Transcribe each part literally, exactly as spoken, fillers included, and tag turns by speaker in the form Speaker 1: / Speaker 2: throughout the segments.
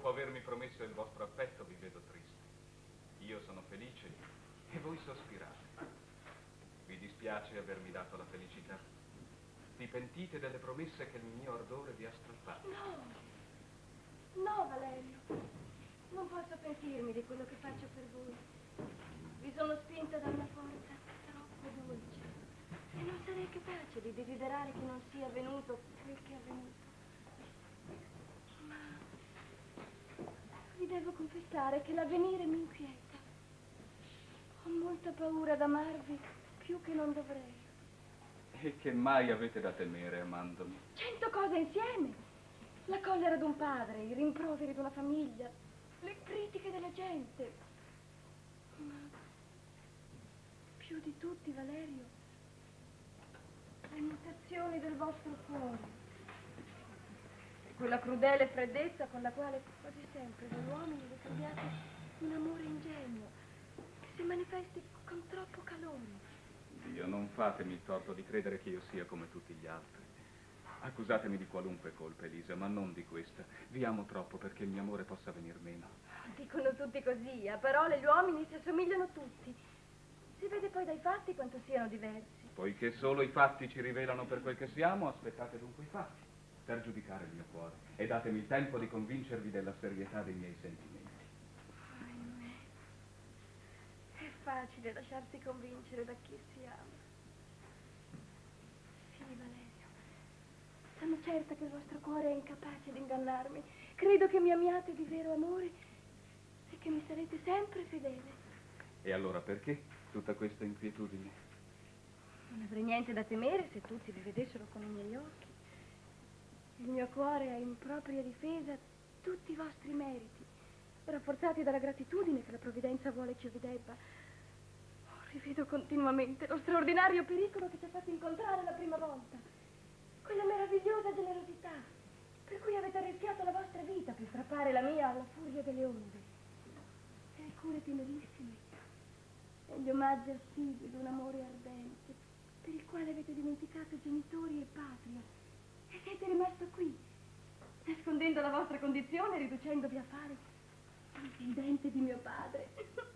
Speaker 1: dopo avermi promesso il vostro affetto, vi vedo triste. Io sono felice e voi sospirate. Vi dispiace avermi dato la felicità? Vi pentite delle promesse che il mio ardore vi ha strappato?
Speaker 2: No, no, Valerio. Non posso pentirmi di quello che faccio per voi. Vi sono spinta da una forza troppo dolce e non sarei capace di desiderare che non sia avvenuto quel che è avvenuto. Ma vi devo confessare che l'avvenire mi inquieta. Ho molta paura d'amarvi più che non dovrei.
Speaker 1: E che mai avete da temere, amandomi?
Speaker 2: Cento cose insieme. La collera d'un padre, i rimproveri d'una famiglia, le critiche della gente. Ma più di tutti, Valerio, le mutazioni del vostro cuore. E quella crudele freddezza con la quale quasi sempre voi uomini vi cambiate un amore ingenuo che si manifesti con troppo calore.
Speaker 1: Dio, non fatemi il torto di credere che io sia come tutti gli altri. Accusatemi di qualunque colpa, Elisa, ma non di questa. Vi amo troppo perché il mio amore possa venir meno.
Speaker 2: Dicono tutti così, a parole gli uomini si assomigliano tutti. Si vede poi dai fatti quanto siano diversi.
Speaker 1: Poiché solo i fatti ci rivelano per quel che siamo, aspettate dunque i fatti per giudicare il mio cuore e datemi il tempo di convincervi della serietà dei miei sentimenti.
Speaker 2: Ahimè, è facile lasciarsi convincere da chi si ama. Sì, Valerio. Sono certa che il vostro cuore è incapace di ingannarmi. Credo che mi amiate di vero amore e che mi sarete sempre fedele.
Speaker 1: E allora perché tutta questa inquietudine?
Speaker 2: Non avrei niente da temere se tutti vi vedessero con i miei occhi. Il mio cuore ha in propria difesa tutti i vostri meriti, rafforzati dalla gratitudine che la provvidenza vuole che io vi debba. Oh, rivedo continuamente lo straordinario pericolo che ci ha fatto incontrare la prima volta. Quella meravigliosa generosità per cui avete arrischiato la vostra vita per strappare la mia alla furia delle onde. E le cure tenerissime e gli omaggi assidui di un amore ardente per il quale avete dimenticato genitori e patria e siete rimasto qui, nascondendo la vostra condizione e riducendovi a fare il dipendente di mio padre.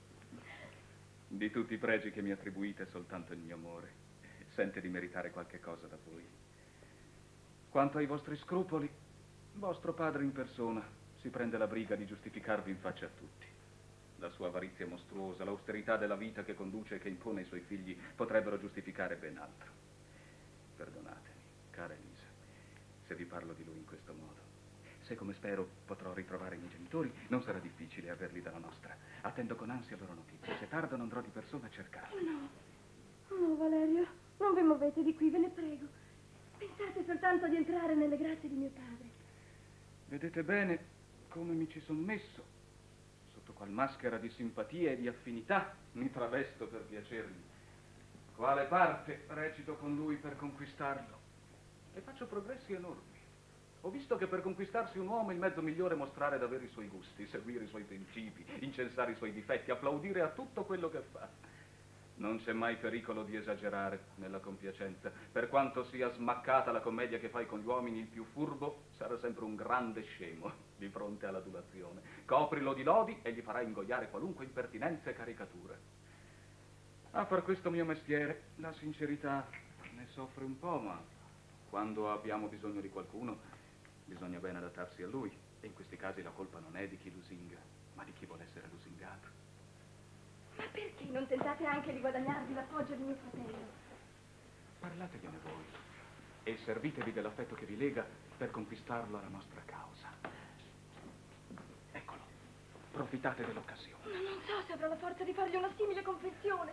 Speaker 1: Di tutti i pregi che mi attribuite soltanto il mio amore sente di meritare qualche cosa da voi. Quanto ai vostri scrupoli, vostro padre in persona si prende la briga di giustificarvi in faccia a tutti. La sua avarizia mostruosa, l'austerità della vita che conduce e che impone ai suoi figli potrebbero giustificare ben altro. Perdonatemi, cara Elisa, se vi parlo di lui in questo modo. Se, come spero, potrò ritrovare i miei genitori, non sarà difficile averli dalla nostra. Attendo con ansia loro notizie. Se tardano andrò di persona a cercarli.
Speaker 2: No, no, Valerio, non vi muovete di qui, ve ne prego. Pensate soltanto di entrare nelle grazie di mio padre.
Speaker 1: Vedete bene come mi ci son messo. Sotto qual maschera di simpatia e di affinità mi travesto per piacergli. Quale parte recito con lui per conquistarlo? E faccio progressi enormi. Ho visto che per conquistarsi un uomo il mezzo migliore è mostrare davvero i suoi gusti, seguire i suoi principi, incensare i suoi difetti, applaudire a tutto quello che fa. Non c'è mai pericolo di esagerare nella compiacenza. Per quanto sia smaccata la commedia che fai con gli uomini, il più furbo sarà sempre un grande scemo di fronte all'adulazione. Coprilo di lodi e gli farai ingoiare qualunque impertinenza e caricatura. A far questo mio mestiere, la sincerità ne soffre un po', ma quando abbiamo bisogno di qualcuno, bisogna ben adattarsi a lui. E in questi casi la colpa non è di chi lusinga, ma di chi vuole essere lusingato.
Speaker 2: Ma perché non tentate anche di guadagnarvi l'appoggio di mio fratello?
Speaker 1: Parlategliene voi e servitevi dell'affetto che vi lega per conquistarlo alla nostra causa. Eccolo, profitate dell'occasione.
Speaker 2: No, non so se avrò la forza di fargli una simile confessione.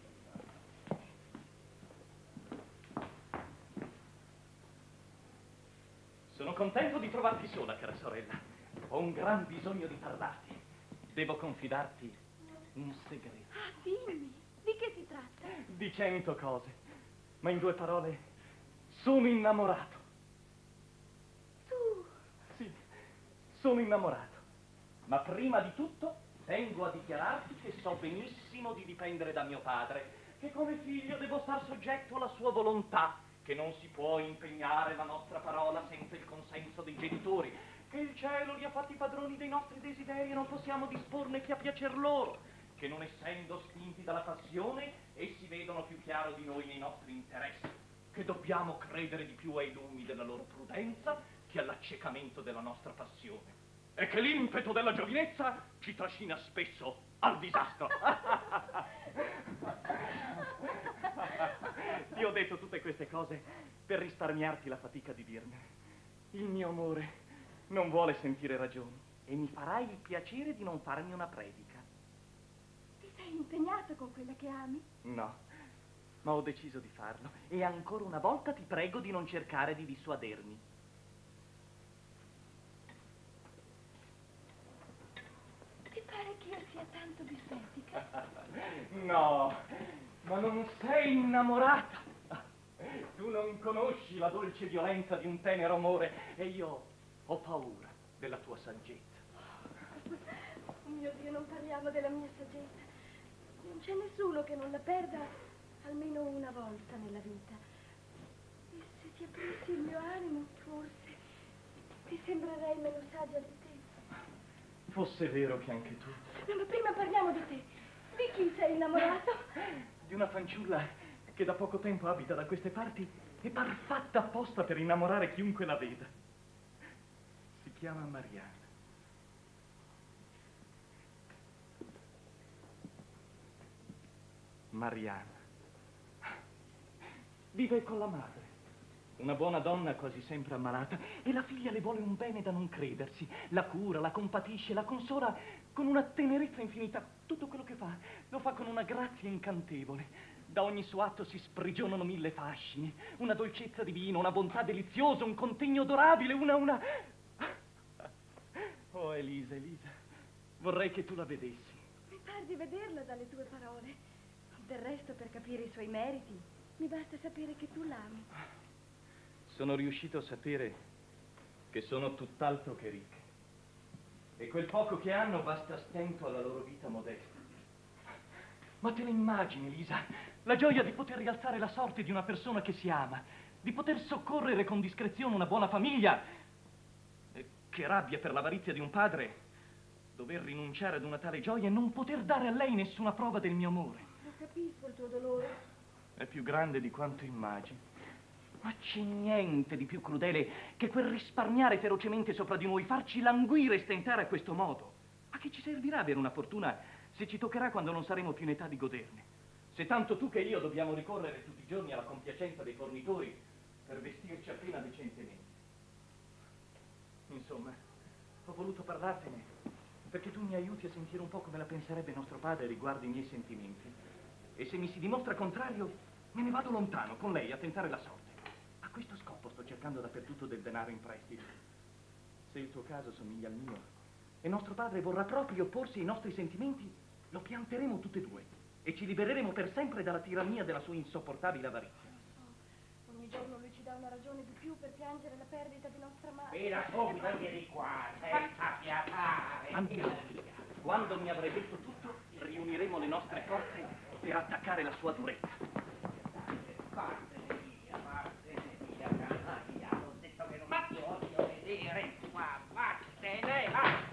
Speaker 3: Sono contento di trovarti sola, cara sorella. Ho un gran bisogno di parlarti. Devo confidarti un segreto.
Speaker 2: Ah, dimmi, di che si tratta?
Speaker 3: Di cento cose, ma in due parole, sono innamorato.
Speaker 2: Tu?
Speaker 3: Sì, sono innamorato. Ma prima di tutto tengo a dichiararti che so benissimo di dipendere da mio padre, che come figlio devo star soggetto alla sua volontà, che non si può impegnare la nostra parola senza il consenso dei genitori, che il cielo li ha fatti padroni dei nostri desideri e non possiamo disporne che a piacer loro, che non essendo spinti dalla passione, essi vedono più chiaro di noi nei nostri interessi, che dobbiamo credere di più ai lumi della loro prudenza che all'accecamento della nostra passione, e che l'impeto della giovinezza ci trascina spesso al disastro. Ti ho detto tutte queste cose per risparmiarti la fatica di dirmene. Il mio amore non vuole sentire ragioni e mi farai il piacere di non farmi una predica.
Speaker 2: Ti sei impegnato con quella che ami?
Speaker 3: No, ma ho deciso di farlo e ancora una volta ti prego di non cercare di dissuadermi.
Speaker 2: Ti pare che io sia tanto dissetica?
Speaker 3: No, ma non sei innamorata. Tu non conosci la dolce violenza di un tenero amore e io ho paura della tua saggezza.
Speaker 2: Oh mio Dio, non parliamo della mia saggezza. Non c'è nessuno che non la perda almeno una volta nella vita. E se ti aprissi il mio animo, forse ti sembrerei meno saggia di te.
Speaker 3: Fosse vero che anche tu...
Speaker 2: No, ma prima parliamo di te. Di chi sei innamorato?
Speaker 3: Di una fanciulla che da poco tempo abita da queste parti e par fatta apposta per innamorare chiunque la veda. Si chiama Mariana. Mariana. Vive con la madre, una buona donna quasi sempre ammalata, e la figlia le vuole un bene da non credersi. La cura, la compatisce, la consola con una tenerezza infinita. Tutto quello che fa lo fa con una grazia incantevole. Da ogni suo atto si sprigionano mille fascini, una dolcezza divina, una bontà deliziosa, un contegno adorabile, una, una... Oh, Elisa, Elisa, vorrei che tu la vedessi.
Speaker 2: Mi par di vederla dalle tue parole. Del resto, per capire i suoi meriti, mi basta sapere che tu l'ami.
Speaker 3: Sono riuscito a sapere che sono tutt'altro che ricche. E quel poco che hanno basta a stento alla loro vita modesta. Ma te ne immagini, Elisa? La gioia di poter rialzare la sorte di una persona che si ama, di poter soccorrere con discrezione una buona famiglia. E che rabbia per l'avarizia di un padre dover rinunciare ad una tale gioia e non poter dare a lei nessuna prova del mio amore.
Speaker 2: Lo capisco il tuo dolore.
Speaker 3: È più grande di quanto immagini. Ma c'è niente di più crudele che quel risparmiare ferocemente sopra di noi, farci languire e stentare a questo modo. A che ci servirà avere una fortuna se ci toccherà quando non saremo più in età di goderne? Se tanto tu che io dobbiamo ricorrere tutti i giorni alla compiacenza dei fornitori per vestirci appena decentemente. Insomma, ho voluto parlartene perché tu mi aiuti a sentire un po' come la penserebbe nostro padre riguardo i miei sentimenti. E se mi si dimostra contrario, me ne vado lontano con lei a tentare la sorte. A questo scopo sto cercando dappertutto del denaro in prestito. Se il tuo caso somiglia al mio e nostro padre vorrà proprio opporsi ai nostri sentimenti, lo pianteremo tutte e due e ci libereremo per sempre dalla tirannia della sua insopportabile avarizia.
Speaker 2: Lo so, ogni giorno lui ci dà una ragione di più per piangere la perdita di nostra madre.
Speaker 4: Vieni subito, vieni qua, senza fiatare.
Speaker 3: Andiamo. Quando mi avrai detto tutto, riuniremo le nostre forze per attaccare la sua durezza.
Speaker 4: Vattene via, vattene via, canaglia. Ho detto che non ti voglio vedere qua, vattene, vattene.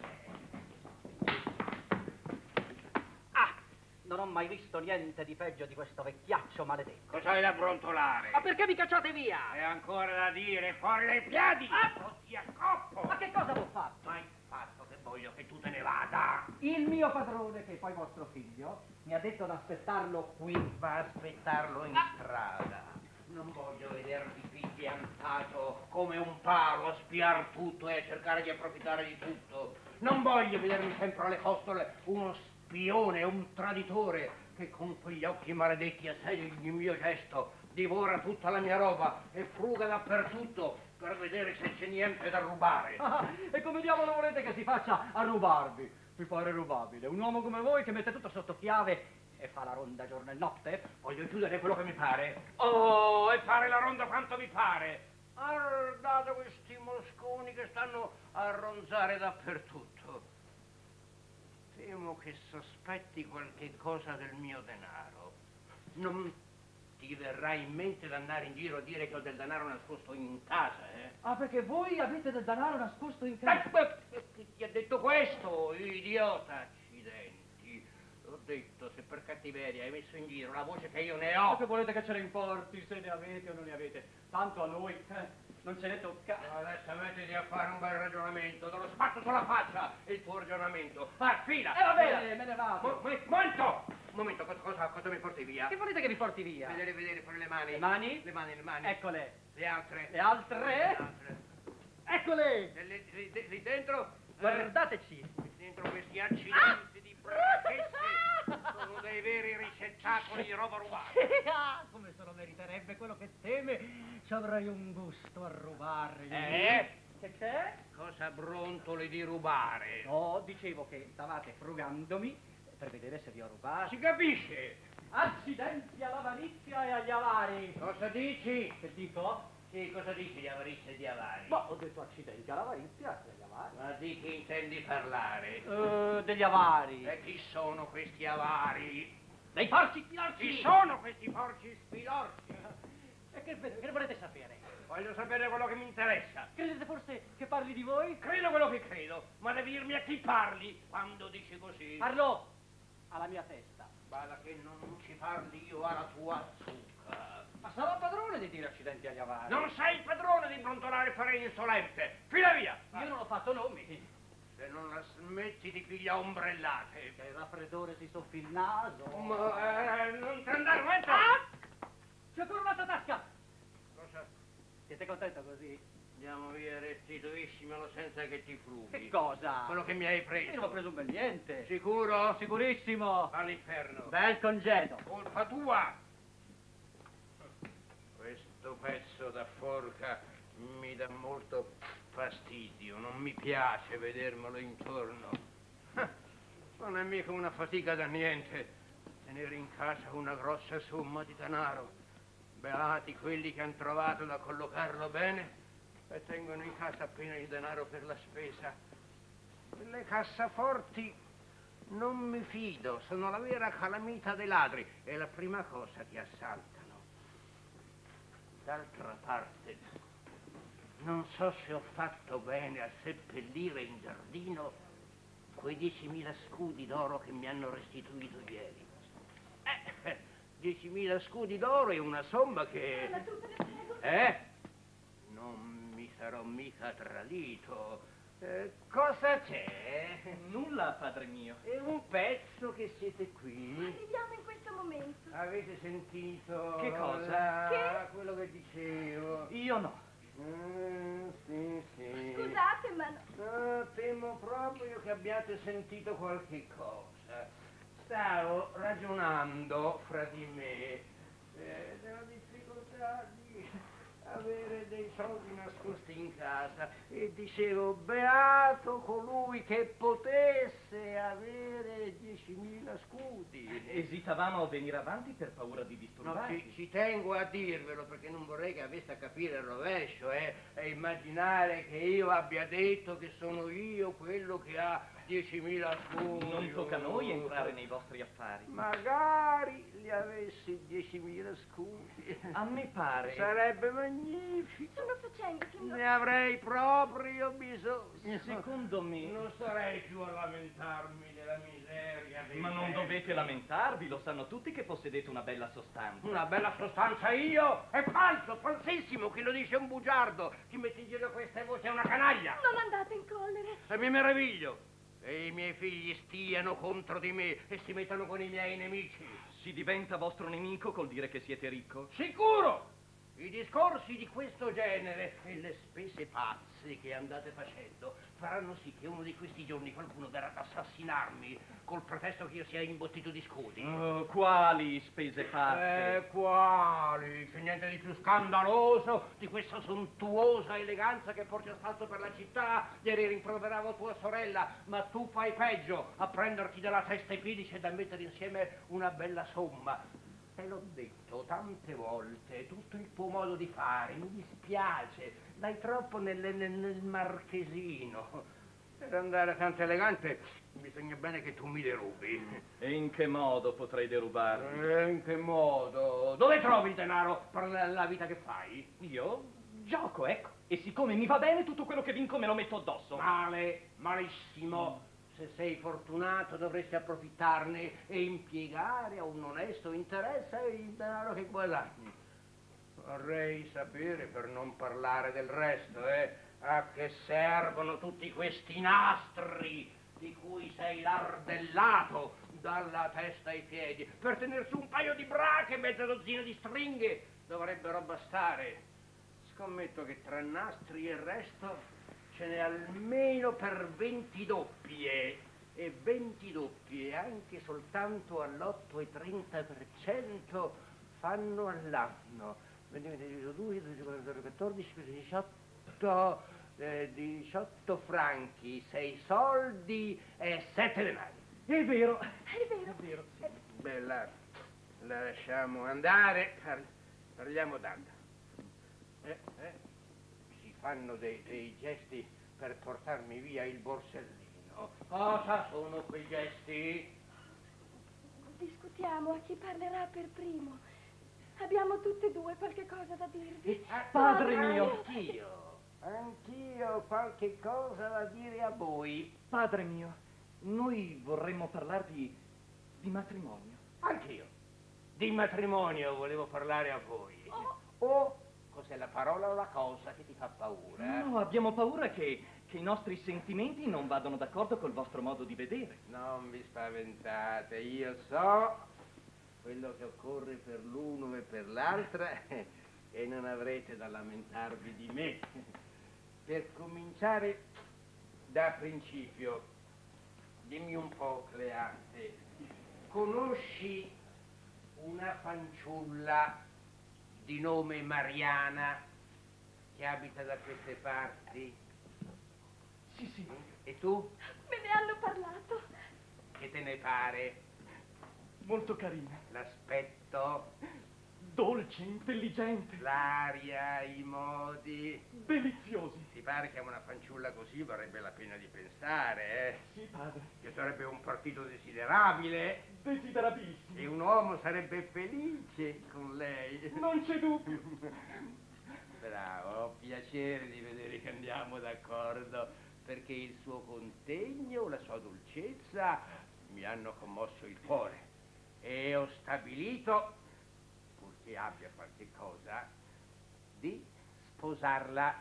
Speaker 5: Non ho mai visto niente di peggio di questo vecchiaccio maledetto.
Speaker 4: Cos'hai da brontolare?
Speaker 5: Ma perché mi cacciate via?
Speaker 4: È ancora da dire, fuori dai piedi!
Speaker 5: Ah!
Speaker 4: O ti accoppo!
Speaker 5: Ma che cosa avevo fatto?
Speaker 4: Ma il fatto che voglio che tu te ne vada!
Speaker 5: Il mio padrone, che è poi vostro figlio, mi ha detto di aspettarlo qui.
Speaker 4: Va a aspettarlo in strada. Non voglio vederti qui piantato come un palo a spiar tutto e a cercare di approfittare di tutto. Non voglio vedermi sempre alle costole uno spione, un traditore che con quegli occhi maledetti a segno di mio gesto divora tutta la mia roba e fruga dappertutto per vedere se c'è niente da rubare.
Speaker 5: Ah, e come diavolo volete che si faccia a rubarvi? Mi pare rubabile. Un uomo come voi che mette tutto sotto chiave e fa la ronda giorno e notte?
Speaker 4: Voglio chiudere quello che mi pare. Oh, e fare la ronda quanto mi pare. Guardate questi mosconi che stanno a ronzare dappertutto. Temo che sospetti qualche cosa del mio denaro. Non, ti verrà in mente di andare in giro a dire che ho del denaro nascosto in casa, eh?
Speaker 5: Ah, perché voi avete del denaro nascosto in casa?
Speaker 4: Ma, ma, chi ti ha detto questo, idiota? Accidenti. L'ho detto, se per cattiveria hai messo in giro la voce che io ne ho.
Speaker 5: Ma che volete che ce ne importi se ne avete o non ne avete? Tanto a noi eh, non ce ne tocca.
Speaker 4: Adesso mettiti a fare un bel ragionamento, te lo spazzo sulla faccia il tuo ragionamento. Va, fila!
Speaker 5: E eh, va bene, me ne vado.
Speaker 4: Mo- mo- Momento! Un momento, cosa, cosa, cosa mi porti via?
Speaker 5: Che volete che vi porti via?
Speaker 4: Vedere, vedere, fuori le mani.
Speaker 5: Le mani?
Speaker 4: Le mani, le mani.
Speaker 5: Eccole.
Speaker 4: Le altre.
Speaker 5: Le altre?
Speaker 4: Le altre.
Speaker 5: Eccole!
Speaker 4: E lì, lì- lì dentro?
Speaker 5: Guardateci.
Speaker 4: Eh, dentro questi accidenti di brachesse sono dei veri ricettacoli di roba rubata.
Speaker 5: Ah, come se lo meriterebbe quello che teme. Ci avrei un gusto a rubare.
Speaker 4: Eh?
Speaker 5: Che c'è?
Speaker 4: Cosa brontoli di rubare?
Speaker 5: No, dicevo che stavate frugandomi per vedere se vi ho rubato.
Speaker 4: Si capisce?
Speaker 5: Accidenti all'avarizia e agli avari.
Speaker 4: Cosa dici?
Speaker 5: Che dico?
Speaker 4: Sì, cosa dici di avarizia e di avari?
Speaker 5: Ma ho detto accidenti all'avarizia e agli avari.
Speaker 4: Ma di chi intendi parlare?
Speaker 5: Eh, degli avari.
Speaker 4: E chi sono questi avari?
Speaker 5: Dei porci spilorci.
Speaker 4: Chi sono questi porci spilorci?
Speaker 5: E che, che volete sapere?
Speaker 4: Voglio sapere quello che mi interessa.
Speaker 5: Credete forse che parli di voi?
Speaker 4: Credo quello che credo, ma devi dirmi a chi parli quando dici così.
Speaker 5: Parlo alla mia testa.
Speaker 4: Bada che non ci parli io alla tua zucca.
Speaker 5: Ma sarò padrone di dire accidenti agli avari.
Speaker 4: Non sei il padrone di brontolare fare insolente. Fila via!
Speaker 5: Io non ho fatto nomi.
Speaker 4: Se non la smetti ti piglia ombrellate.
Speaker 5: Che il raffreddore si soffi il naso.
Speaker 4: Ma eh, non ti andare, momento!
Speaker 5: Ah! C'è ancora un'altra tasca!
Speaker 4: Cosa?
Speaker 5: Siete contento così?
Speaker 4: Andiamo via restituissimo senza che ti frughi.
Speaker 5: Che cosa?
Speaker 4: Quello che mi hai preso.
Speaker 5: Io non ho preso un bel niente.
Speaker 4: Sicuro?
Speaker 5: Sicurissimo.
Speaker 4: All'inferno.
Speaker 5: Bel congedo.
Speaker 4: Colpa tua! Questo pezzo da forca mi dà molto fastidio, non mi piace vedermelo intorno. Non è mica una fatica da niente tenere in casa una grossa somma di denaro. Beati quelli che hanno trovato da collocarlo bene e tengono in casa appena il denaro per la spesa. Le cassaforti non mi fido, sono la vera calamita dei ladri, è la prima cosa che assaltano. D'altra parte, non so se ho fatto bene a seppellire in giardino quei diecimila scudi d'oro che mi hanno restituito ieri. Eh, diecimila scudi d'oro è una somma che...
Speaker 2: La truppa del prego.
Speaker 4: Eh? Non mi sarò mica tradito. Eh, cosa c'è?
Speaker 3: Nulla, padre mio.
Speaker 4: È un pezzo che siete qui.
Speaker 2: Arriviamo in questo momento.
Speaker 4: Avete sentito?
Speaker 3: Che cosa?
Speaker 4: la-
Speaker 2: Che?
Speaker 4: Quello che dicevo.
Speaker 3: Io no.
Speaker 4: Mm, sì, sì.
Speaker 2: Scusate, ma no.
Speaker 4: No, temo proprio che abbiate sentito qualche cosa. Stavo ragionando fra di me eh, della difficoltà di avere dei soldi nascosti in casa e dicevo, beato colui che potesse avere diecimila scudi.
Speaker 3: Esitavamo a venire avanti per paura di
Speaker 4: No,
Speaker 3: disturbarvi.
Speaker 4: ci, ci tengo a dirvelo perché non vorrei che avesse a capire il rovescio, eh, e immaginare che io abbia detto che sono io quello che ha diecimila scudi.
Speaker 3: Non tocca a noi entrare nei vostri affari.
Speaker 4: Magari li avessi diecimila scudi.
Speaker 3: A me pare.
Speaker 4: Sarebbe magnifico.
Speaker 2: Sono faccende che non...
Speaker 4: Ne avrei proprio bisogno.
Speaker 3: Secondo me.
Speaker 4: Non sarei più a lamentarmi della miseria. dei
Speaker 3: Ma non
Speaker 4: tempi.
Speaker 3: dovete lamentarvi, lo sanno tutti che possedete una bella sostanza.
Speaker 4: Una bella sostanza io? È falso, falsissimo, chi lo dice è un bugiardo, chi mette in giro queste voci è una canaglia.
Speaker 2: Non andate in collera.
Speaker 4: E mi meraviglio che i miei figli stiano contro di me e si mettano con i miei nemici.
Speaker 3: Si diventa vostro nemico col dire che siete ricco?
Speaker 4: Sicuro! I discorsi di questo genere e le spese pazze che andate facendo faranno sì che uno di questi giorni qualcuno verrà ad assassinarmi col pretesto che io sia imbottito di scudi.
Speaker 3: Oh, quali spese pazze?
Speaker 4: Eh, quali? C'è niente di più scandaloso di questa sontuosa eleganza che porti a salto per la città. Ieri rimproveravo tua sorella, ma tu fai peggio a prenderti dalla testa i piedi c'è da mettere insieme una bella somma. Te l'ho detto tante volte, tutto il tuo modo di fare, mi dispiace, dai troppo nel, nel, nel marchesino. Per andare tanto elegante bisogna bene che tu mi derubi.
Speaker 3: E in che modo potrei derubarti?
Speaker 4: E in che modo? Dove trovi il denaro per la, la vita che fai?
Speaker 3: Io gioco, ecco. E siccome mi va bene, tutto quello che vinco me lo metto addosso.
Speaker 4: Male, malissimo. Se sei fortunato dovresti approfittarne e impiegare a un onesto interesse il denaro che guadagni. Vorrei sapere, per non parlare del resto, eh, a che servono tutti questi nastri di cui sei lardellato dalla testa ai piedi. Per tener su un paio di brache e mezza dozzina di stringhe dovrebbero bastare. Scommetto che tra nastri e il resto ce n'è almeno per venti doppie, e venti doppie anche soltanto all'otto virgola trenta per cento fanno all'anno. due, quattordici, diciotto, eh, diciotto franchi, sei soldi e sette denari.
Speaker 3: È vero.
Speaker 2: È vero.
Speaker 3: È vero.
Speaker 2: Eh,
Speaker 4: Bella, lasciamo andare, par- parliamo tanto. Eh, eh. Si fanno dei, dei gesti per portarmi via il borsellino. Cosa sono quei gesti?
Speaker 2: Discutiamo a chi parlerà per primo. Abbiamo tutte e due qualche cosa da dirvi.
Speaker 3: Padre mio.
Speaker 4: Anch'io, anch'io ho qualche cosa da dire a voi.
Speaker 3: Padre mio, noi vorremmo parlarvi di matrimonio.
Speaker 4: Anch'io. Di matrimonio volevo parlare a voi.
Speaker 2: Oh.
Speaker 4: O cos'è la parola o la cosa che ti fa paura?
Speaker 3: No, abbiamo paura che, che i nostri sentimenti non vadano d'accordo col vostro modo di vedere.
Speaker 4: Non vi spaventate, io so quello che occorre per l'uno e per l'altra e non avrete da lamentarvi di me. Per cominciare da principio, dimmi un po', Cleante, conosci una fanciulla di nome Mariana che abita da queste parti?
Speaker 3: Sì, sì.
Speaker 4: E tu?
Speaker 2: Me ne hanno parlato.
Speaker 4: Che te ne pare?
Speaker 3: Molto carina.
Speaker 4: L'aspetto,
Speaker 3: Dolce, intelligente,
Speaker 4: l'aria, i modi.
Speaker 3: deliziosi.
Speaker 4: Ti pare che a una fanciulla così varrebbe la pena di pensare, eh?
Speaker 3: Sì, padre.
Speaker 4: Che sarebbe un partito desiderabile
Speaker 3: Desiderabilissimo.
Speaker 4: e un uomo sarebbe felice con lei.
Speaker 3: Non c'è dubbio.
Speaker 4: Bravo, ho piacere di vedere che andiamo d'accordo, perché il suo contegno, la sua dolcezza mi hanno commosso il cuore e ho stabilito, purché abbia qualche cosa, di sposarla.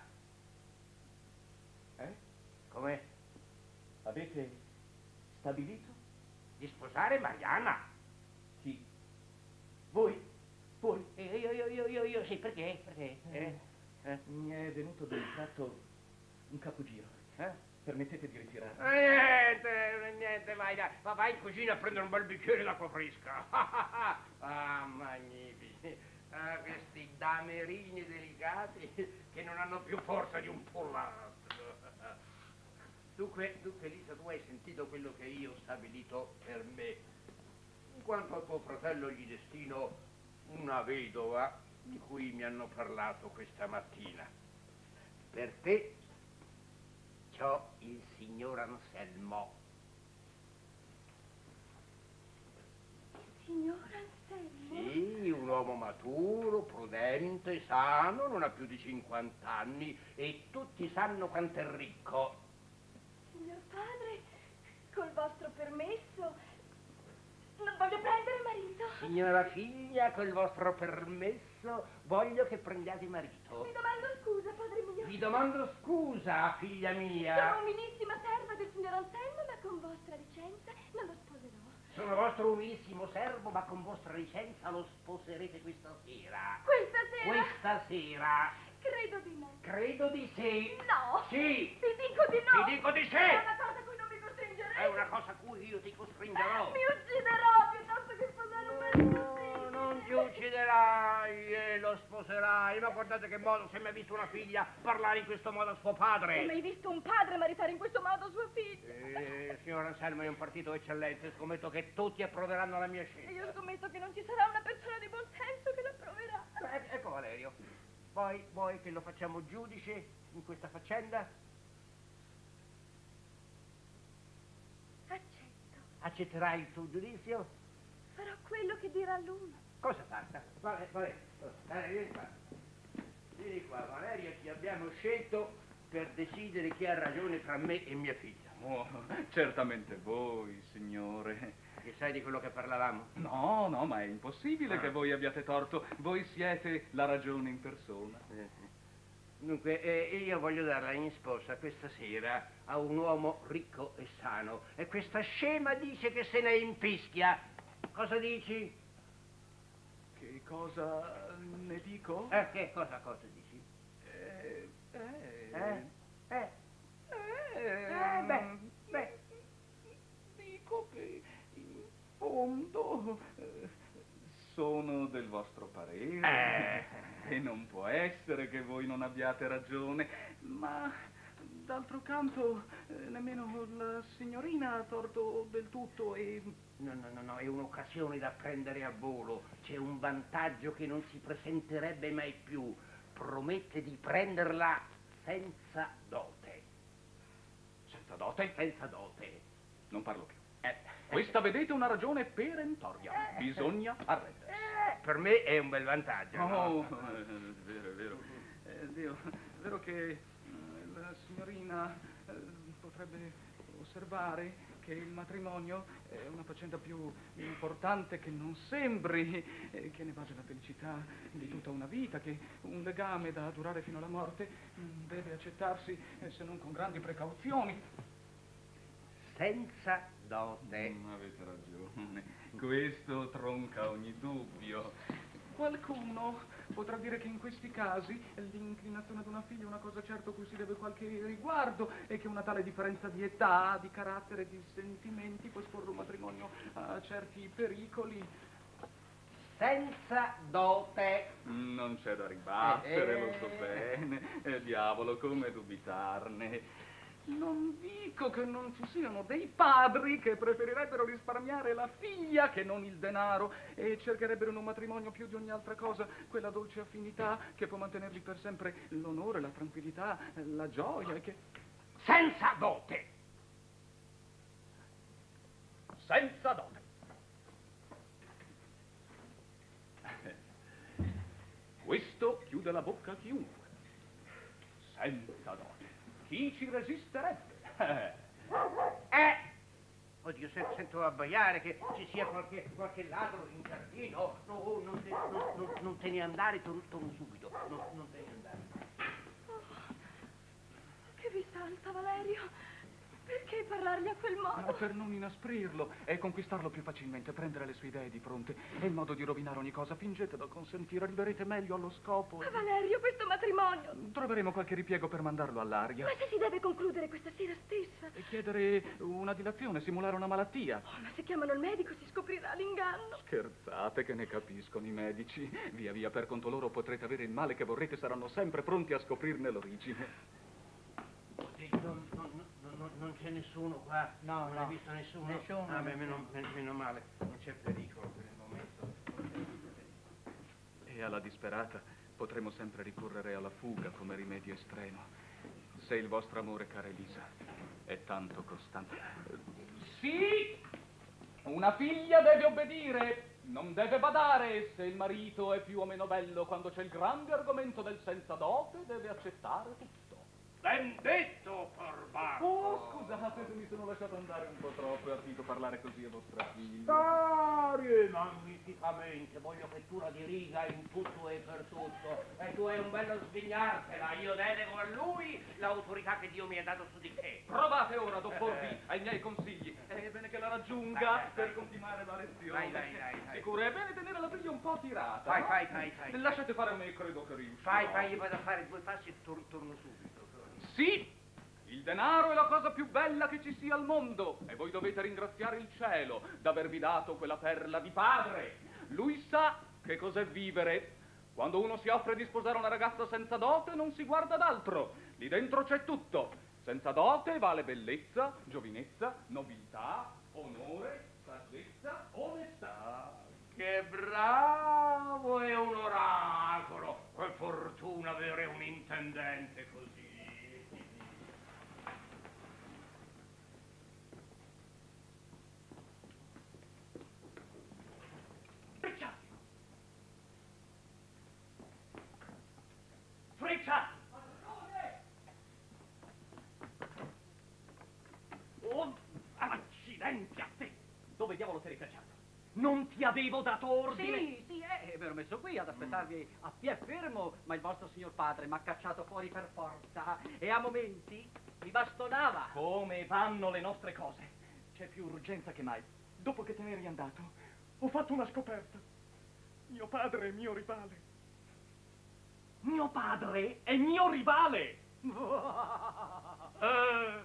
Speaker 4: Eh? Come?
Speaker 3: Avete stabilito?
Speaker 4: Di sposare Mariana.
Speaker 3: Chi? Voi? Voi?
Speaker 4: E io, io, io, io, io, sì, perché? Perché? Eh? Eh?
Speaker 3: Mi è venuto d'un tratto un capogiro.
Speaker 4: Eh?
Speaker 3: Permettete di ritirare?
Speaker 4: Niente, niente, vai, dai, ma vai in cucina a prendere un bel bicchiere d'acqua fresca. Ah, magnifici. Ah, questi damerini delicati che non hanno più forza di un pollastro. Dunque, dunque, Lisa, tu hai sentito quello che io ho stabilito per me. In quanto a tuo fratello gli destino una vedova di cui mi hanno parlato questa mattina. Per te c'ho il signor Anselmo.
Speaker 2: Signor Anselmo?
Speaker 4: Sì, un uomo maturo, prudente, sano, non ha più di cinquanta anni e tutti sanno quanto è ricco.
Speaker 2: Signor padre, col vostro permesso, non voglio prendere marito.
Speaker 4: Signora figlia, col vostro permesso, voglio che prendiate marito.
Speaker 2: Vi domando scusa, padre mio.
Speaker 4: Vi domando scusa, figlia mia.
Speaker 2: Sono umilissima serva del signor Anselmo, ma con vostra licenza non lo sposerò.
Speaker 4: Sono vostro umilissimo servo, ma con vostra licenza lo sposerete questa sera.
Speaker 2: Questa sera?
Speaker 4: Questa sera.
Speaker 2: Credo di no.
Speaker 4: Credo di sì.
Speaker 2: No.
Speaker 4: Sì.
Speaker 2: Vi dico di no.
Speaker 4: Ti dico di sì.
Speaker 2: È una cosa a cui non mi costringerete.
Speaker 4: È una cosa a cui io ti costringerò.
Speaker 2: Mi ucciderò piuttosto che sposare un marito
Speaker 4: No, non ti ucciderai e lo sposerai. Ma guardate che modo, se mi ha visto una figlia parlare in questo modo a suo padre.
Speaker 2: Come hai visto un padre maritare in questo modo sua figlia?
Speaker 4: Eh, il signor Anselmo è un partito eccellente, scommetto che tutti approveranno la mia
Speaker 2: E
Speaker 4: scelta.
Speaker 2: io scommetto che non ci sarà una persona di buon senso che l'approverà.
Speaker 4: Eh, ecco Valerio, poi vuoi che lo facciamo giudice in questa faccenda?
Speaker 2: Accetto.
Speaker 4: accetterai il suo giudizio?
Speaker 2: Farò quello che dirà lui.
Speaker 4: Cosa fatta? Vale, vale, vale, vieni qua. Vieni qua, Valeria, ci abbiamo scelto per decidere chi ha ragione tra me e mia figlia.
Speaker 1: Oh, certamente voi, signore.
Speaker 4: Che sai di quello che parlavamo?
Speaker 1: No, no, ma è impossibile
Speaker 4: Ah.
Speaker 1: che voi abbiate torto. Voi siete la ragione in persona.
Speaker 4: Eh. Dunque, eh, io voglio darla in sposa questa sera a un uomo ricco e sano. E questa scema dice che se ne infischia. Cosa dici?
Speaker 1: Che cosa ne dico?
Speaker 4: Eh, che cosa, cosa dici?
Speaker 1: Eh, eh,
Speaker 4: Eh? Eh?
Speaker 1: eh,
Speaker 4: Eh, beh, beh.
Speaker 1: dico che in fondo eh, sono del vostro parere
Speaker 4: Eh.
Speaker 1: e non può essere che voi non abbiate ragione, ma d'altro canto eh, nemmeno la signorina ha torto del tutto e...
Speaker 4: No, no, no, no, è un'occasione da prendere a volo. C'è un vantaggio che non si presenterebbe mai più. Promette di prenderla senza dote.
Speaker 1: Senza dote?
Speaker 4: Senza dote.
Speaker 1: Non parlo più.
Speaker 4: Eh.
Speaker 1: Questa, vedete, è una ragione perentoria. Bisogna arrendersi.
Speaker 4: Eh, per me è un bel vantaggio.
Speaker 1: Oh,
Speaker 4: no?
Speaker 1: è vero, è vero. Eh, Dio, è vero che eh, la signorina eh, potrebbe osservare che il matrimonio è una faccenda più importante che non sembri, eh, che ne basa la felicità di tutta una vita, che un legame da durare fino alla morte non deve accettarsi eh, se non con grandi precauzioni.
Speaker 4: Senza dote.
Speaker 1: Mm, avete ragione, questo tronca ogni dubbio. Qualcuno potrà dire che in questi casi l'inclinazione ad una figlia è una cosa certo a cui si deve qualche riguardo e che una tale differenza di età, di carattere e di sentimenti può esporre un matrimonio a certi pericoli.
Speaker 4: Senza dote.
Speaker 1: Non c'è da ribattere,
Speaker 4: Eh,
Speaker 1: lo so
Speaker 4: eh.
Speaker 1: bene. Eh, diavolo, come dubitarne. Non dico che non ci siano dei padri che preferirebbero risparmiare la figlia che non il denaro e cercherebbero in un matrimonio più di ogni altra cosa quella dolce affinità che può mantenervi per sempre l'onore, la tranquillità, la gioia e che...
Speaker 4: Senza dote.
Speaker 1: Senza dote. Questo chiude la bocca a chiunque. Senza dote. Chi ci resisterebbe?
Speaker 4: Eh! Oddio, se, sento abbaiare che ci sia qualche, qualche ladro in giardino. No, non te, non, non, non te ne andare, torno, torno subito. Non, non te ne andare.
Speaker 2: Oh, che vi salta, Valerio? Perché parlargli a quel modo?
Speaker 1: Ma per non inasprirlo e conquistarlo più facilmente, prendere le sue idee di fronte. È il modo di rovinare ogni cosa. Fingete da consentire, arriverete meglio allo scopo.
Speaker 2: Ma Valerio, questo matrimonio...
Speaker 1: Troveremo qualche ripiego per mandarlo all'aria.
Speaker 2: Ma se si deve concludere questa sera stessa?
Speaker 1: E chiedere una dilazione, simulare una malattia.
Speaker 2: Oh, ma se chiamano il medico si scoprirà l'inganno.
Speaker 1: Scherzate, che ne capiscono i medici. Via via, per conto loro potrete avere il male che vorrete, saranno sempre pronti a scoprirne l'origine.
Speaker 4: Non, non, non, non c'è nessuno qua.
Speaker 5: No,
Speaker 4: non
Speaker 5: no.
Speaker 4: hai visto nessuno?
Speaker 5: Nessuno,
Speaker 4: Ah, beh,
Speaker 5: nessuno.
Speaker 4: meno, meno male. Non c'è pericolo per il momento.
Speaker 1: E alla disperata potremo sempre ricorrere alla fuga come rimedio estremo. Se il vostro amore, cara Elisa, è tanto costante. Sì! Una figlia deve obbedire, non deve badare. Se il marito è più o meno bello, quando c'è il grande argomento del senza dote, deve accettare tutto.
Speaker 4: Ben detto, Corbacco!
Speaker 1: Oh, scusate se mi sono lasciato andare un po' troppo e ho finito parlare così a vostra figlia.
Speaker 4: Storie, magnificamente, voglio che tu la diriga in tutto e per tutto. E tu hai un bello svignartela, io delego a lui l'autorità che Dio mi ha dato su di te.
Speaker 1: Provate ora ad opporvi ai miei consigli. È bene che la raggiunga
Speaker 4: Vai, vai,
Speaker 1: per
Speaker 4: vai.
Speaker 1: continuare la lezione.
Speaker 4: Vai, vai, vai, vai.
Speaker 1: Sicuro, è bene tenere la figlia un po' tirata.
Speaker 4: Vai,
Speaker 1: no?
Speaker 4: vai, vai, vai.
Speaker 1: Lasciate fare a me, credo che riuscirò.
Speaker 4: Fai, fai, io vado a fare due passi e tor- torno subito.
Speaker 1: Sì, il denaro è la cosa più bella che ci sia al mondo e voi dovete ringraziare il cielo d'avervi dato quella perla di padre. Lui sa che cos'è vivere. Quando uno si offre di sposare una ragazza senza dote non si guarda ad altro. Lì dentro c'è tutto. Senza dote vale bellezza, giovinezza, nobiltà, onore, saggezza, onestà.
Speaker 4: Che bravo, è un oracolo. Che fortuna avere un intendente così.
Speaker 5: diavolo ti eri cacciato? Non ti avevo dato ordine?
Speaker 6: Sì, sì, eh, mi ero messo qui ad aspettarvi a piè fermo, ma il vostro signor padre mi ha cacciato fuori per forza e a momenti mi bastonava.
Speaker 3: Come vanno le nostre cose? C'è più urgenza che mai. Dopo che te ne eri andato, ho fatto una scoperta. Mio padre è mio rivale. Mio padre è mio rivale! eh.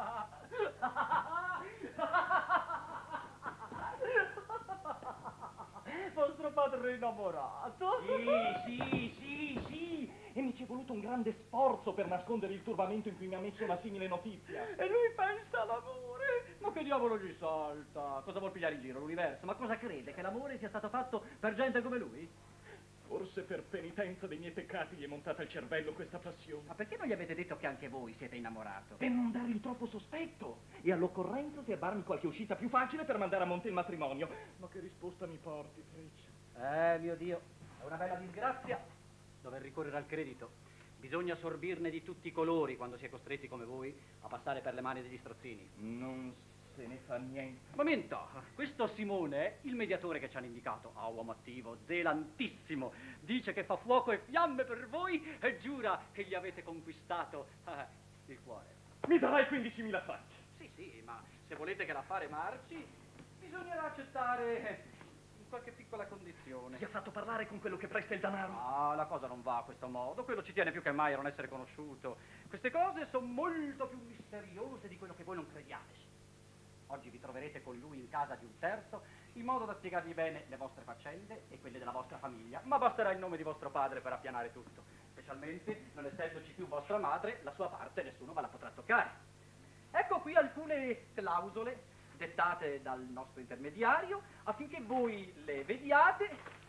Speaker 5: Vostro padre è innamorato?
Speaker 3: Sì, sì, sì, sì! E mi ci è voluto un grande sforzo per nascondere il turbamento in cui mi ha messo una simile notizia.
Speaker 5: E lui pensa all'amore? Ma che diavolo gli salta? Cosa vuol pigliare in giro l'universo? Ma cosa crede? Che l'amore sia stato fatto per gente come lui?
Speaker 3: Forse per penitenza dei miei peccati gli è montata al cervello questa passione.
Speaker 6: Ma perché non gli avete detto che anche voi siete innamorato?
Speaker 3: Per non dargli troppo sospetto. E all'occorrenza serbarmi qualche uscita più facile per mandare a monte il matrimonio. Ma che risposta mi porti, Freccia?
Speaker 6: Eh, mio Dio, è una bella disgrazia dover ricorrere al credito. Bisogna sorbirne di tutti i colori quando si è costretti come voi a passare per le mani degli strozzini.
Speaker 3: Non se ne fa niente.
Speaker 6: Momento, questo Simone, il mediatore che ci hanno indicato, ah, uomo attivo, zelantissimo, dice che fa fuoco e fiamme per voi e giura che gli avete conquistato eh, il cuore.
Speaker 3: Mi darai quindicimila franchi.
Speaker 6: Sì, sì, ma se volete che l'affare marci, bisognerà accettare qualche piccola condizione.
Speaker 3: Ti ha fatto parlare con quello che presta il denaro?
Speaker 6: Ah, la cosa non va a questo modo, quello ci tiene più che mai a non essere conosciuto. Queste cose sono molto più misteriose di quello che voi non crediate. Oggi vi troverete con lui in casa di un terzo, in modo da spiegargli bene le vostre faccende e quelle della vostra famiglia, ma basterà il nome di vostro padre per appianare tutto. Specialmente, non essendoci più vostra madre, la sua parte nessuno ve la potrà toccare. Ecco qui alcune clausole dettate dal nostro intermediario affinché voi le vediate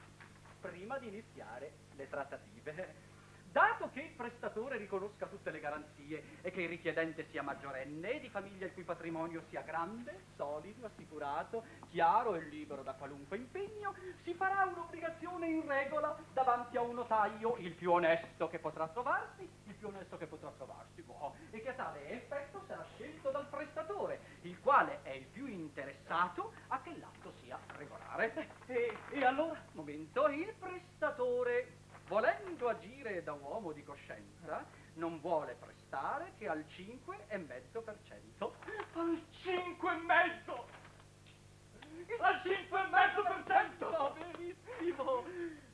Speaker 6: prima di iniziare le trattative. Dato che il prestatore riconosca tutte le garanzie e che il richiedente sia maggiorenne e di famiglia il cui patrimonio sia grande, solido, assicurato, chiaro e libero da qualunque impegno, si farà un'obbligazione in regola davanti a un notaio, il più onesto che potrà trovarsi, il più onesto che potrà trovarsi, boh, e che a tale effetto sarà scelto dal prestatore, il quale è il più interessato a che l'atto sia regolare. E, e allora, momento, il prestatore, volendo agire da uomo di coscienza, non vuole prestare che al cinque e mezzo per cento.
Speaker 3: Al cinque e mezzo! Al cinque e mezzo per cento!
Speaker 6: Va benissimo!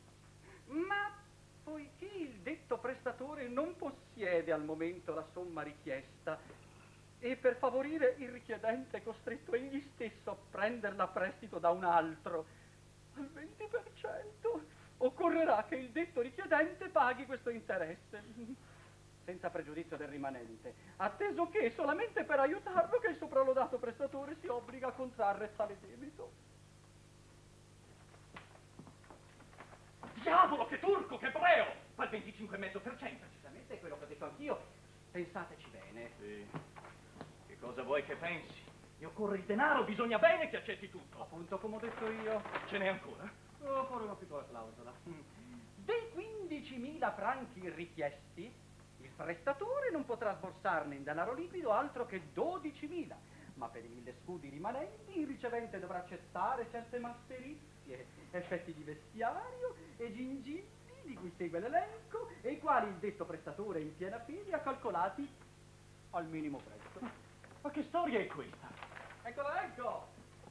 Speaker 6: Ma poiché il detto prestatore non possiede al momento la somma richiesta e per favorire il richiedente è costretto egli stesso a prenderla a prestito da un altro al venti per cento, occorrerà che il detto richiedente paghi questo interesse, senza pregiudizio del rimanente, atteso che solamente per aiutarlo che il sopralodato prestatore si obbliga a contrarre tale debito.
Speaker 3: Diavolo, che turco, che ebreo! Fa il venticinque e mezzo per cento.
Speaker 6: Precisamente è quello che ho detto anch'io. Pensateci bene.
Speaker 3: Sì. Che cosa vuoi che pensi? Mi occorre il denaro, bisogna bene che accetti tutto.
Speaker 6: Appunto come ho detto io.
Speaker 3: Ce n'è ancora?
Speaker 6: Oh, fuori una piccola clausola. Dei quindicimila franchi richiesti, il prestatore non potrà sborsarne in denaro liquido altro che dodicimila, ma per i mille scudi rimanenti il ricevente dovrà accettare certe masserizie, effetti di vestiario e gingilli di cui segue l'elenco, e i quali il detto prestatore in piena fede ha calcolati al minimo prezzo.
Speaker 3: Ma che storia è questa?
Speaker 6: Eccola, ecco!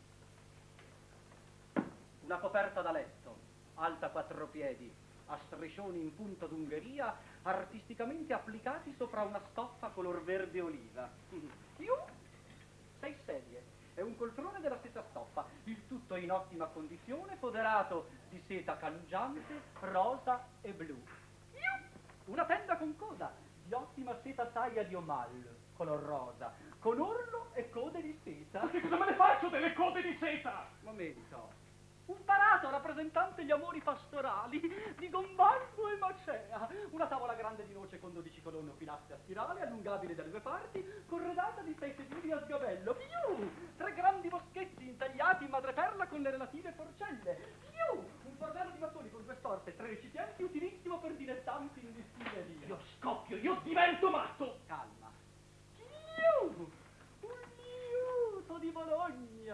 Speaker 6: Una coperta da letto, alta quattro piedi, a striscioni in punto d'Ungheria, artisticamente applicati sopra una stoffa color verde oliva. Più sei sedie e un coltrone della stessa stoffa, il tutto in ottima condizione, foderato di seta cangiante, rosa e blu. Più una tenda con coda, di ottima seta saia di omal, color rosa, con orlo e code di seta.
Speaker 3: Ma che cosa me ne faccio delle code di seta?
Speaker 6: Momento. Un parato rappresentante gli amori pastorali di Gombalbo e Macea, una tavola grande di noce con dodici colonne o pilastri a spirale, allungabile dalle due parti, corredata di sei sedili a sgabello, più tre grandi moschetti intagliati in madreperla con le relative forcelle, più un fornello di mattoni con due storte e tre recipienti, utilissimo per dilettanti in distilleria.
Speaker 3: Io scoppio, io divento matto!
Speaker 6: Calma. Più un liuto di Bologna,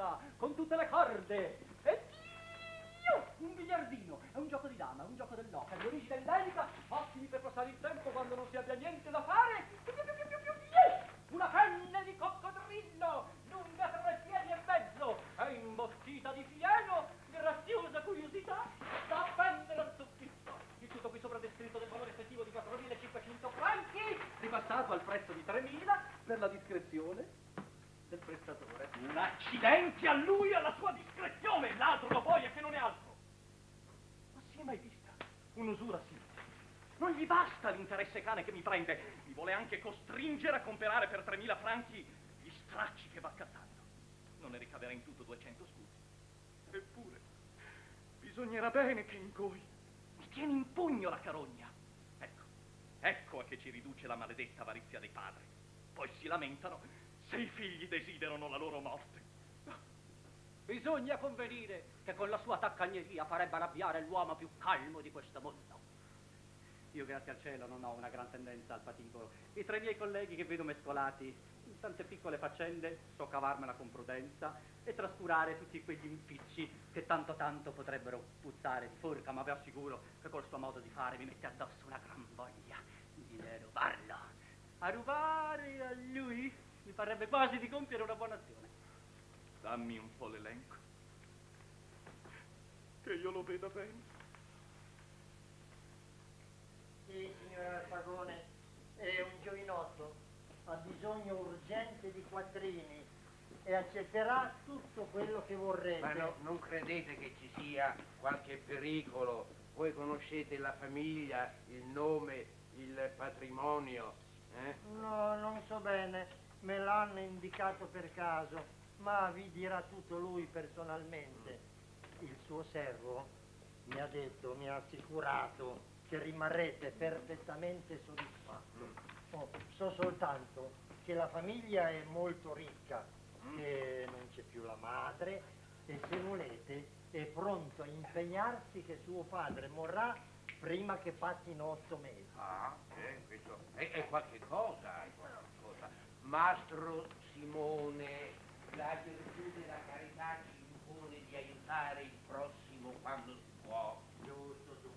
Speaker 6: Tremila, con tutte le corde. E Dio! Un biliardino, è un gioco di dama, un gioco dell'oca, di origine ellenica, ottimi per passare il tempo quando non si abbia niente da fare. Piu, piu, piu, piu, piu, piu. Una penne di coccodrillo, lunga tre piedi e mezzo, è imbottita di fieno, graziosa curiosità, da appendere al soffitto. Il tutto qui sopra descritto del valore effettivo di quattromilacinquecento franchi, ripassato al prezzo di tremila per la discrezione del prestatore. Un accidente a lui e alla sua discrezione, l'altro lo poi è che non è altro. Ma si è mai vista un'usura simile? Non gli basta l'interesse cane che mi prende, mi vuole anche costringere a comperare per tremila franchi gli stracci che va accattando. Non ne ricaverà in tutto duecento scudi. Eppure, bisognerà bene che ingoi. Mi tiene in pugno la carogna. Ecco, ecco a che ci riduce la maledetta avarizia dei padri. Poi si lamentano se i figli desiderano la loro morte. Bisogna convenire che con la sua taccagneria farebbe arrabbiare l'uomo più calmo di questo mondo. Io, grazie al cielo, non ho una gran tendenza al patibolo. I tre miei colleghi che vedo mescolati in tante piccole faccende so cavarmela con prudenza e trascurare tutti quegli impicci che tanto tanto potrebbero puzzare di forca, ma vi assicuro che col suo modo di fare mi mette addosso una gran voglia di rubarlo. A rubare a lui mi parrebbe quasi di compiere una buona azione. Dammi un po' l'elenco, che io lo veda bene.
Speaker 7: Sì, signor Arpagone, è un giovinotto, ha bisogno urgente di quattrini e accetterà tutto quello che vorrete.
Speaker 4: Ma no, non credete che ci sia qualche pericolo? Voi conoscete la famiglia, il nome, il patrimonio, eh?
Speaker 7: No, non so bene, me l'hanno indicato per caso, ma vi dirà tutto lui personalmente. Il suo servo mi ha detto, mi ha assicurato che rimarrete perfettamente soddisfatto. Oh, so soltanto che la famiglia è molto ricca, che non c'è più la madre e se volete è pronto a impegnarsi che suo padre morrà prima che passino otto mesi.
Speaker 4: Ah, eh, questo è, è qualche cosa, è qualche cosa. Mastro Simone, la virtù della carità ci impone di aiutare il prossimo quando si può. Giusto, giusto.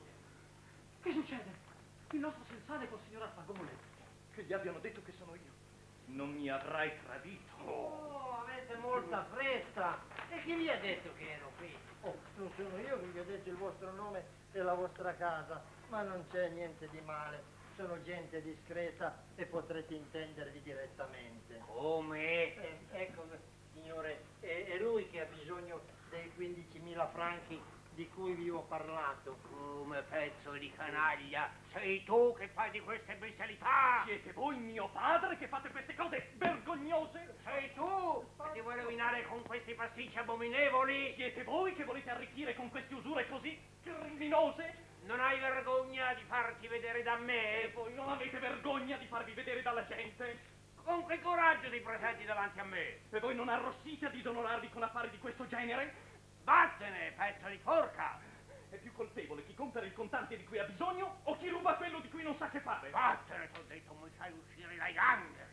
Speaker 6: Che succede? Il nostro sensale col signor Arpagone.
Speaker 3: Che gli abbiano detto che sono io. Non mi avrai tradito.
Speaker 7: Oh, avete molta fretta. E chi vi ha detto che ero qui? Oh, non sono io che vi ho detto il vostro nome e la vostra casa, ma non c'è niente di male. Sono gente discreta e potrete intendervi direttamente.
Speaker 4: Come?
Speaker 7: Eh, ecco, signore, è, è lui che ha bisogno dei quindicimila franchi di cui vi ho parlato.
Speaker 4: Come pezzo di canaglia, sei tu che fai di queste bestialità!
Speaker 3: Siete voi, mio padre, che fate queste cose vergognose?
Speaker 4: Sei tu che ti vuoi rovinare con questi pasticci abominevoli!
Speaker 3: Siete voi che volete arricchire con queste usure così criminose?
Speaker 4: Non hai vergogna di farti vedere da me?
Speaker 3: E voi non avete vergogna di farvi vedere dalla gente?
Speaker 4: Con che coraggio ti presenti davanti a me?
Speaker 3: E voi non arrossite a disonorarvi con affari di questo genere?
Speaker 4: Vattene, pezzo di porca!
Speaker 3: È più colpevole chi compra il contante di cui ha bisogno o chi ruba quello di cui non sa che fare?
Speaker 4: Vattene, t'ho detto, mi fai uscire dai gangheri!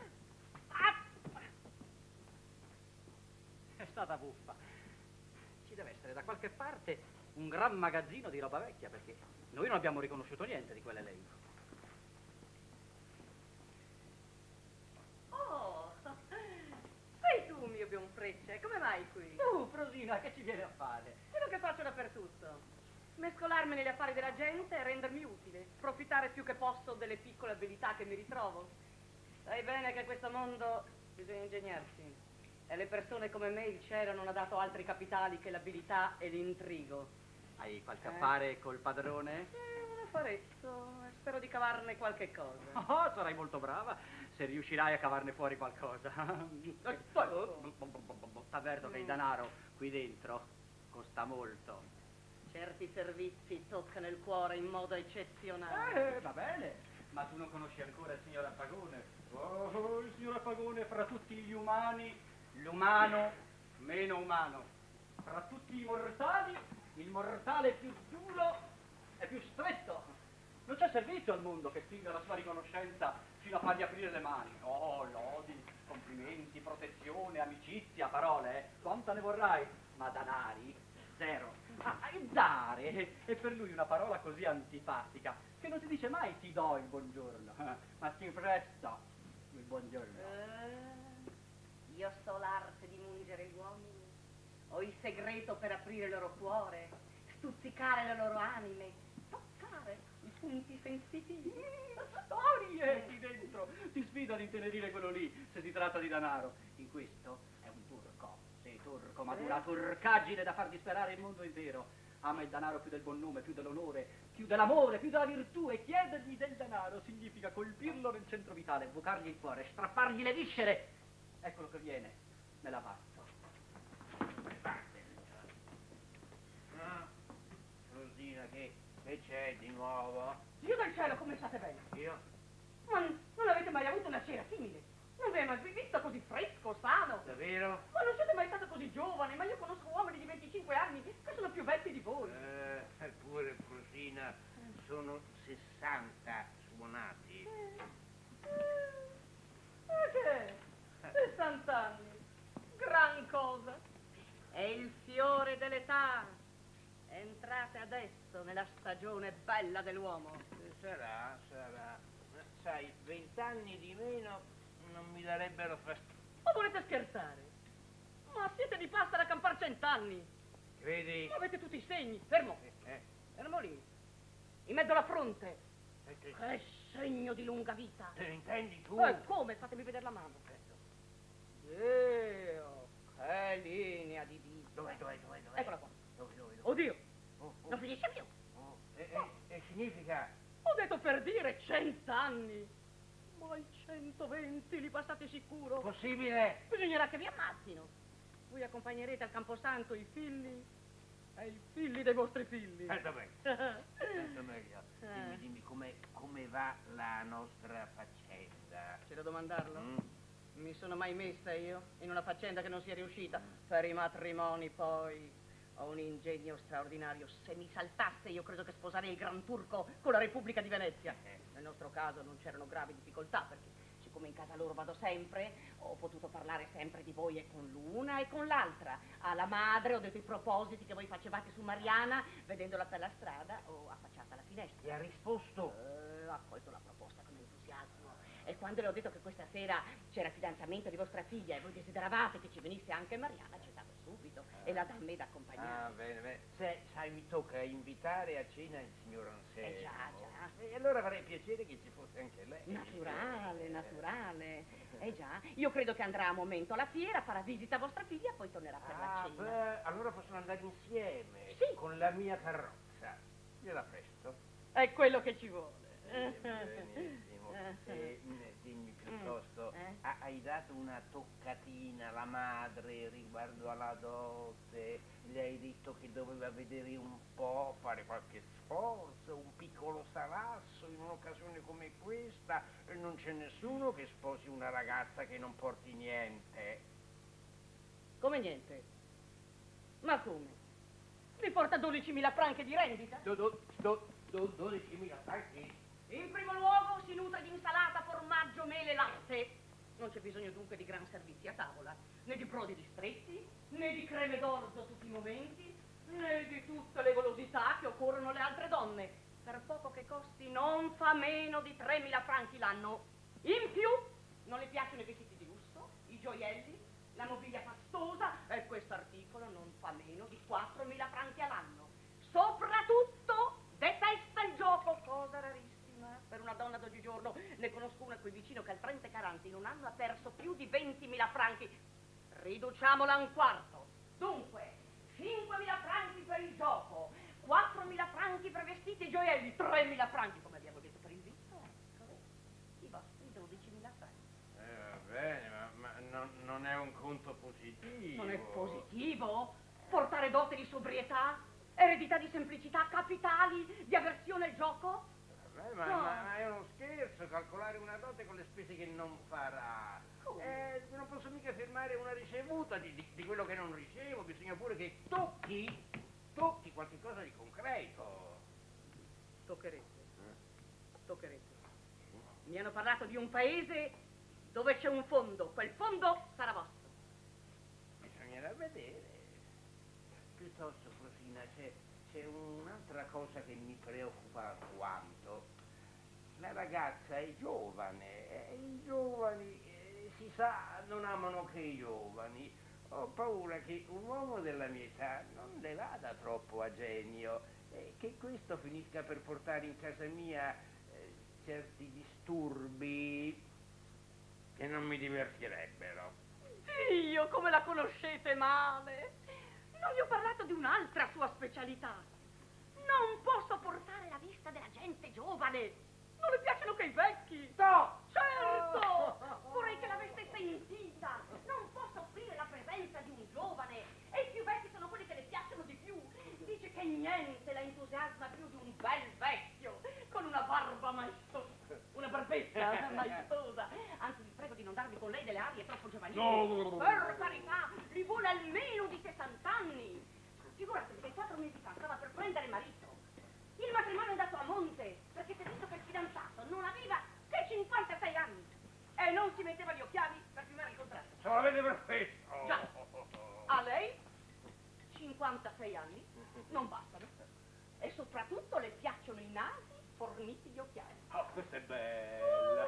Speaker 6: È stata buffa. Ci deve essere da qualche parte un gran magazzino di roba vecchia, perché noi non abbiamo riconosciuto niente di quell'elenco.
Speaker 2: Oh, sei tu, mio Bionfrecce, come mai qui?
Speaker 6: Tu, Prosina, che ci viene a fare?
Speaker 2: Quello che faccio dappertutto. Mescolarmi negli affari della gente e rendermi utile, profitare più che posso delle piccole abilità che mi ritrovo. Sai bene che in questo mondo bisogna ingegnarsi. E alle persone come me il cielo non ha dato altri capitali che l'abilità e l'intrigo.
Speaker 6: Hai qualche
Speaker 2: Eh?
Speaker 6: affare col padrone?
Speaker 2: Eh, un affaretto, e spero di cavarne qualche cosa.
Speaker 6: Oh, sarai molto brava se riuscirai a cavarne fuori qualcosa. T'avverto che il denaro qui dentro costa molto.
Speaker 2: Certi servizi toccano il cuore in modo eccezionale.
Speaker 6: Eh, va bene, ma tu non conosci ancora il signor Arpagone. Oh, il signor Arpagone fra tutti gli umani, l'umano meno umano. Fra tutti i mortali, il mortale più duro e più stretto. Non c'è servizio al mondo che spinga la sua riconoscenza fino a fargli aprire le mani. Oh, lodi, complimenti, protezione, amicizia, parole, eh. Quanta ne vorrai? Ma danari? Zero. Ah, e dare è per lui una parola così antipatica che non si dice mai ti do il buongiorno, ma si presta il buongiorno.
Speaker 8: Eh, io so l'arte di mungere gli uomini, ho il segreto per aprire il loro cuore, stuzzicare le loro anime, toccare i punti sensitivi.
Speaker 6: Storie qui dentro, ti sfido ad intenerire quello lì se si tratta di danaro. In questo è un turco, sì, turco, ma d'una turcaggine da far disperare il mondo intero. Ama il danaro più del buon nome, più dell'onore, più dell'amore, più della virtù, e chiedergli del danaro significa colpirlo nel centro vitale, bucargli il cuore, strappargli le viscere. Eccolo che viene, me la passo.
Speaker 4: Ah, Rosina, che, che c'è di nuovo?
Speaker 8: Dio del cielo, come state bene?
Speaker 4: Io?
Speaker 8: Ma non avete mai avuto una sera simile? Non vi è mai visto così fresco, sano?
Speaker 4: Davvero?
Speaker 8: Ma non siete mai stato così giovane, ma io conosco uomini di venticinque anni che sono più vecchi di voi.
Speaker 4: Eh, eppure, Rosina, sono sessanta suonati.
Speaker 8: Ma che? sessanta anni. Gran cosa. È il fiore dell'età. Entrate adesso nella stagione bella dell'uomo.
Speaker 4: Sarà, sarà. Ma sai, vent'anni di meno non mi darebbero fastidio.
Speaker 8: Ma volete scherzare? Ma siete di pasta da campar cent'anni.
Speaker 4: Credi?
Speaker 8: Ma avete tutti i segni. Fermo.
Speaker 4: Eh,
Speaker 8: Fermo lì. In mezzo alla fronte.
Speaker 4: eh, te,
Speaker 8: Che segno di lunga vita.
Speaker 4: te ne intendi tu?
Speaker 8: Eh, come? Fatemi vedere la mano. Dio, che linea di vita.
Speaker 4: Dov'è, dov'è, dov'è, dov'è?
Speaker 8: Eccola qua.
Speaker 4: Dove, dove, dove?
Speaker 8: Oddio,
Speaker 4: Oh, oh,
Speaker 8: non finisce più.
Speaker 4: oh. E, e, e significa?
Speaker 8: Ho detto per dire cent'anni. Ma i centoventi li passate sicuro.
Speaker 4: Possibile?
Speaker 8: Bisognerà che vi ammazzino. Voi accompagnerete al Camposanto i figli e i figli dei vostri figli.
Speaker 4: Eh, dov'è? Sento meglio.
Speaker 8: Eh.
Speaker 4: Dimmi, dimmi, come, come va la nostra faccenda?
Speaker 8: C'è da domandarlo?
Speaker 4: Mm?
Speaker 8: Mi sono mai messa io in una faccenda che non sia riuscita. Per i matrimoni poi ho un ingegno straordinario. Se mi saltasse io credo che sposarei il Gran Turco con la Repubblica di Venezia. Nel nostro caso non c'erano gravi difficoltà perché siccome in casa loro vado sempre, ho potuto parlare sempre di voi e con l'una e con l'altra. Alla madre ho detto i propositi che voi facevate su Mariana vedendola per la strada o affacciata alla finestra.
Speaker 4: Ti ha risposto?
Speaker 8: Eh, ha accolto la proposta con entusiasmo. E quando le ho detto che questa sera c'era fidanzamento di vostra figlia e voi desideravate che ci venisse anche Mariana, c'è stato subito e la dammi da accompagnare.
Speaker 4: Ah, bene, bene. Se, sai, mi tocca invitare a cena il signor Anselmo.
Speaker 8: Eh già, già.
Speaker 4: E allora avrei piacere che ci fosse anche lei.
Speaker 8: Naturale, naturale. Eh già, io credo che andrà a momento alla fiera, farà visita a vostra figlia e poi tornerà per la
Speaker 4: Ah,
Speaker 8: cena.
Speaker 4: beh, allora possono andare insieme.
Speaker 8: Sì.
Speaker 4: Con la mia carrozza. Gliela presto.
Speaker 8: È quello che ci vuole.
Speaker 4: Benissimo. E, dimmi piuttosto,
Speaker 8: Eh?
Speaker 4: ha- hai dato una toccatina alla madre riguardo alla dote? Le hai detto che doveva vedere un po', fare qualche sforzo, un piccolo salasso in un'occasione come questa? Non c'è nessuno che sposi una ragazza che non porti niente.
Speaker 8: Come niente? Ma come? Mi porta dodicimila franchi di rendita?
Speaker 4: Do, do, do, do, dodicimila franchi?
Speaker 8: In primo luogo si nutre di insalata, formaggio, mele e latte. Non c'è bisogno dunque di gran servizi a tavola, né di brodi ristretti, né di creme d'orzo a tutti i momenti, né di tutte le golosità che occorrono alle altre donne. Per poco che costi non fa meno di tremila franchi l'anno. In più non le piacciono i vestiti di lusso, i gioielli, la mobilia fastosa e questo articolo non fa meno di quattromila franchi all'anno. Soprattutto detesta il gioco, cosa rarissima. Per una donna d'oggigiorno ne conosco una qui vicino che al trenta caranti in un anno ha perso più di ventimila franchi. Riduciamola a un quarto. Dunque, cinquemila franchi per il gioco, quattromila franchi per vestiti e gioielli, tremila franchi, come abbiamo detto, per il vitto. Ecco, i vostri dodicimila franchi.
Speaker 4: Eh, va bene, ma, ma non, non è un conto positivo.
Speaker 8: Non è positivo? Portare dote di sobrietà, eredità di semplicità, capitali, di avversione al gioco?
Speaker 4: Vabbè, ma,
Speaker 8: No.
Speaker 4: ma- ma è uno scherzo calcolare una dote con le spese che non farà.
Speaker 8: Come?
Speaker 4: Eh, non posso mica firmare una ricevuta di, di- di quello che non ricevo, bisogna pure che tocchi, tocchi qualche cosa di concreto.
Speaker 8: Toccherete. Toccherete. Mi hanno parlato di un paese dove c'è un fondo. Quel fondo sarà vostro.
Speaker 4: Bisognerà vedere. Piuttosto, Frosina, c'è, c'è un'altra cosa che mi preoccupa alquanto. La ragazza è giovane, e i giovani, eh, si sa, non amano che i giovani. Ho paura che un uomo della mia età non le vada troppo a genio e che questo finisca per portare in casa mia eh, certi disturbi che non mi divertirebbero.
Speaker 8: Dio, come la conoscete male! Non gli ho parlato di un'altra sua specialità. Non posso portare la vista della gente giovane. Non le piacciono che i vecchi.
Speaker 4: No!
Speaker 8: Certo! Vorrei che l'aveste sentita. Non posso offrire la presenza di un giovane. E i più vecchi sono quelli che le piacciono di più. Dice che niente la entusiasma più di un bel vecchio con una barba maestosa. Una barbetta maestosa. Anzi, vi prego di non darmi con lei delle arie troppo giovanili.
Speaker 4: No.
Speaker 8: Per carità, li vuole almeno di sessanta anni. Figuratevi che quattro mesi fa stava per prendere marito. Il matrimonio è andato a monte perché si è visto che il fidanzato non aveva che cinquantasei anni e non si metteva gli occhiali per firmare il contratto.
Speaker 4: Se lo vede perfetto.
Speaker 8: Già. A lei cinquantasei anni non bastano e soprattutto le piacciono i nasi forniti di occhiali.
Speaker 4: Oh, questa è bella.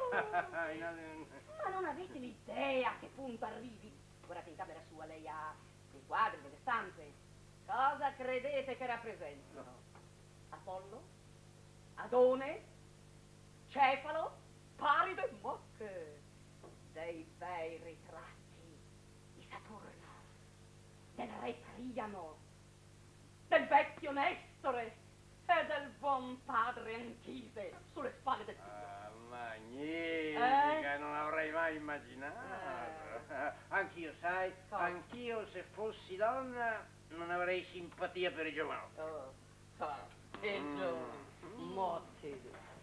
Speaker 8: Uh, ma non avete l'idea a che punto arrivi? Guardate, in camera sua lei ha dei quadri, delle stampe. Cosa credete che rappresentano? Apollo? Adone? Cefalo? Paride? Ma che? Dei bei ritratti di Saturno, del re Priamo, del vecchio Nestore e del buon padre Anchise sulle spalle del figlio.
Speaker 4: Ah, magnifica,
Speaker 8: Eh?
Speaker 4: non avrei mai immaginato.
Speaker 8: Eh.
Speaker 4: Anch'io, sai,
Speaker 8: Cosa?
Speaker 4: anch'io se fossi donna non avrei simpatia per i giovanotti.
Speaker 8: Oh, fa, che
Speaker 4: Mm.
Speaker 8: giovane, motti.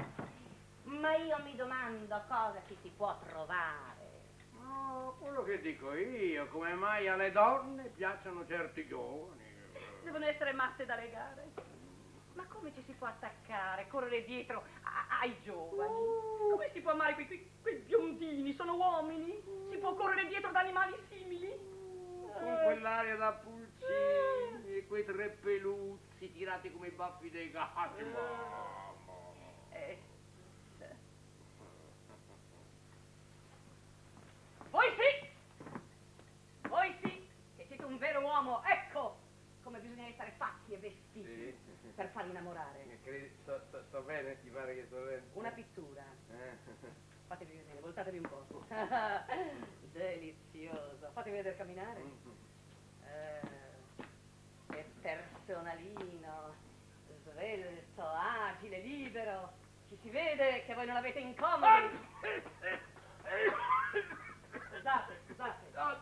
Speaker 8: Ma io mi domando cosa ci si può trovare.
Speaker 4: No, quello che dico io, come mai alle donne piacciono certi giovani.
Speaker 8: Devono essere masse da legare. Ma come ci si può attaccare, correre dietro a- ai giovani? Come si può amare quei, quei, quei biondini? Sono uomini? Si può correre dietro ad animali simili?
Speaker 4: Con quell'aria da pulcini e quei tre peluzzi tirati come i baffi dei gatti. Mamma.
Speaker 8: Eh. Voi sì! Voi sì! Che siete un vero uomo! Ecco come bisogna essere fatti e vestiti
Speaker 4: Sì.
Speaker 8: per farli innamorare.
Speaker 4: Credi, sto, sto, sto bene? Ti pare che sto bene?
Speaker 8: Una pittura.
Speaker 4: Eh.
Speaker 8: Fatevi vedere, voltatevi un po'. Delizioso. Fatevi vedere camminare. Eh, che personalino. Svelto, agile, libero. Ci si vede che voi non avete incomodi. Scusate, scusate.
Speaker 4: No,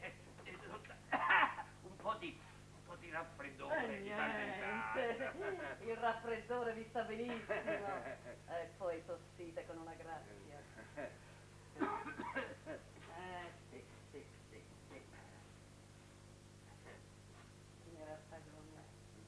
Speaker 4: un po' di, un po' di raffreddore.
Speaker 8: Eh,
Speaker 4: di tanto in
Speaker 8: niente.
Speaker 4: tanto.
Speaker 8: Il raffreddore vi sta benissimo. E poi tossite con una grazia. Eh, sì, sì, sì, sì. Signora Stagone,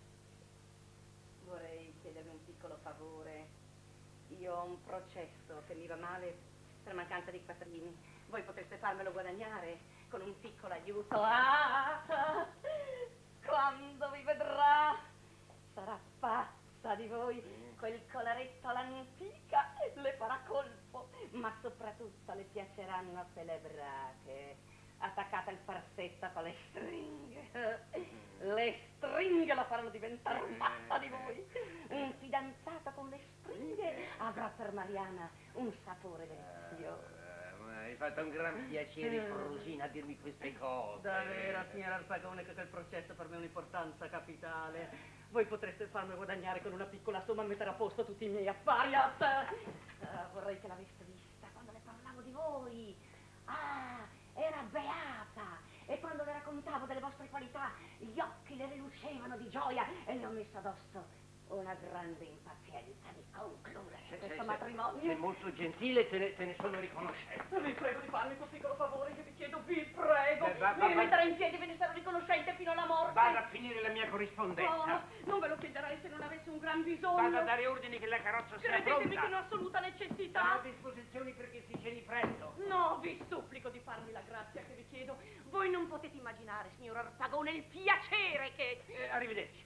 Speaker 8: vorrei chiedervi un piccolo favore. Io ho un processo che mi va male per mancanza di quattrini. Voi potreste farmelo guadagnare con un piccolo aiuto. Ah, quando vi vedrà sarà pazza di voi. Quel colaretto all'antica le farà colpo, ma soprattutto le piaceranno quelle brache attaccate al farsetto con le stringhe. Le stringhe la faranno diventare pazza di voi. Un fidanzato con le stringhe avrà per Mariana un sapore delizioso.
Speaker 4: Hai fatto un gran piacere, Frosina, a dirmi queste cose.
Speaker 8: Davvero, signora Arpagone, che quel processo per me è un'importanza capitale. Voi potreste farmi guadagnare con una piccola somma e mettere a posto tutti i miei affari. Ah, vorrei che l'aveste vista quando le parlavo di voi. Ah, era beata. E quando le raccontavo delle vostre qualità, gli occhi le rilucevano di gioia e le ho messo addosso una grande impazienza di concludere
Speaker 4: Se-
Speaker 8: questo
Speaker 4: se-
Speaker 8: matrimonio.
Speaker 4: Sei molto gentile, te ne, te ne sono riconoscente.
Speaker 8: Vi prego di farmi questo piccolo favore che vi chiedo, vi prego.
Speaker 4: Beh, va-
Speaker 8: mi
Speaker 4: va-
Speaker 8: rimetterò in piedi e ve ne sarò riconoscente fino alla morte.
Speaker 4: Vado a finire la mia corrispondenza.
Speaker 8: Oh, non ve lo chiederei se non avessi un gran bisogno.
Speaker 4: Vado a dare ordini che la carrozza sia
Speaker 8: Credetemi
Speaker 4: pronta.
Speaker 8: che ne ho assoluta necessità.
Speaker 4: Sto a disposizione perché si ceni presto.
Speaker 8: No, vi supplico di farmi la grazia che vi chiedo. Voi non potete immaginare, signor Artagone, il piacere che...
Speaker 4: Eh, arrivederci.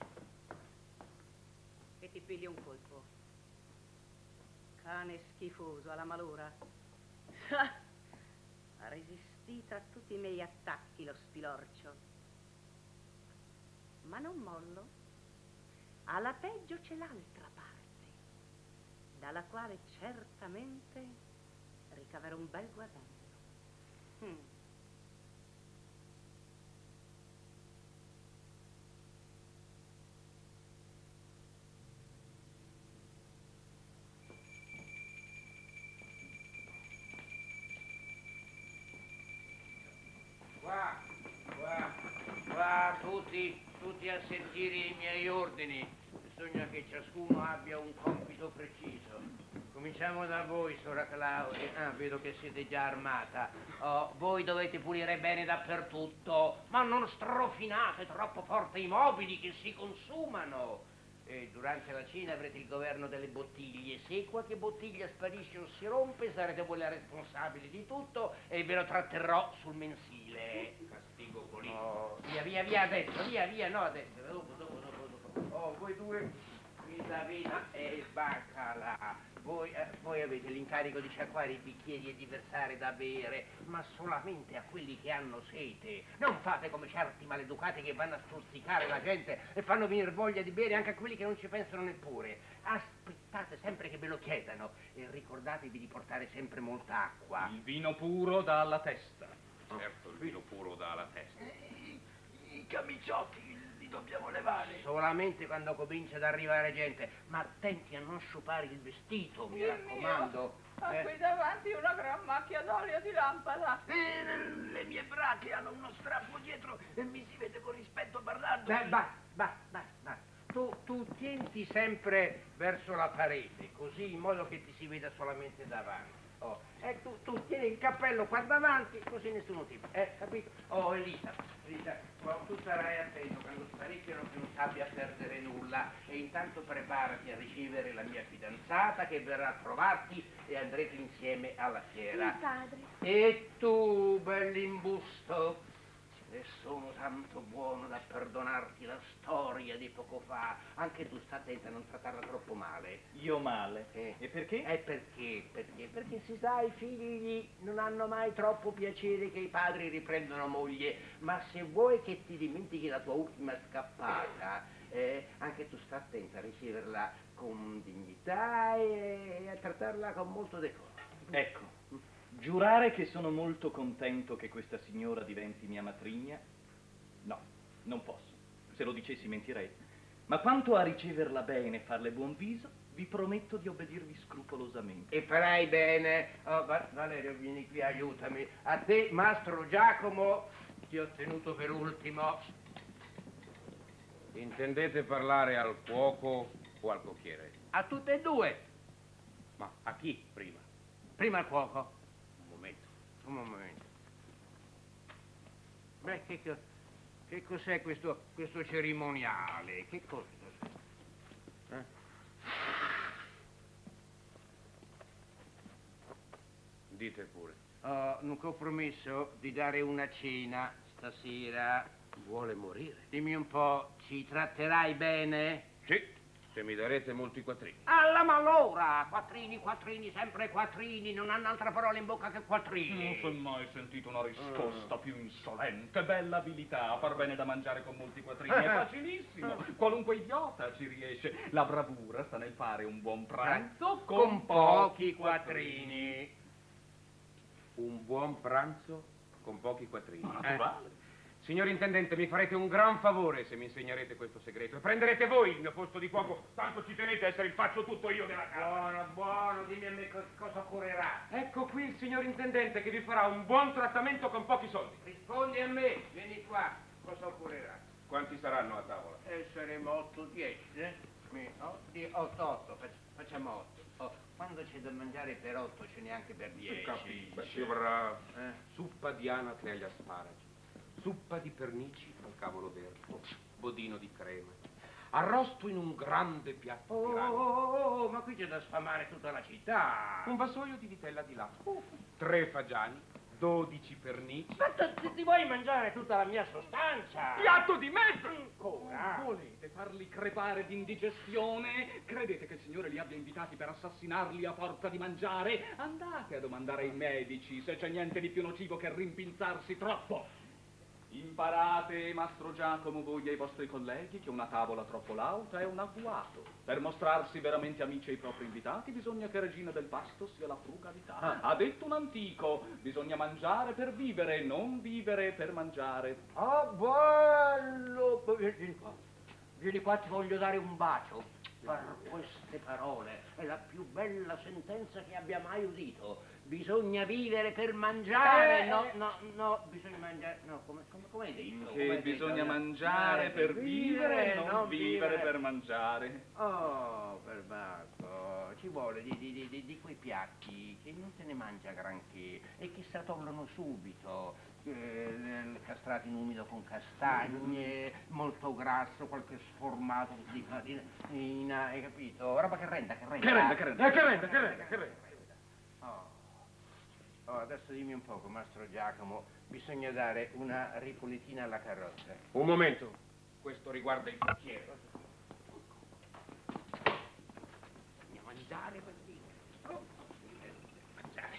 Speaker 8: Che ti pigli un colpo. Cane schifoso alla malora. Ha resistito a tutti i miei attacchi lo spilorcio. Ma non mollo. Alla peggio c'è l'altra parte, dalla quale certamente ricaverò un bel guadagno. Mm.
Speaker 4: Qua, qua, qua, tutti, tutti a sentire i miei ordini. Bisogna che ciascuno abbia un compito preciso. Cominciamo da voi, Sora Claudia. Ah, vedo che siete già armata. Oh, voi dovete pulire bene dappertutto, ma non strofinate troppo forte i mobili che si consumano. E durante la cena avrete il governo delle bottiglie. Se qualche bottiglia sparisce o si rompe, sarete voi la responsabile di tutto e ve lo tratterrò sul mensile. Castigo politico. Oh, via, via, via adesso, via, via, no adesso. Dopo, dopo, dopo, dopo. Oh, voi due, vita, vita e baccalà. Voi, eh, voi avete l'incarico di sciacquare i bicchieri e di versare da bere, ma solamente a quelli che hanno sete. Non fate come certi maleducati che vanno a stuzzicare la gente e fanno venire voglia di bere anche a quelli che non ci pensano neppure. Aspettate sempre che ve lo chiedano e ricordatevi di portare sempre molta acqua.
Speaker 1: Il vino puro dà alla testa.
Speaker 9: Certo, il vino puro dà alla testa.
Speaker 10: I, i camiciotti li dobbiamo levare.
Speaker 4: Solamente quando comincia ad arrivare gente, ma attenti a non sciupare il vestito, mi raccomando.
Speaker 8: Ha
Speaker 4: Eh.
Speaker 8: qui davanti una gran macchia d'olio di lampada.
Speaker 10: Eh, le mie brache hanno uno strappo dietro e mi si vede con rispetto parlando.
Speaker 4: Beh, basta, basta, basta, basta. Tu, tu tienti sempre verso la parete, così in modo che ti si veda solamente davanti. Oh. E tu, tu tieni il cappello qua davanti, così nessuno ti... Eh, capito? Oh, Elisa, Elisa, tu sarai attento quando sparecchiano che non sappia perdere nulla e intanto preparati a ricevere la mia fidanzata che verrà a trovarti e andrete insieme alla fiera.
Speaker 2: Sì, padre.
Speaker 4: E tu, bell'imbusto, e sono tanto buono da perdonarti la storia di poco fa. Anche tu sta attenta a non trattarla troppo male.
Speaker 3: Io male?
Speaker 4: Eh.
Speaker 3: E perché?
Speaker 4: E perché? Perché? Perché si sa, i figli non hanno mai troppo piacere che i padri riprendono moglie, ma se vuoi che ti dimentichi la tua ultima scappata, eh, anche tu sta attenta a riceverla con dignità e a trattarla con molto decoro.
Speaker 3: Ecco. Giurare che sono molto contento che questa signora diventi mia matrigna? No, non posso. Se lo dicessi mentirei. Ma quanto a riceverla bene e farle buon viso, vi prometto di obbedirvi scrupolosamente.
Speaker 4: E farai bene. Oh, Va- Valerio, vieni qui, aiutami. A te, Mastro Giacomo, ti ho tenuto per ultimo.
Speaker 9: Intendete parlare al cuoco o al cocchiere?
Speaker 4: A tutte e due.
Speaker 9: Ma a chi prima?
Speaker 4: Prima al cuoco.
Speaker 9: Un momento.
Speaker 4: Un momento. Beh, che, co- che cos'è questo, questo cerimoniale? Che cosa? Eh?
Speaker 9: Dite pure.
Speaker 4: Ho un compromesso di dare una cena stasera.
Speaker 9: Vuole morire?
Speaker 4: Dimmi un po', ci tratterai bene?
Speaker 9: Sì, se mi darete molti quattrini.
Speaker 4: Alla malora! Quattrini, quattrini, sempre quattrini, non hanno altra parola in bocca che quattrini.
Speaker 1: Non si è mai sentito una risposta più insolente. Bella abilità, far bene da mangiare con molti quattrini. È facilissimo. Qualunque idiota ci riesce. La bravura sta nel fare un buon pranzo con,
Speaker 4: Con pochi quattrini.
Speaker 9: Un buon pranzo con pochi quattrini.
Speaker 1: Ma naturale.
Speaker 9: Signor Intendente, mi farete un gran favore se mi insegnerete questo segreto e prenderete voi il mio posto di cuoco, tanto ci tenete a essere il faccio tutto io della casa.
Speaker 4: Buono, buono, dimmi a me co- cosa occorrerà.
Speaker 9: Ecco qui il signor Intendente che vi farà un buon trattamento con pochi soldi.
Speaker 4: Rispondi a me, vieni qua, cosa occorrerà?
Speaker 9: Quanti saranno a tavola?
Speaker 4: Eh, saremo otto dieci, eh? Mi- oh, di otto, otto, fac- facciamo otto. Oh, quando c'è da mangiare per otto ce n'è anche per dieci.
Speaker 9: Capisci, ci vorrà eh? suppa di anatre agli asparagi, suppa di pernici al cavolo verde, bodino di crema, arrosto in un grande piatto
Speaker 4: Oh,
Speaker 9: di
Speaker 4: oh,
Speaker 9: ragù,
Speaker 4: oh, oh, ma qui c'è da sfamare tutta la città.
Speaker 9: un vassoio di vitella di latte, tre fagiani, dodici pernici.
Speaker 4: Ma tu- ti vuoi mangiare tutta la mia sostanza?
Speaker 1: Piatto di mezzo!
Speaker 4: Ancora?
Speaker 1: Volete farli crepare d'indigestione? Credete che il Signore li abbia invitati per assassinarli a forza di mangiare? Andate a domandare ai medici se c'è niente di più nocivo che rimpinzarsi troppo. Imparate, Mastro Giacomo, voi e i vostri colleghi, che una tavola troppo lauta è un agguato. Per mostrarsi veramente amici ai propri invitati bisogna che regina del pasto sia la frugalità. Ha detto un antico, bisogna mangiare per vivere, non vivere per mangiare.
Speaker 4: Ah, bello! Vieni qua. Vieni qua, ti voglio dare un bacio. Per queste parole è la più bella sentenza che abbia mai udito. Bisogna vivere per mangiare.
Speaker 1: Eh,
Speaker 4: no,
Speaker 1: eh.
Speaker 4: no, no, bisogna mangiare. No, come, come, come hai detto?
Speaker 1: Che
Speaker 4: Come hai
Speaker 1: bisogna
Speaker 4: detto?
Speaker 1: mangiare
Speaker 4: Eh,
Speaker 1: per vivere, non vivere per mangiare.
Speaker 4: Oh, perbacco, ci vuole di, di, di, di quei piatti che non se ne mangia granché e che s'atollano subito, eh, castrati in umido con castagne, molto grasso, qualche sformato di farina, in- hai capito? Roba che renda, che renda.
Speaker 1: Che renda, che renda.
Speaker 9: Eh, che renda, che renda, che renda.
Speaker 4: Oh. Oh, adesso dimmi un poco, Mastro Giacomo, bisogna dare una ripulitina alla carrozza.
Speaker 9: Un momento, questo riguarda il cocchiere.
Speaker 4: Bisogna mangiare per dire. Oh, mangiare.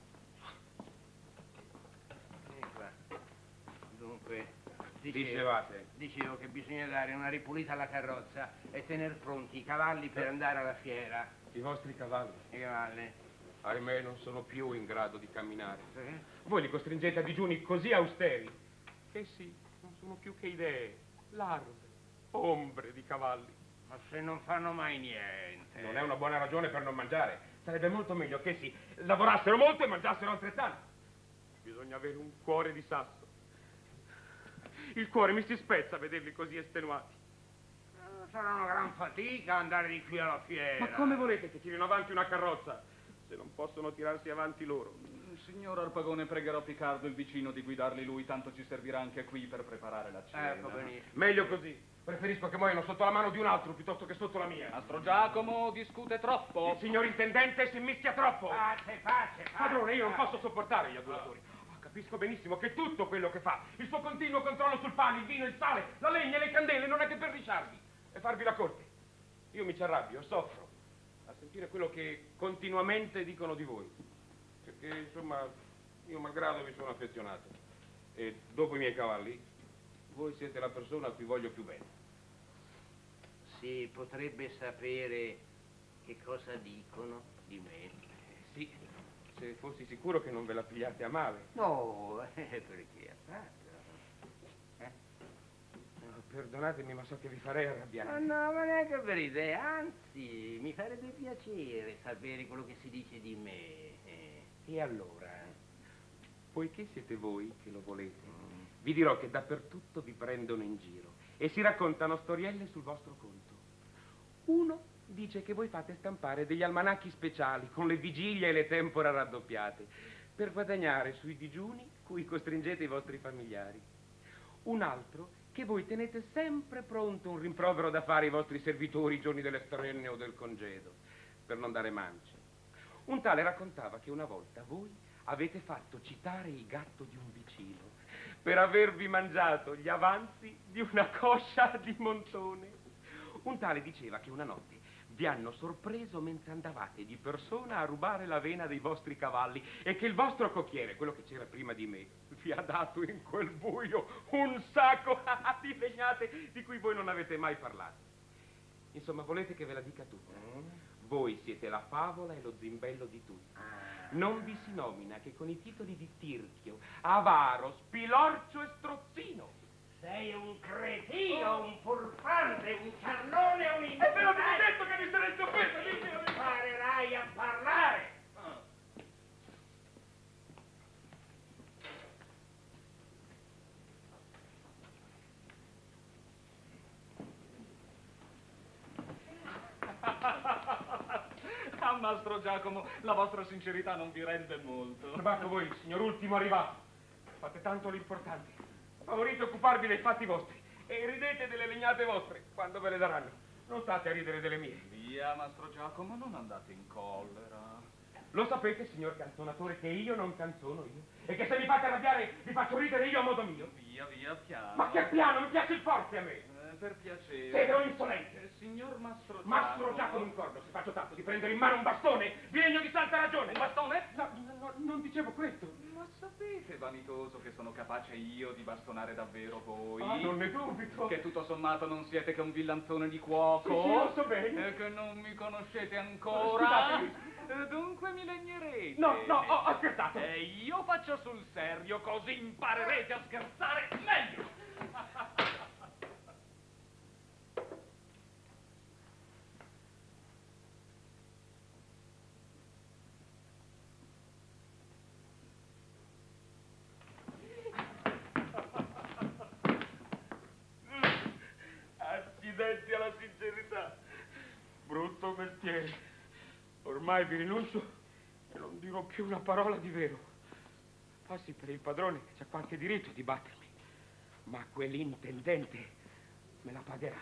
Speaker 4: E qua. Dunque, dicevo,
Speaker 9: Dicevate.
Speaker 4: dicevo che bisogna dare una ripulita alla carrozza e tener pronti i cavalli per andare alla fiera.
Speaker 9: I vostri cavalli,
Speaker 4: I cavalli.
Speaker 9: ahimè, non sono più in grado di camminare.
Speaker 4: Eh?
Speaker 9: Voi li costringete a digiuni così austeri che sì, non sono più che idee, larve, ombre di cavalli.
Speaker 4: Ma se non fanno mai niente.
Speaker 9: Non è una buona ragione per non mangiare. Sarebbe molto meglio che si lavorassero molto e mangiassero altrettanto. Bisogna avere un cuore di sasso. Il cuore mi si spezza a vederli così estenuati.
Speaker 4: Eh, Sarà una gran fatica andare di qui alla fiera.
Speaker 9: Ma come volete che tirino avanti una carrozza se non possono tirarsi avanti loro?
Speaker 1: Signor Arpagone, pregherò Piccardo, il vicino, di guidarli lui, tanto ci servirà anche qui per preparare la cena.
Speaker 4: Ecco, benissimo.
Speaker 9: Meglio così. Preferisco che muoiano sotto la mano di un altro piuttosto che sotto la mia.
Speaker 1: Mastro Giacomo discute troppo.
Speaker 9: Il signor intendente si mischia troppo.
Speaker 4: Pace, pace, pace.
Speaker 9: Padrone, io non posso sopportare gli adulatori. Ah, capisco benissimo che tutto quello che fa, il suo continuo controllo sul pane, il vino, il sale, la legna e le candele, non è che per ricciarvi e farvi la corte. Io mi ci arrabbio, soffro a sentire quello che continuamente dicono di voi. Perché, insomma, io malgrado vi sono affezionato. E dopo i miei cavalli, voi siete la persona a cui voglio più bene.
Speaker 4: Si potrebbe sapere che cosa dicono di me?
Speaker 9: Sì, se fossi sicuro che non ve la pigliate a male.
Speaker 4: No, eh, perché affatto? Eh?
Speaker 9: Perdonatemi, ma so che vi farei arrabbiare.
Speaker 4: Ma no, ma neanche per idea, anzi, mi farebbe piacere sapere quello che si dice di me. Eh.
Speaker 9: E allora, poiché siete voi che lo volete, vi dirò che dappertutto vi prendono in giro e si raccontano storielle sul vostro conto. Uno dice che voi fate stampare degli almanacchi speciali con le vigilie e le tempora raddoppiate per guadagnare sui digiuni cui costringete i vostri familiari. Un altro che voi tenete sempre pronto un rimprovero da fare ai vostri servitori i giorni dell'estreneo o del congedo per non dare mance. Un tale raccontava che una volta voi avete fatto citare il gatto di un vicino per avervi mangiato gli avanzi di una coscia di montone. Un tale diceva che una notte vi hanno sorpreso mentre andavate di persona a rubare l'avena dei vostri cavalli e che il vostro cocchiere, quello che c'era prima di me, vi ha dato in quel buio un sacco di legnate di cui voi non avete mai parlato. Insomma, volete che ve la dica tutta? Voi siete la favola e lo zimbello di tutti. Non vi si nomina che con i titoli di tirchio, avaro, spilorcio e strozzino.
Speaker 4: Sei un cretino, un furfante, un ciarlone, un
Speaker 9: E ve l'avevo detto che mi sarei offeso, dimmelo!
Speaker 4: Imparerai a parlare!
Speaker 1: Ah, Mastro Giacomo, la vostra sincerità non vi rende molto.
Speaker 9: Perbacco voi, signor ultimo arrivato. Fate tanto l'importante. Favorite occuparvi dei fatti vostri e ridete delle legnate vostre quando ve le daranno. Non state a ridere delle mie.
Speaker 1: Via, Mastro Giacomo, non andate in collera.
Speaker 9: Lo sapete, signor canzonatore, che io non canzono io e che se mi fate arrabbiare vi faccio ridere io a modo mio.
Speaker 1: Via, via, piano.
Speaker 9: Ma che piano, mi piace il forte a me.
Speaker 1: Eh, per piacere.
Speaker 9: Siete un insolente.
Speaker 1: Eh, signor Mastro Giacomo.
Speaker 9: Mastro Giacomo incorno, se faccio tanto di prendere in mano un bastone, degno di santa ragione.
Speaker 1: Un bastone?
Speaker 9: No, no, non dicevo questo.
Speaker 1: Ma sapete, vanitoso, che sono capace io di bastonare davvero voi?
Speaker 9: Ah, non ne dubito.
Speaker 1: Che tutto sommato non siete che un villanzone di cuoco?
Speaker 9: Sì, sì, lo so bene.
Speaker 1: E che non mi conoscete ancora?
Speaker 9: Scusate.
Speaker 1: Eh, Dunque mi legnerete.
Speaker 9: No, no, ho, ho scherzato.
Speaker 1: E io faccio sul serio, così imparerete a scherzare meglio.
Speaker 9: Accidenti alla sincerità. Brutto mestiere. Ormai vi rinuncio e non dirò più una parola di vero. Passi per il padrone che c'ha qualche diritto di battermi, ma quell'intendente me la pagherà.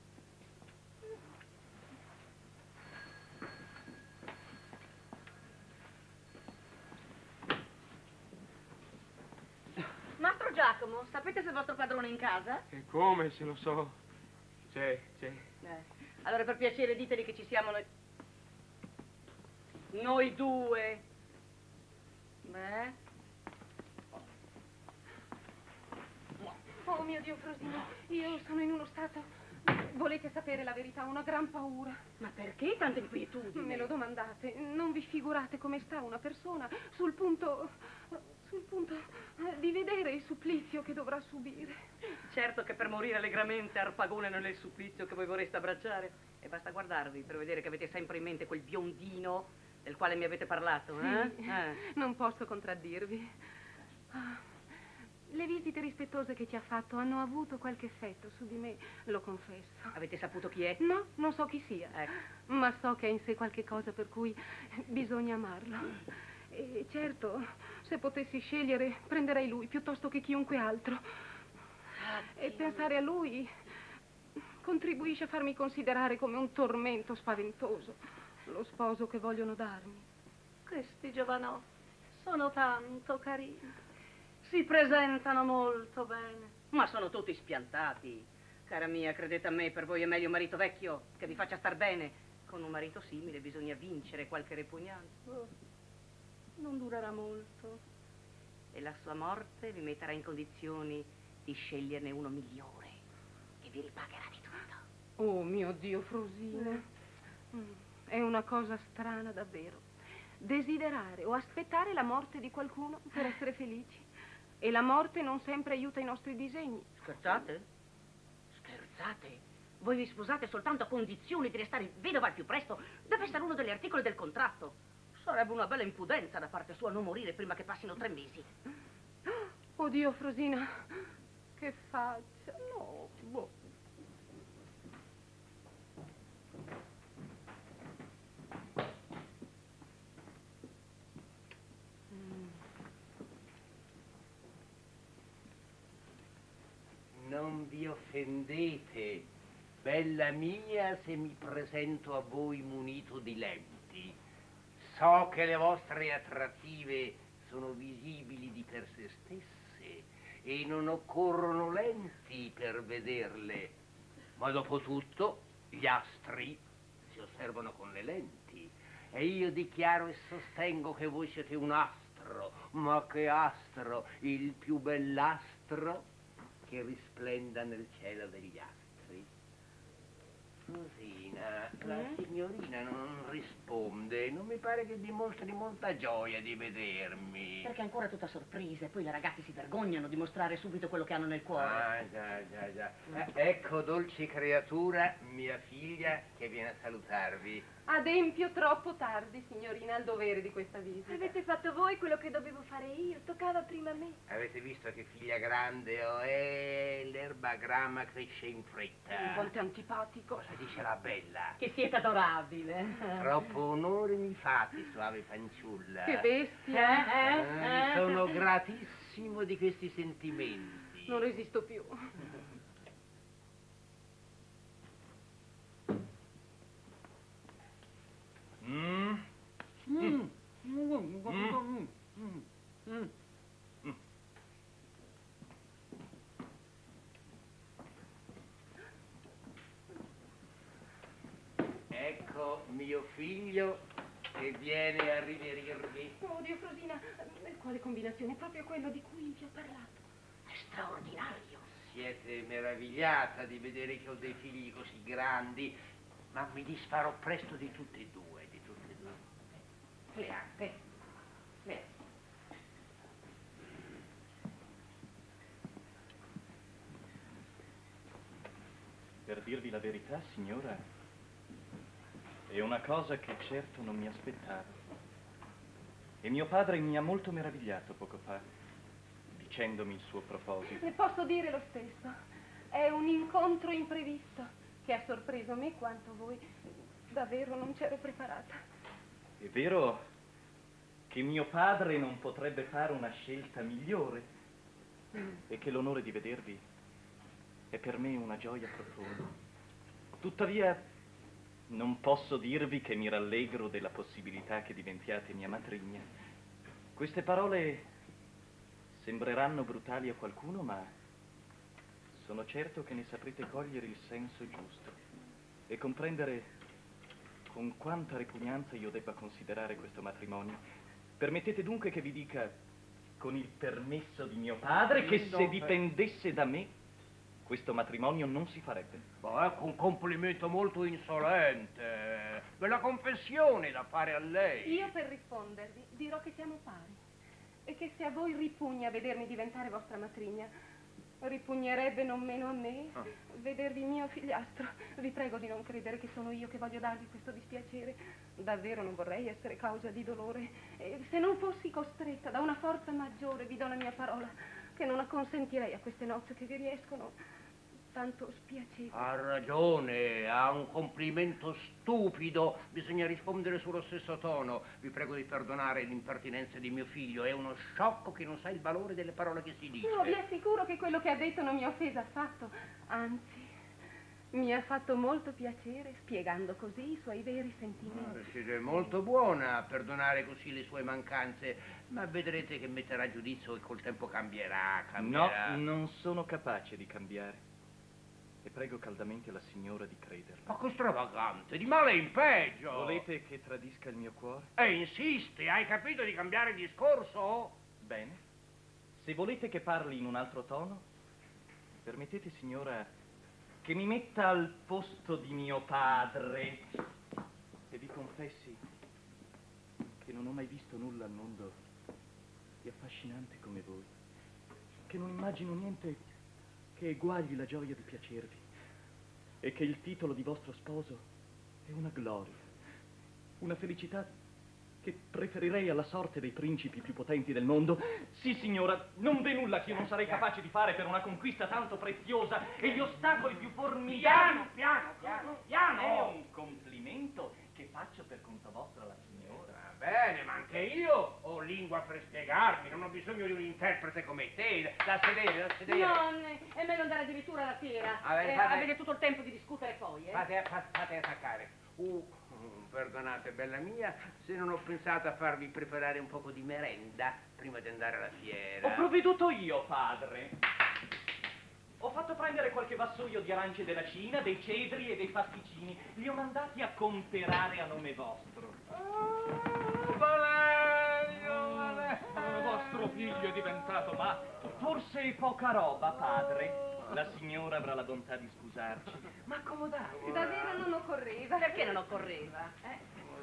Speaker 8: Mastro Giacomo, sapete se il vostro padrone è in casa?
Speaker 9: E come se lo so? C'è, c'è.
Speaker 8: Eh, allora per piacere diteli che ci siamo noi. Noi due. Beh.
Speaker 2: Oh mio Dio, Frosina, io sono in uno stato... Volete sapere la verità? Ho una gran paura.
Speaker 8: Ma perché tanta inquietudine?
Speaker 2: Me lo domandate. Non vi figurate come sta una persona sul punto... sul punto di vedere il supplizio che dovrà subire.
Speaker 8: Certo che per morire allegramente Arpagone non è il supplizio che voi vorreste abbracciare. E basta guardarvi per vedere che avete sempre in mente quel biondino del quale mi avete parlato, eh?
Speaker 2: Sì,
Speaker 8: eh.
Speaker 2: non posso contraddirvi. Ah, le visite rispettose che ci ha fatto hanno avuto qualche effetto su di me, lo confesso.
Speaker 8: Avete saputo chi è?
Speaker 2: No, non so chi sia,
Speaker 8: Ecco.
Speaker 2: ma so che ha in sé qualche cosa per cui bisogna amarlo. E certo, se potessi scegliere, prenderei lui piuttosto che chiunque altro. E pensare a lui contribuisce a farmi considerare come un tormento spaventoso lo sposo che vogliono darmi.
Speaker 8: Questi giovanotti sono tanto carini. Si presentano molto bene, ma sono tutti spiantati. Cara mia, credete a me, per voi è meglio un marito vecchio che vi faccia star bene. Con un marito simile bisogna vincere qualche repugnanza. Oh, non durerà molto. E la sua morte vi metterà in condizioni di sceglierne uno migliore, che vi ripagherà di tutto.
Speaker 2: Oh mio Dio, Frosina. Mm. È una cosa strana davvero. Desiderare o aspettare la morte di qualcuno per essere felici. E la morte non sempre aiuta i nostri disegni.
Speaker 8: Scherzate? Scherzate? Voi vi sposate soltanto a condizione di restare vedova al più presto. Deve essere uno degli articoli del contratto. Sarebbe una bella impudenza da parte sua non morire prima che passino tre mesi.
Speaker 2: Oddio, Frosina, che faccia. No, boh.
Speaker 4: Non vi offendete, bella mia, se mi presento a voi munito di lenti. So che le vostre attrattive sono visibili di per se stesse e non occorrono lenti per vederle. Ma dopo tutto, gli astri si osservano con le lenti. E io dichiaro e sostengo che voi siete un astro. Ma che astro? Il più bell'astro che risplenda nel cielo degli astri. Rosina, la
Speaker 8: Mm?
Speaker 4: signorina non risponde. Non mi pare che dimostri molta gioia di vedermi.
Speaker 8: Perché è ancora tutta sorpresa e poi le ragazze si vergognano di mostrare subito quello che hanno nel cuore.
Speaker 4: Ah, già, già, già. Eh, ecco, dolce creatura, mia figlia, che viene a salutarvi.
Speaker 11: Adempio troppo tardi, signorina, al dovere di questa visita.
Speaker 2: Avete fatto voi quello che dovevo fare io, toccava prima a me.
Speaker 4: Avete visto che figlia grande ho? E l'erba grama cresce in fretta.
Speaker 11: Quanto è antipatico.
Speaker 4: Cosa dice la bella?
Speaker 11: Che siete adorabile.
Speaker 4: Troppo onore mi fate, suave fanciulla.
Speaker 11: Che bestia, eh?
Speaker 4: Eh,
Speaker 11: eh?
Speaker 4: Sono gratissimo di questi sentimenti.
Speaker 11: Non resisto più.
Speaker 3: Mm. Mm. Mm. Mm. Mm.
Speaker 4: Ecco mio figlio che viene a riverirvi.
Speaker 11: Oh, Dio, Frosina, quale combinazione? Proprio quello di cui vi ho parlato.
Speaker 4: È straordinario. Siete meravigliata di vedere che ho dei figli così grandi, ma mi disfarò presto di tutti e due, di tutti e due.
Speaker 11: Cleante. Beh.
Speaker 3: Per dirvi la verità, signora, è una cosa che certo non mi aspettavo. E mio padre mi ha molto meravigliato poco fa, dicendomi il suo proposito.
Speaker 11: Le posso dire lo stesso. È un incontro imprevisto che ha sorpreso me quanto voi. Davvero non c'ero preparata.
Speaker 3: È vero che mio padre non potrebbe fare una scelta migliore mm. e che l'onore di vedervi è per me una gioia profonda. Tuttavia non posso dirvi che mi rallegro della possibilità che diventiate mia matrigna. Queste parole sembreranno brutali a qualcuno, ma sono certo che ne saprete cogliere il senso giusto e comprendere con quanta ripugnanza io debba considerare questo matrimonio. Permettete dunque che vi dica, con il permesso di mio padre, che se dipendesse da me, questo matrimonio non si farebbe.
Speaker 4: Ma ecco un complimento molto insolente. Bella confessione da fare a lei.
Speaker 11: Io per rispondervi dirò che siamo pari e che se a voi ripugna vedermi diventare vostra matrigna, ripugnerebbe non meno a me ah. vedervi mio figliastro. Vi prego di non credere che sono io che voglio darvi questo dispiacere. Davvero non vorrei essere causa di dolore. E se non fossi costretta da una forza maggiore, vi do la mia parola, che non acconsentirei a queste nozze che vi riescono tanto spiacevoli.
Speaker 4: Ha ragione, ha un complimento stupido, bisogna rispondere sullo stesso tono. Vi prego di perdonare l'impertinenza di mio figlio, è uno sciocco che non sa il valore delle parole che si dice.
Speaker 11: No, vi assicuro che quello che ha detto non mi ha offesa affatto, anzi, mi ha fatto molto piacere spiegando così i suoi veri sentimenti.
Speaker 4: Ah, siete molto buona a perdonare così le sue mancanze, ma vedrete che metterà giudizio e col tempo cambierà, cambierà.
Speaker 3: No, non sono capace di cambiare. E prego caldamente la signora di crederlo.
Speaker 4: Ma che stravagante, di male in peggio!
Speaker 3: Volete che tradisca il mio cuore?
Speaker 4: E insiste, hai capito di cambiare discorso?
Speaker 3: Bene. Se volete che parli in un altro tono, permettete, signora, che mi metta al posto di mio padre e vi confessi che non ho mai visto nulla al mondo di affascinante come voi, che non immagino niente che eguagli la gioia di piacervi e che il titolo di vostro sposo è una gloria, una felicità che preferirei alla sorte dei principi più potenti del mondo. Sì, signora, non v'è nulla che io non sarei capace di fare per una conquista tanto preziosa e gli ostacoli più formidabili.
Speaker 4: Piano, piano, piano, piano!
Speaker 3: È un complimento che faccio per conto vostro alla signora.
Speaker 4: Va bene, ma anche io ho lingua per spiegarmi, non ho bisogno di un interprete come te. Da sedere, da sedere.
Speaker 11: Non, è meglio andare addirittura alla fiera.
Speaker 4: Vabbè,
Speaker 11: eh,
Speaker 4: fate...
Speaker 11: Avete tutto il tempo di discutere poi, eh?
Speaker 4: Fate, fate, fate attaccare. Uh, perdonate, bella mia, se non ho pensato a farvi preparare un poco di merenda prima di andare alla fiera.
Speaker 3: Ho provveduto io, padre. Ho fatto prendere qualche vassoio di arance della Cina, dei cedri e dei pasticcini. Li ho mandati a comperare a nome vostro.
Speaker 4: Oh, Valerio, Valerio!
Speaker 3: Vostro figlio è diventato matto. Forse è poca roba, padre. La signora avrà la bontà di scusarci. Ma accomodatevi.
Speaker 11: Davvero non occorreva.
Speaker 8: Perché non occorreva? Eh?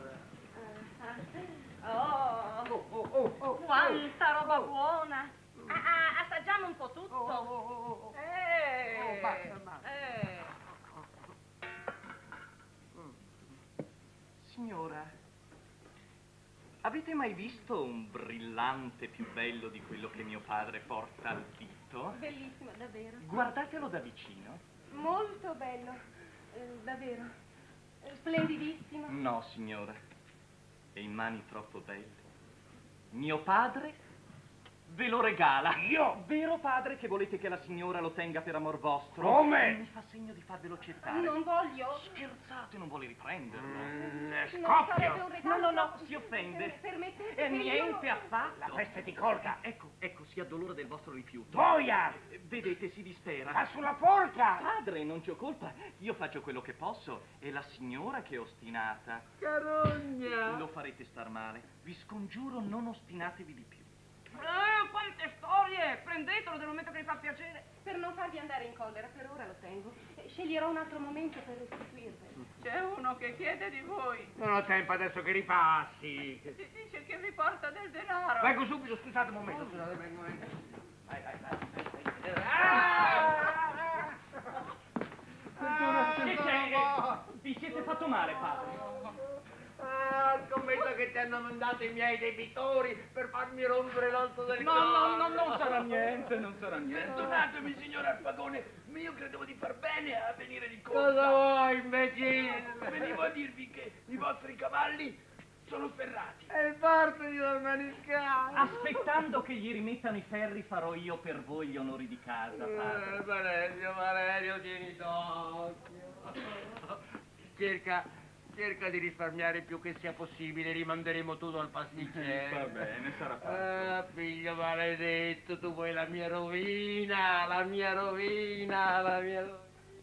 Speaker 11: Oh,
Speaker 4: oh, oh, oh, oh,
Speaker 8: quanta roba buona! Ah, ah, assaggiamo un po' tutto.
Speaker 4: Oh, oh, oh, oh.
Speaker 8: Eh,
Speaker 4: oh, basta, basta.
Speaker 8: Eh.
Speaker 3: Signora, avete mai visto un brillante più bello di quello che mio padre porta al dito?
Speaker 11: Bellissimo, davvero.
Speaker 3: Guardatelo da vicino.
Speaker 11: Molto bello, eh, davvero. Eh, Splendidissimo.
Speaker 3: No, signora. E in mani troppo belle. Mio padre ve lo regala.
Speaker 4: Io?
Speaker 3: Vero padre che volete che la signora lo tenga per amor vostro?
Speaker 4: Come?
Speaker 3: Mi fa segno di farvelo accettare.
Speaker 11: Non voglio.
Speaker 3: Scherzate, non vuole riprenderlo.
Speaker 4: Mm,
Speaker 11: Non
Speaker 4: scoppio!
Speaker 11: sarebbe un regalo.
Speaker 3: No, no, no, si offende.
Speaker 11: Per- Permettete
Speaker 3: E
Speaker 11: che
Speaker 3: niente
Speaker 11: io...
Speaker 3: affatto.
Speaker 4: La peste ti colga!
Speaker 3: Ecco, ecco, si addolora del vostro rifiuto.
Speaker 4: Boia!
Speaker 3: Vedete, si dispera.
Speaker 4: Va sulla forca!
Speaker 3: Padre, non ci ho colpa. Io faccio quello che posso. È la signora che è ostinata.
Speaker 4: Carogna!
Speaker 3: Lo farete star male. Vi scongiuro, non ostinatevi di più.
Speaker 8: Eh, quante storie! Prendetelo nel momento che vi fa piacere.
Speaker 11: Per non farvi andare in collera, per ora lo tengo. Eh, Sceglierò un altro momento per restituirvelo.
Speaker 8: C'è uno che chiede di voi.
Speaker 4: Non ho tempo adesso che ripassi.
Speaker 8: Si dice che vi porta del denaro.
Speaker 4: Vengo subito, scusate un momento, scusate, vengo un momento. Vai, vai, vai. Ah!
Speaker 3: Che c'è? Vi siete fatto male, padre?
Speaker 4: Ah, scommetto che ti hanno mandato i miei debitori per farmi rompere l'alto del
Speaker 3: No, no, no, non sarà niente, non sarà niente.
Speaker 10: Perdonatemi, signor Alfagone, ma io credevo di far bene a venire di
Speaker 4: Cosa
Speaker 10: corsa.
Speaker 4: vuoi, imbecille?
Speaker 10: Venivo a dirvi che i vostri cavalli sono ferrati.
Speaker 4: È il porto di un maniscale.
Speaker 3: Aspettando che gli rimettano i ferri, farò io per voi gli onori di casa, padre.
Speaker 4: Eh, Valerio, Valerio, tieni d'occhio. Cerca... Cerca di risparmiare il più che sia possibile, rimanderemo tutto al pasticciere.
Speaker 3: Va bene, sarà fatto.
Speaker 4: Ah, figlio maledetto, tu vuoi la mia rovina, la mia rovina, la mia rovina.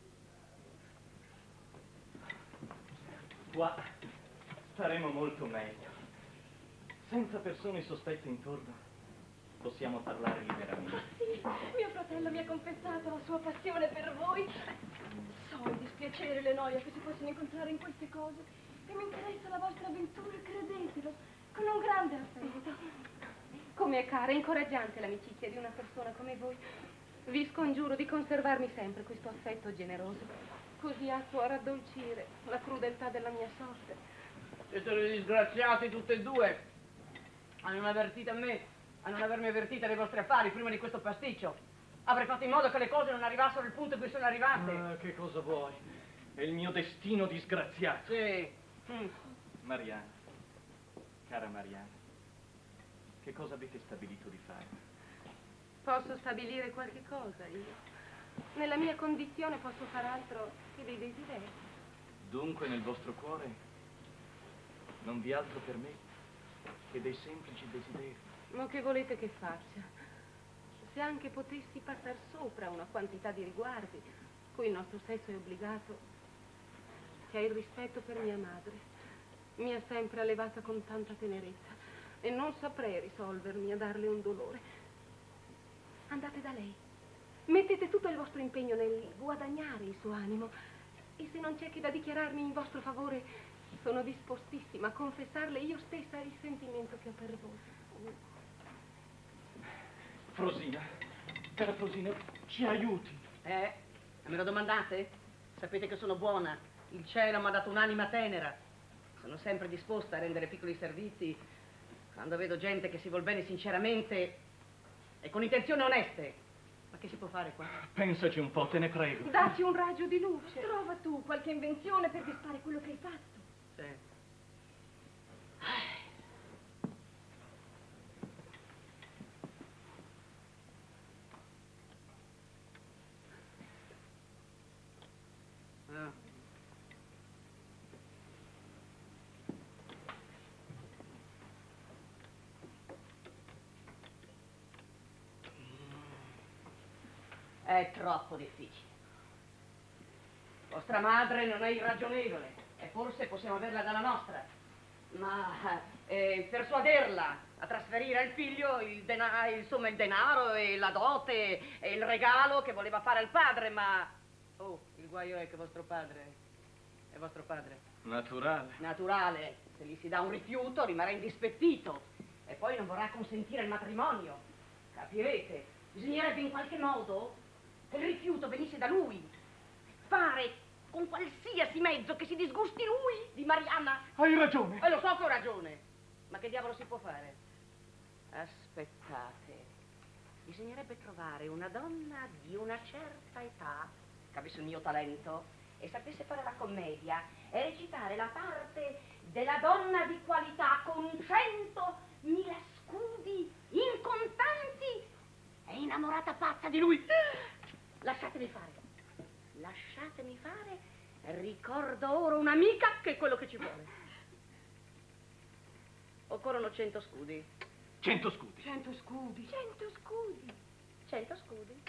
Speaker 3: Qua staremo molto meglio. Senza persone sospette intorno, possiamo parlare liberamente.
Speaker 2: Sì, mio fratello mi ha confessato la sua passione per voi. So il dispiacere e le noie che si possono incontrare in queste cose e mi interessa la vostra avventura, credetelo, con un grande affetto.
Speaker 11: Come è cara e incoraggiante l'amicizia di una persona come voi. Vi scongiuro di conservarmi sempre questo affetto generoso, così atto a raddolcire la crudeltà della mia sorte.
Speaker 8: Siete dei disgraziati tutti e due. A non avvertito a me, a non avermi avvertita dei vostri affari prima di questo pasticcio. Avrei fatto in modo che le cose non arrivassero al punto in cui sono arrivate.
Speaker 3: Ah, che cosa vuoi? È il mio destino disgraziato.
Speaker 8: Sì. Mm.
Speaker 3: Mariana, cara Mariana, che cosa avete stabilito di fare?
Speaker 11: Posso stabilire qualche cosa io. Nella mia condizione posso far altro che dei desideri.
Speaker 3: Dunque nel vostro cuore non vi è altro per me che dei semplici desideri.
Speaker 11: Ma che volete che faccia? Se anche potessi passar sopra una quantità di riguardi cui il nostro sesso è obbligato, c'è il rispetto per mia madre. Mi ha sempre allevata con tanta tenerezza e non saprei risolvermi a darle un dolore. Andate da lei. Mettete tutto il vostro impegno nel guadagnare il suo animo e se non c'è che da dichiararmi in vostro favore, sono dispostissima a confessarle io stessa il sentimento che ho per voi.
Speaker 3: Frosina, cara Frosina, ci aiuti.
Speaker 8: Eh? Me lo domandate? Sapete che sono buona. Il cielo mi ha dato un'anima tenera. Sono sempre disposta a rendere piccoli servizi quando vedo gente che si vuol bene sinceramente e con intenzioni oneste. Ma che si può fare qua?
Speaker 3: Pensaci un po', te ne prego.
Speaker 11: Dacci un raggio di luce.
Speaker 2: Trova tu qualche invenzione per disfare quello che hai fatto.
Speaker 8: Sì. Ah. È troppo difficile. Vostra madre non è irragionevole e forse possiamo averla dalla nostra, ma eh, persuaderla a trasferire al figlio il, dena- insomma, il denaro e la dote e il regalo che voleva fare al padre, ma... Oh, il guaio è che vostro padre è vostro padre.
Speaker 3: Naturale.
Speaker 8: Naturale, se gli si dà un rifiuto rimarrà indispettito e poi non vorrà consentire il matrimonio. Capirete? Bisognerebbe in qualche modo che il rifiuto venisse da lui. Fare con qualsiasi mezzo che si disgusti lui di Marianna.
Speaker 1: Hai ragione.
Speaker 8: E lo so che ho ragione. Ma che diavolo si può fare? Aspettate. Bisognerebbe trovare una donna di una certa età, che avesse il mio talento, e sapesse fare la commedia e recitare la parte della donna di qualità con centomila scudi in contanti e innamorata pazza di lui. Lasciatemi fare. Lasciatemi fare. Ricordo ora un'amica che è quello che ci vuole. Occorrono cento scudi.
Speaker 3: Cento scudi.
Speaker 8: Cento scudi. Cento scudi. Cento scudi.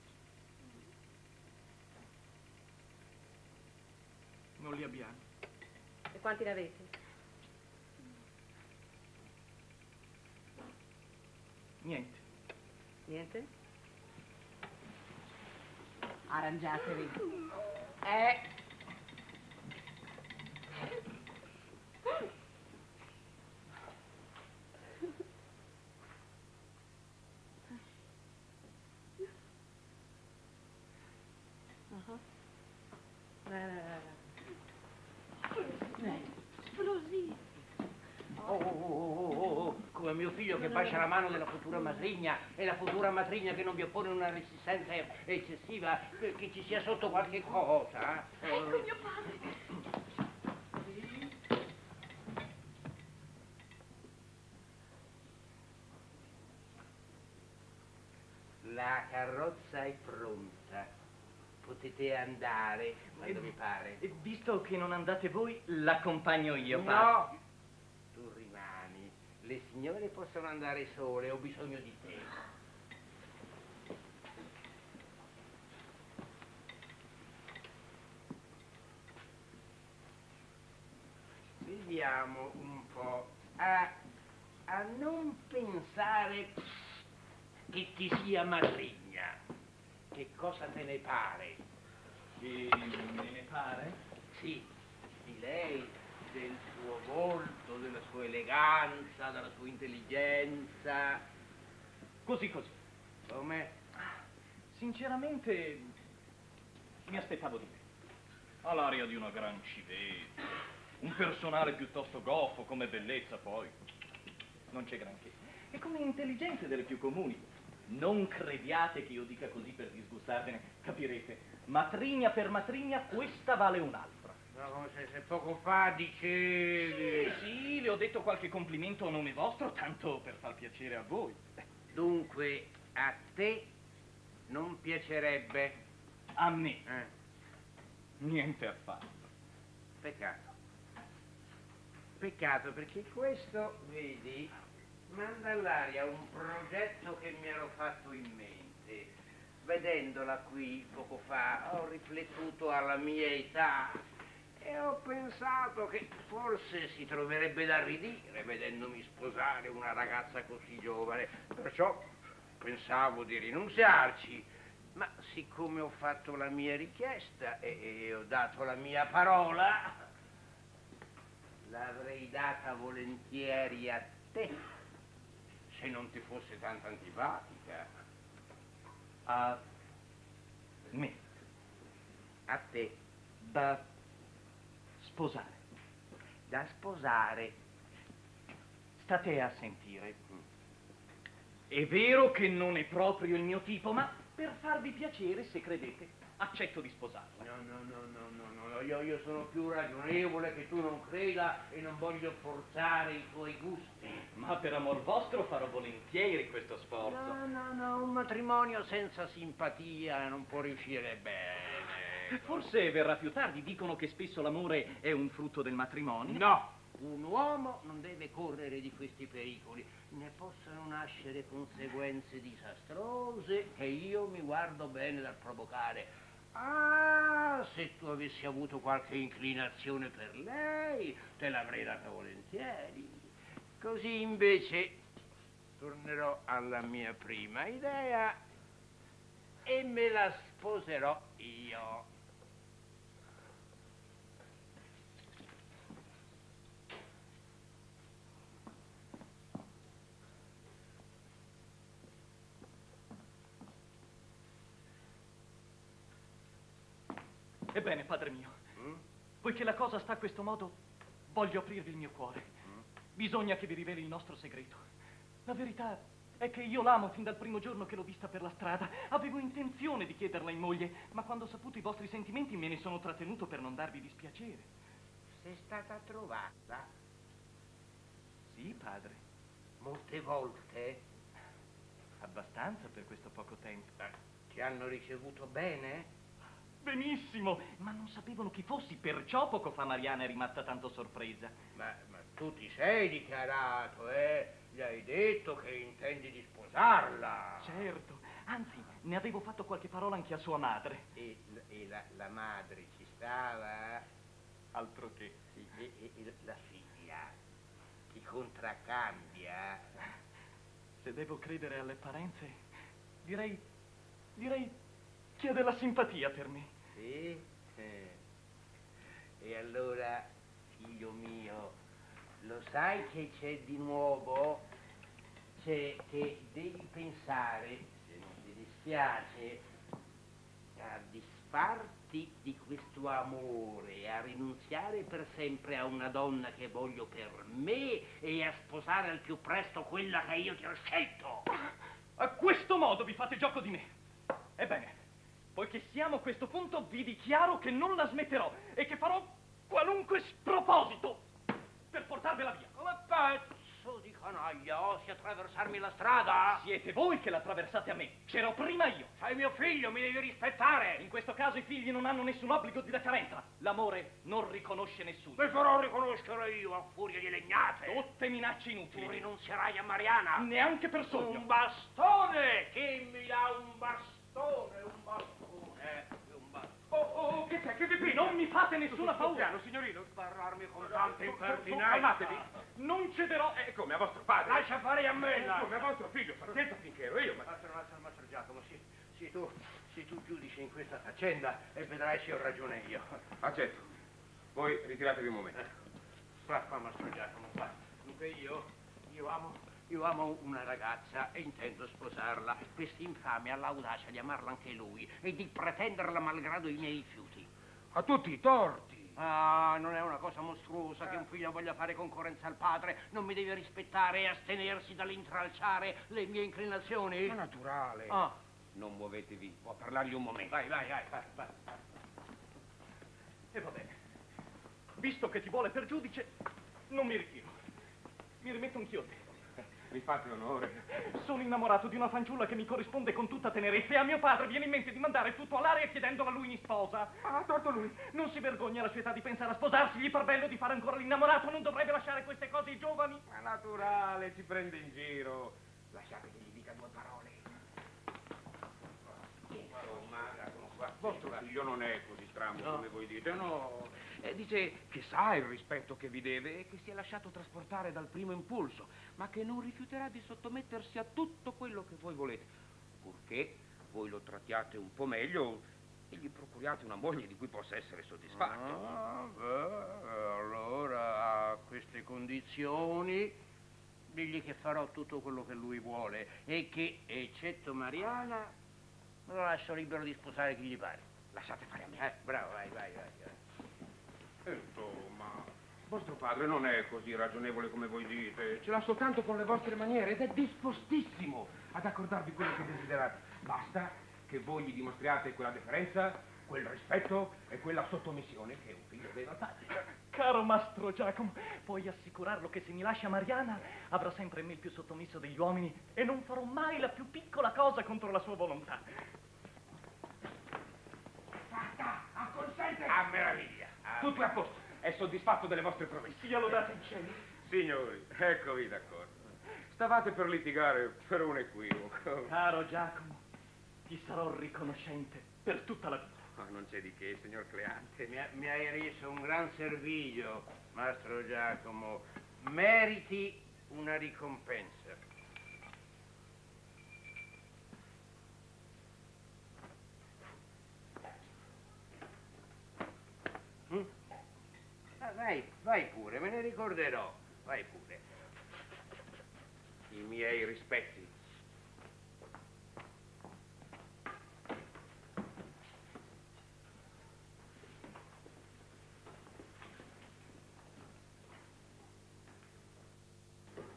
Speaker 3: Non li abbiamo.
Speaker 8: E quanti ne avete?
Speaker 3: Niente.
Speaker 8: Niente? Arrangiatevi. Eh. Uh-huh. Eh, eh. Esplosivo.
Speaker 4: Oh, oh, oh, oh, oh, come mio figlio che bacia la mano della futura matrigna e la futura matrigna che non vi oppone una resistenza eccessiva, che ci sia sotto qualche cosa.
Speaker 8: Ecco mio padre.
Speaker 4: La carrozza è pronta. Potete andare quando vi pare.
Speaker 3: E visto che non andate voi, l'accompagno io,
Speaker 4: No!
Speaker 3: padre.
Speaker 4: Tu rimani. Le signore possono andare sole, ho bisogno di te. Vediamo un po'. A, a non pensare che ti sia matrigna. Che cosa te ne pare?
Speaker 3: Che me ne pare?
Speaker 4: Sì, di lei, del suo volto, della sua eleganza, della sua intelligenza.
Speaker 3: Così così.
Speaker 4: Come?
Speaker 3: Sinceramente, mi aspettavo di me. Ha l'aria di una gran civetta, un personale piuttosto goffo come bellezza poi. Non c'è granché. E come intelligente delle più comuni. Non crediate che io dica così per disgustarvene, capirete. Matrigna per matrigna, questa vale un'altra.
Speaker 4: No, se, se poco fa dicevi...
Speaker 3: Sì, sì, le ho detto qualche complimento a nome vostro, tanto per far piacere a voi.
Speaker 4: Dunque, a te non piacerebbe?
Speaker 3: A me?
Speaker 4: Eh.
Speaker 3: Niente affatto.
Speaker 4: Peccato. Peccato, perché questo, vedi, manda all'aria un progetto che mi ero fatto in mente. Vedendola qui poco fa, ho riflettuto alla mia età e ho pensato che forse si troverebbe da ridire vedendomi sposare una ragazza così giovane. Perciò pensavo di rinunziarci, ma siccome ho fatto la mia richiesta e, e ho dato la mia parola, l'avrei data volentieri a te. Se non ti fosse tanto antipatica.
Speaker 3: A me?
Speaker 4: A te.
Speaker 3: Da sposare.
Speaker 4: Da sposare.
Speaker 3: State a sentire. È vero che non è proprio il mio tipo, ma per farvi piacere, se credete, accetto di sposarla.
Speaker 4: No, no, no, no, no, no. Io, io sono più ragionevole che tu non creda e non voglio forzare i tuoi gusti.
Speaker 3: Ma per amor vostro farò volentieri questo sforzo.
Speaker 4: No, no, no, un matrimonio senza simpatia non può riuscire bene.
Speaker 3: Forse verrà più tardi, dicono che spesso l'amore è un frutto del matrimonio.
Speaker 4: No, un uomo non deve correre di questi pericoli, ne possono nascere conseguenze disastrose che io mi guardo bene dal provocare. Ah, se tu avessi avuto qualche inclinazione per lei, te l'avrei data volentieri. Così invece tornerò alla mia prima idea e me la sposerò io.
Speaker 3: Ebbene, padre mio,
Speaker 4: Mm?
Speaker 3: poiché la cosa sta a questo modo, voglio aprirvi il mio cuore.
Speaker 4: Mm?
Speaker 3: Bisogna che vi riveli il nostro segreto. La verità è che io l'amo fin dal primo giorno che l'ho vista per la strada. Avevo intenzione di chiederla in moglie, ma quando ho saputo i vostri sentimenti me ne sono trattenuto per non darvi dispiacere.
Speaker 4: Sei stata trovata
Speaker 3: Sì, padre,
Speaker 4: molte volte?
Speaker 3: abbastanza per questo poco tempo.
Speaker 4: Eh, Ti hanno ricevuto bene?
Speaker 3: Benissimo, ma non sapevano chi fossi, perciò poco fa Mariana è rimasta tanto sorpresa.
Speaker 4: Ma, ma tu ti sei dichiarato, eh? Gli hai detto che intendi di sposarla.
Speaker 3: Certo, anzi, ne avevo fatto qualche parola anche a sua madre.
Speaker 4: E, e la, la madre ci stava?
Speaker 3: Altro che.
Speaker 4: E, e- e la figlia ti contraccambia?
Speaker 3: Se devo credere alle apparenze, direi, direi che ha della simpatia per me.
Speaker 4: Sì? Eh. E allora, figlio mio, lo sai che c'è di nuovo? C'è che devi pensare, se non ti dispiace, a disfarti di questo amore, a rinunziare per sempre a una donna che voglio per me e a sposare al più presto quella che io ti ho scelto.
Speaker 3: A questo modo vi fate gioco di me. Ebbene, poiché siamo a questo punto, vi dichiaro che non la smetterò e che farò qualunque sproposito per portarvela via.
Speaker 4: Come pezzo di canaglia, osi attraversarmi la strada?
Speaker 3: Siete voi che la attraversate a me, c'ero prima io.
Speaker 4: Sei mio figlio, mi devi rispettare.
Speaker 3: In questo caso i figli non hanno nessun obbligo di decadenza. L'amore non riconosce nessuno.
Speaker 4: Mi farò riconoscere io a furia di legnate.
Speaker 3: Tutte minacce inutili.
Speaker 4: Tu rinunzierai a Mariana.
Speaker 3: Neanche per sogno.
Speaker 4: Un bastone! Chi mi dà un bastone? Un bastone? Un bastone.
Speaker 9: Oh, oh, che c'è? Che vi piglia?
Speaker 3: Non mi fate nessuna paura.
Speaker 9: Piano, signorino.
Speaker 4: Parlarmi con tanta impertinenza.
Speaker 9: Calmatevi.
Speaker 3: Non cederò.
Speaker 9: Eh, come a vostro padre.
Speaker 4: Lascia fare a me.
Speaker 9: Eh, come a vostro figlio. Pazienza finché ero io, ma...
Speaker 4: Mastro, mastro, mastro Giacomo, sì, sì, tu, sì, tu giudici in questa faccenda e vedrai se ho ragione io.
Speaker 9: Accetto. Voi ritiratevi un momento.
Speaker 4: Qua, qua, Mastro Giacomo, qua. Dunque io, io amo, io amo una ragazza e intendo sposarla. Quest'infame ha l'audacia di amarla anche lui e di pretenderla malgrado i miei rifiuti.
Speaker 9: Ha tutti i torti.
Speaker 4: Ah, non è una cosa mostruosa che un figlio voglia fare concorrenza al padre. Non mi deve rispettare e astenersi dall'intralciare le mie inclinazioni.
Speaker 9: È naturale.
Speaker 4: Ah,
Speaker 9: Non muovetevi. Può parlargli un momento.
Speaker 4: vai, vai, vai, vai, vai.
Speaker 3: E va bene. Visto che ti vuole per giudice, non mi ritiro. Mi rimetto anch'io a te.
Speaker 9: Mi fate onore.
Speaker 3: Sono innamorato di una fanciulla che mi corrisponde con tutta tenerezza e a mio padre viene in mente di mandare tutto all'aria chiedendola a lui in sposa.
Speaker 9: Ah, ha torto lui.
Speaker 3: Non si vergogna alla sua età di pensare a sposarsi, gli par bello di fare ancora l'innamorato, non dovrebbe lasciare queste cose ai giovani.
Speaker 9: Ma naturale, ci prende in giro. Lasciate che gli dica due parole. Vostro figlio non è così strambo
Speaker 4: No.
Speaker 9: come voi dite, no. Eh, dice che sa il rispetto che vi deve e che si è lasciato trasportare dal primo impulso, ma che non rifiuterà di sottomettersi a tutto quello che voi volete, purché voi lo trattiate un po' meglio e gli procuriate una moglie di cui possa essere soddisfatto.
Speaker 4: Ah, beh, allora a queste condizioni digli che farò tutto quello che lui vuole e che, eccetto Mariana, me lo lascio libero di sposare chi gli pare.
Speaker 9: Lasciate fare a me.
Speaker 4: Eh, bravo, vai, vai, vai. vai.
Speaker 9: Insomma, vostro padre non è così ragionevole come voi dite. Ce l'ha soltanto con le vostre maniere ed è dispostissimo ad accordarvi quello che desiderate. Basta che voi gli dimostriate quella deferenza, quel rispetto e quella sottomissione che un figlio deve al padre.
Speaker 3: Caro Mastro Giacomo, puoi assicurarlo che se mi lascia Mariana avrà sempre me il più sottomesso degli uomini e non farò mai la più piccola cosa contro la sua volontà.
Speaker 9: Fatta, acconsente!
Speaker 4: A meraviglia. a
Speaker 9: Tutto è a posto. È soddisfatto delle vostre promesse.
Speaker 3: Sia lodato in cielo.
Speaker 9: Signori, eccovi d'accordo. Stavate per litigare per un equivoco.
Speaker 3: Caro Giacomo, ti sarò riconoscente per tutta la vita.
Speaker 9: Ma non c'è di che, signor Cleante.
Speaker 4: Mi, mi hai reso un gran servigio, Mastro Giacomo. Meriti una ricompensa. Mm? Ah, vai, vai pure, me ne ricorderò. Vai pure.
Speaker 9: I miei rispetti.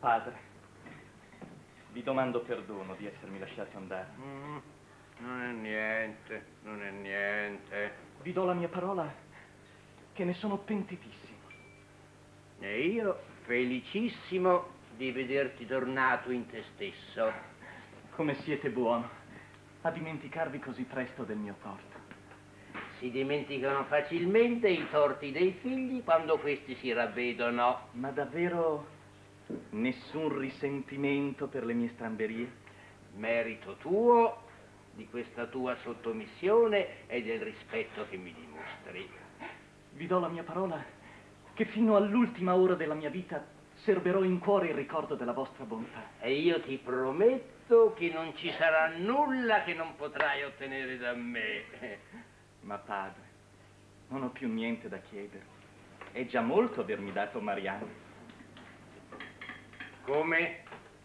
Speaker 3: Padre, vi domando perdono di essermi lasciati andare.
Speaker 4: Mm, non è niente, non è niente.
Speaker 3: Vi do la mia parola che ne sono pentitissimo.
Speaker 4: E io felicissimo di vederti tornato in te stesso.
Speaker 3: Come siete buono a dimenticarvi così presto del mio torto.
Speaker 4: Si dimenticano facilmente i torti dei figli quando questi si ravvedono.
Speaker 3: Ma davvero nessun risentimento per le mie stramberie?
Speaker 4: Merito tuo, di questa tua sottomissione e del rispetto che mi dimostri.
Speaker 3: Vi do la mia parola che fino all'ultima ora della mia vita serberò in cuore il ricordo della vostra bontà.
Speaker 4: E io ti prometto che non ci sarà nulla che non potrai ottenere da me.
Speaker 3: Ma padre, non ho più niente da chiedervi. È già molto avermi dato Mariana.
Speaker 4: Come?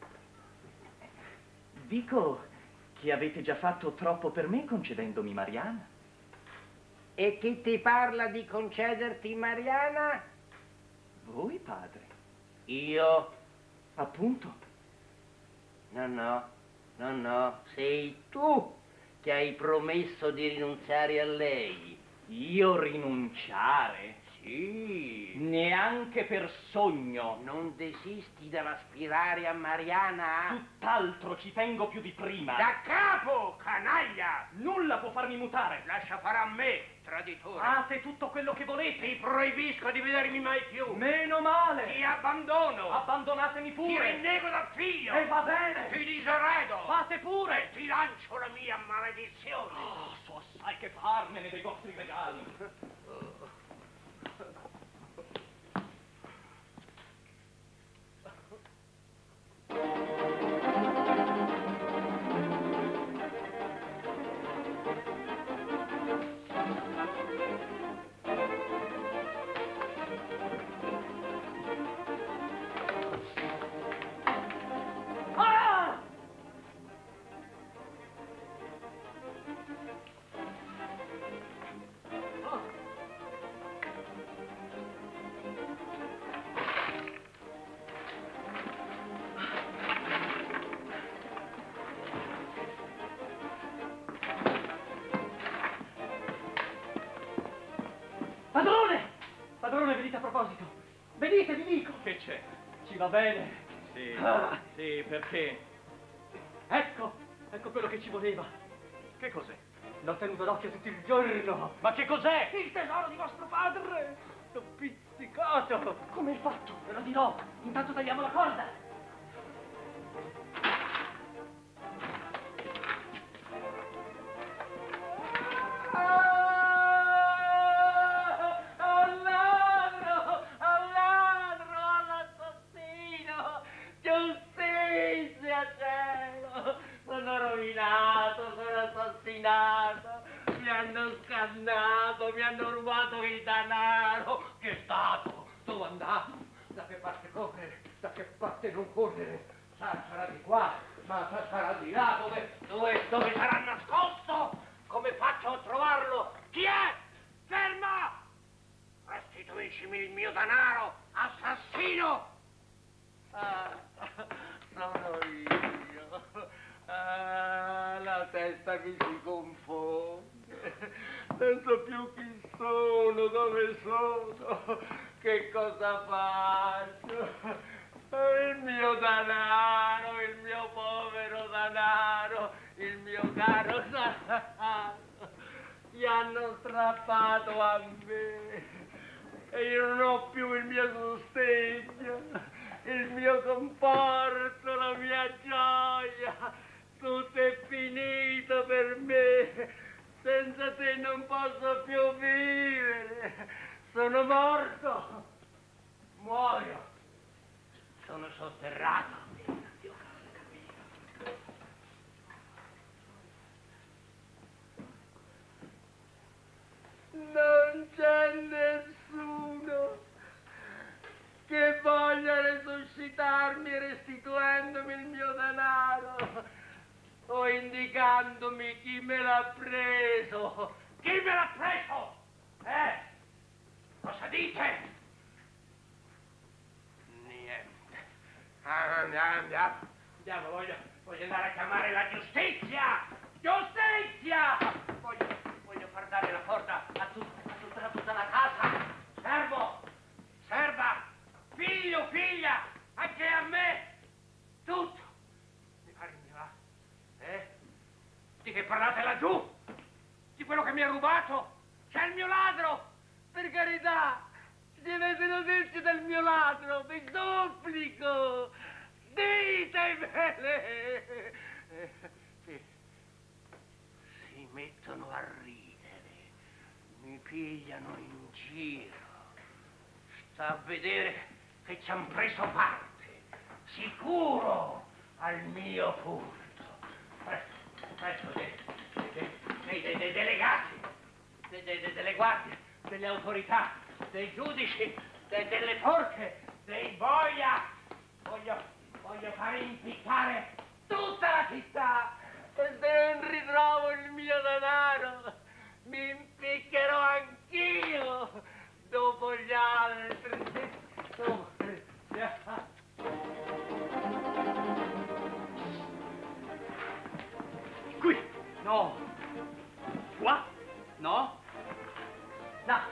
Speaker 3: Dico che avete già fatto troppo per me concedendomi Mariana.
Speaker 4: E chi ti parla di concederti Mariana?
Speaker 3: Voi, padre.
Speaker 4: Io?
Speaker 3: Appunto.
Speaker 4: No, no, no, no, sei tu che hai promesso di rinunziare a lei.
Speaker 3: Io rinunciare?
Speaker 4: Sì.
Speaker 3: Neanche per sogno.
Speaker 4: Non desisti dall'aspirare a Mariana?
Speaker 3: Tutt'altro, ci tengo più di prima.
Speaker 4: Da capo, canaglia!
Speaker 3: Nulla può farmi mutare.
Speaker 4: Lascia fare a me, traditore.
Speaker 3: Fate tutto quello che volete.
Speaker 4: Ti proibisco di vedermi mai più.
Speaker 3: Meno male.
Speaker 4: Ti abbandono.
Speaker 3: Abbandonatemi pure.
Speaker 4: Ti rinnego dal figlio.
Speaker 3: E va bene.
Speaker 4: Ti diseredo.
Speaker 3: Fate pure.
Speaker 4: E ti lancio la mia maledizione.
Speaker 3: Oh, so assai che farmene dei vostri regali.
Speaker 5: Padrone! Padrone, venite a proposito. Venite, vi dico.
Speaker 3: Che c'è?
Speaker 5: Ci va bene?
Speaker 3: Sì,
Speaker 5: Ah.
Speaker 3: sì, perché?
Speaker 5: Ecco, ecco quello che ci voleva.
Speaker 3: Che cos'è?
Speaker 5: L'ho tenuto d'occhio tutto il giorno.
Speaker 3: Ma che cos'è?
Speaker 5: Il tesoro di vostro padre! L'ho pizzicato! Come hai fatto? Ve lo dirò. Intanto tagliamo la corda.
Speaker 7: Al ladro! Al ladro! All'assassino! Giustizia, cielo! Sono rovinato, sono assassinato! Mi hanno scannato, mi hanno rubato il denaro! Che è stato? Dove è andato? Da che parte correre? Da che parte non correre? Sa- sarà di qua, ma sa- sarà di là, dove, dove, dove sarà nascosto? Come faccio a trovarlo? Chi è? Ferma! Restituiscimi il mio denaro, assassino! Ah, sono io. Ah, la testa mi si confonde. Non so più chi sono, dove sono, che cosa faccio. Il mio denaro, il mio povero denaro, il mio caro denaro. Ti hanno strappato a me e io non ho più il mio sostegno, il mio conforto, la mia gioia. Tutto è finito per me. Senza te non posso più vivere. Sono morto. Muoio. Sono sotterrato. Dio caro. Non c'è nessuno che voglia resuscitarmi restituendomi il mio denaro o indicandomi chi me l'ha preso. Chi me l'ha preso? Eh? Cosa dite? Niente. Ah,
Speaker 4: andiamo, andiamo. Andiamo, voglio, voglio andare a chiamare la giustizia! Giustizia! Voglio, voglio far dare la porta a, tut, a, tutta, a tutta la casa. Servo, serva, figlio, figlia, anche a me. Tutto. Mi pare mi va. Eh? Di che parlate laggiù? Di quello che mi ha rubato? C'è il mio ladro! Per carità! Se avete notizie del mio ladro, vi supplico! Ditemele! Eh, sì. Si mettono a ridere, mi pigliano in giro. Sta a vedere che ci han preso parte, sicuro, al mio furto. Ecco, ecco, dei, dei, dei, dei, dei delegati, dei, dei, delle guardie, delle autorità, dei giudici, de, delle forche, dei boia. Voglio, voglio fare impiccare tutta la città. E se non ritrovo il mio denaro, mi impiccherò anch'io, dopo gli altri. Dopo gli altri.
Speaker 6: Qui? No. Qua? No. Là.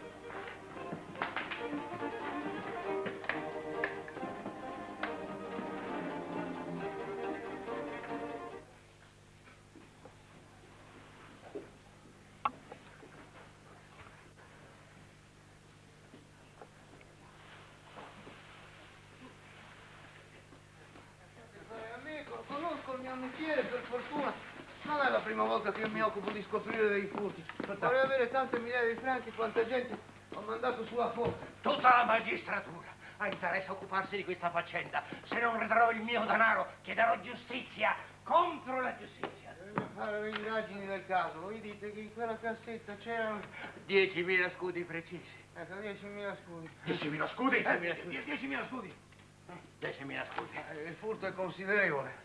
Speaker 12: Conosco il mio mestiere, per fortuna. Non è la prima volta che io mi occupo di scoprire dei furti. Vorrei avere tante migliaia di franchi quanta gente ho mandato sulla forca.
Speaker 4: Tutta la magistratura ha interesse a occuparsi di questa faccenda. Se non ritrovo il mio denaro, chiederò giustizia contro la giustizia.
Speaker 12: Bisogna fare le indagini del caso. Voi dite che in quella cassetta c'erano
Speaker 4: diecimila scudi precisi.
Speaker 12: Ecco, diecimila scudi.
Speaker 4: diecimila scudi?
Speaker 12: diecimila
Speaker 4: scudi. diecimila scudi. diecimila scudi.
Speaker 12: Eh, il furto è considerevole.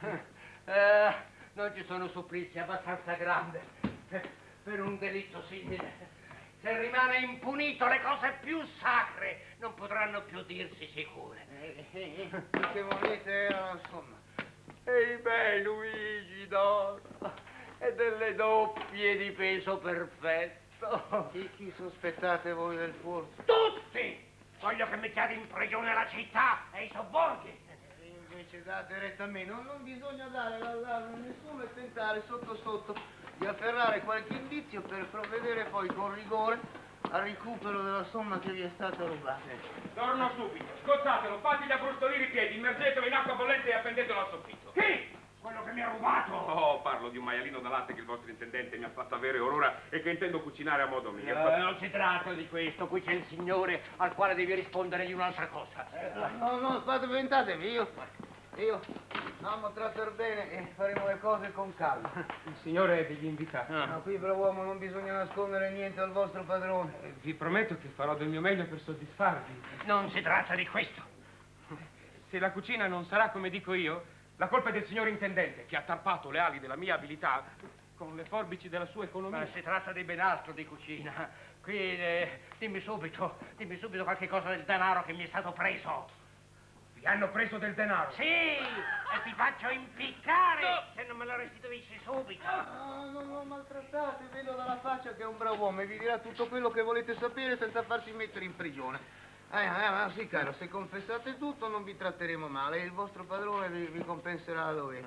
Speaker 4: Eh, non ci sono supplizi abbastanza grandi per, per un delitto simile. Se rimane impunito, le cose più sacre non potranno più dirsi sicure.
Speaker 12: Eh, eh, eh, che volete era, insomma.
Speaker 4: E i bei Luigi d'oro e delle doppie di peso perfetto.
Speaker 12: Chi, chi sospettate voi del furto?
Speaker 4: Tutti! Voglio che mettiate in prigione la città e i sobborghi.
Speaker 12: Invece date retta a me, non, non bisogna dare l'allarme a nessuno e tentare sotto sotto di afferrare qualche indizio per provvedere poi con rigore al recupero della somma che vi è stata rubata.
Speaker 9: Torno subito, sgozzatelo, fategli abbrustolire i piedi, immergetelo in acqua bollente e appendetelo al soffitto.
Speaker 4: Chi? Quello che mi ha rubato?
Speaker 9: Oh, parlo di un maialino da latte che il vostro intendente mi ha fatto avere orora e che intendo cucinare a modo mio.
Speaker 4: No, non si tratta di questo, qui c'è il signore al quale devi rispondere di un'altra cosa.
Speaker 12: No, no, spaventatevi, io, io amo trattar bene e faremo le cose con calma.
Speaker 9: Il signore è degli invitati.
Speaker 12: Ah. No, qui bravo uomo non bisogna nascondere niente al vostro padrone.
Speaker 9: Eh, vi prometto che farò del mio meglio per soddisfarvi.
Speaker 4: Non si tratta di questo.
Speaker 9: Se la cucina non sarà come dico io, la colpa è del signor intendente che ha tarpato le ali della mia abilità con le forbici della sua economia.
Speaker 4: Ma si tratta di ben altro di cucina. Qui, eh, dimmi subito, dimmi subito qualche cosa del denaro che mi è stato preso.
Speaker 9: Vi hanno preso del denaro?
Speaker 4: Sì, e ti faccio impiccare no. se non me lo restituisci subito.
Speaker 12: No, non lo maltrattate, vedo dalla faccia che è un bravo uomo e vi dirà tutto quello che volete sapere senza farsi mettere in prigione. Eh, eh, ma sì, caro, se confessate tutto non vi tratteremo male e il vostro padrone vi, vi compenserà a dovere.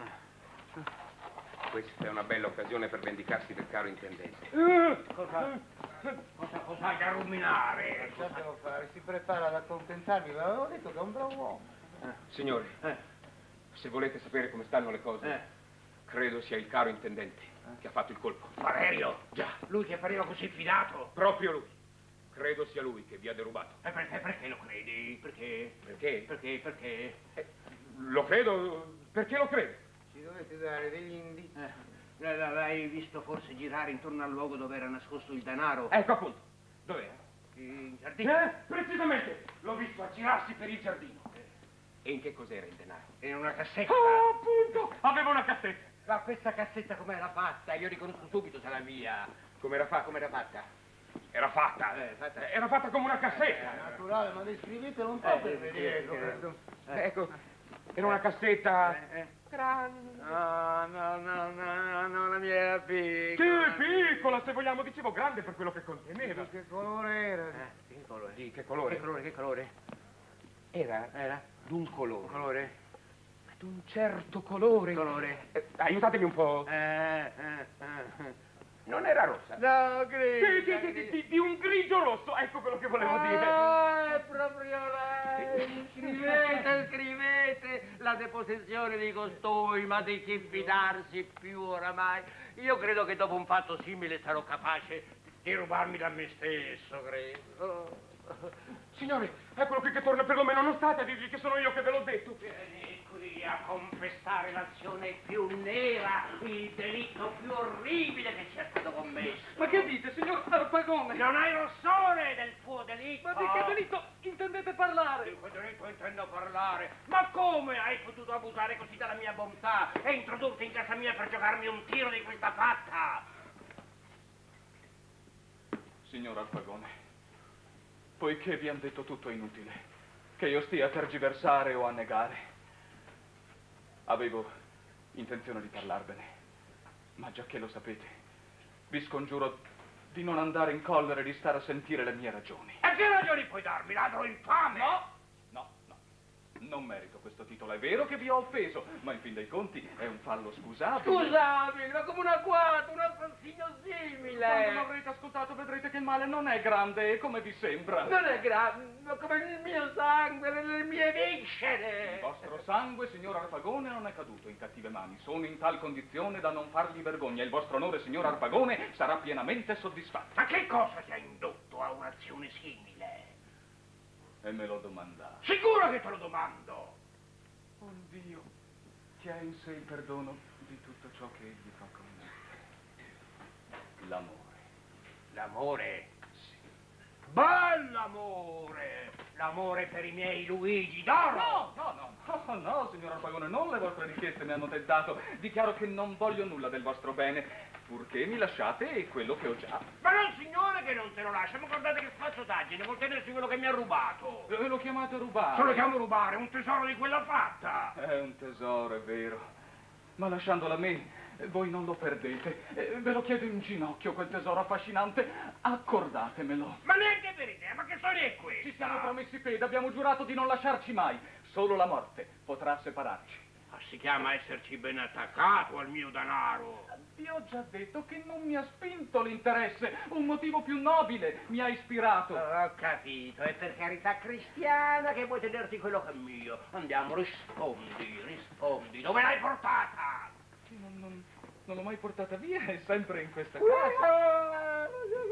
Speaker 9: Questa è una bella occasione per vendicarsi del caro intendente.
Speaker 4: Cosa? Cosa, cosa hai da ruminare?
Speaker 12: Lasciatelo fare, si prepara ad accontentarvi, ve l'avevo detto che è un bravo uomo.
Speaker 9: Eh. Signori, eh. se volete sapere come stanno le cose, eh. credo sia il caro intendente eh. che ha fatto il colpo.
Speaker 4: Valerio?
Speaker 9: Già.
Speaker 4: Lui che pareva così fidato?
Speaker 9: Proprio lui. Credo sia lui che vi ha derubato.
Speaker 4: E perché, perché lo credi? Perché?
Speaker 9: Perché?
Speaker 4: Perché? Perché?
Speaker 9: Eh, lo credo perché lo credo.
Speaker 12: Ci dovete dare degli indizi.
Speaker 4: Eh, l'hai visto forse girare intorno al luogo dove era nascosto il denaro?
Speaker 9: Ecco appunto. Dov'era?
Speaker 4: In giardino.
Speaker 9: Eh, precisamente. L'ho visto aggirarsi per il giardino. E in che cos'era il denaro?
Speaker 4: In una cassetta.
Speaker 9: Oh, appunto! Aveva una cassetta.
Speaker 4: Ma questa cassetta com'era fatta? Io riconosco subito se è la mia.
Speaker 9: Com'era fatta?
Speaker 4: Com'era fatta?
Speaker 9: Era fatta.
Speaker 4: Eh, fatta.
Speaker 9: Era fatta come una cassetta.
Speaker 12: È naturale, ma descrivetelo un po'
Speaker 4: Eh,
Speaker 12: per
Speaker 4: eh,
Speaker 12: vedere.
Speaker 4: eh,
Speaker 12: ecco,
Speaker 9: eh. Ecco, Era una cassetta...
Speaker 4: Eh, eh.
Speaker 9: grande.
Speaker 4: No, no, no, no, no, la mia era piccola.
Speaker 9: Sì, piccola, se vogliamo, dicevo grande per quello che conteneva.
Speaker 12: Di che colore era?
Speaker 4: Eh, che colore?
Speaker 9: Di che colore?
Speaker 4: Che colore, che colore?
Speaker 9: Era
Speaker 4: Era?
Speaker 9: d'un colore.
Speaker 4: Colore?
Speaker 9: D'un certo colore.
Speaker 4: Colore?
Speaker 9: Eh, aiutatemi un po'.
Speaker 4: Eh, eh, eh.
Speaker 9: Non era rossa.
Speaker 4: No, grigia.
Speaker 9: Sì, sì, sì, sì, sì, di un grigio rosso, ecco quello che volevo dire.
Speaker 4: Ah, è proprio lei. Scrivete, scrivete la deposizione di costui, ma di chi fidarsi più oramai? Io credo che dopo un fatto simile sarò capace di rubarmi da me stesso, credo.
Speaker 9: Signore, eccolo qui che torna, perlomeno non state a dirgli che sono io che ve l'ho detto.
Speaker 4: Vieni qui a confessare l'azione più nera, il delitto più orribile che sia stato commesso.
Speaker 1: Ma che dite, signor Arpagone?
Speaker 4: Non hai rossore del tuo delitto.
Speaker 1: Ma di che delitto intendete parlare?
Speaker 4: Di che delitto intendo parlare? Ma come hai potuto abusare così della mia bontà e introdurti in casa mia per giocarmi un tiro di questa fatta?
Speaker 1: Signor Arpagone, poiché vi hanno detto tutto inutile, che io stia a tergiversare o a negare, avevo intenzione di parlarvene, ma già che lo sapete, vi scongiuro di non andare in collera e di stare a sentire le mie ragioni.
Speaker 4: E che ragioni puoi darmi, ladro infame?
Speaker 1: No, no, no, non merito questo titolo, è vero che vi ho offeso, ma in fin dei conti è un fallo scusabile.
Speaker 4: Scusabile, ma come un agguato, un assassino simile.
Speaker 1: Quando l'avrete ascoltato vedrete che il male non è grande, come vi sembra.
Speaker 4: Non è grande, ma come il mio sangue, le mie viscere.
Speaker 1: Il vostro sangue, signor Arpagone, non è caduto in cattive mani. Sono in tal condizione da non fargli vergogna. Il vostro onore, signor Arpagone, sarà pienamente soddisfatto.
Speaker 4: Ma che cosa ti ha indotto a un'azione simile?
Speaker 1: E me lo domandate.
Speaker 4: Sicuro che te lo domando.
Speaker 1: Oh Dio, che ha in sé il perdono di tutto ciò che egli fa commettere. L'amore.
Speaker 4: L'amore? Sì. Bell'amore! L'amore per i miei Luigi d'oro!
Speaker 1: No, no, no, no, no, signor Arpagone, non le vostre richieste mi hanno tentato. Dichiaro che non voglio nulla del vostro bene, purché mi lasciate quello che ho già.
Speaker 4: Ma non, signore, che non te lo lascia, ma guardate che spazzotaggine, vuol tenersi quello che mi ha rubato.
Speaker 1: Eh, lo chiamate rubare?
Speaker 4: Se lo chiamo rubare, è un tesoro di quella fatta.
Speaker 1: È un tesoro, è vero. Ma lasciandolo a me, voi non lo perdete. Eh, ve lo chiedo in ginocchio, quel tesoro affascinante. Accordatemelo.
Speaker 4: Ma neanche per idea, ma che storia è questa?
Speaker 1: Ci siamo promessi fede, abbiamo giurato di non lasciarci mai. Solo la morte potrà separarci.
Speaker 4: Ma si chiama esserci ben attaccato al mio denaro.
Speaker 1: Vi ho già detto che non mi ha spinto l'interesse. Un motivo più nobile mi ha ispirato.
Speaker 4: Ho capito, è per carità cristiana che vuoi tenerti quello che è mio. Andiamo, rispondi, rispondi. Dove l'hai portata?
Speaker 1: Non, non, non l'ho mai portata via, è sempre in questa casa.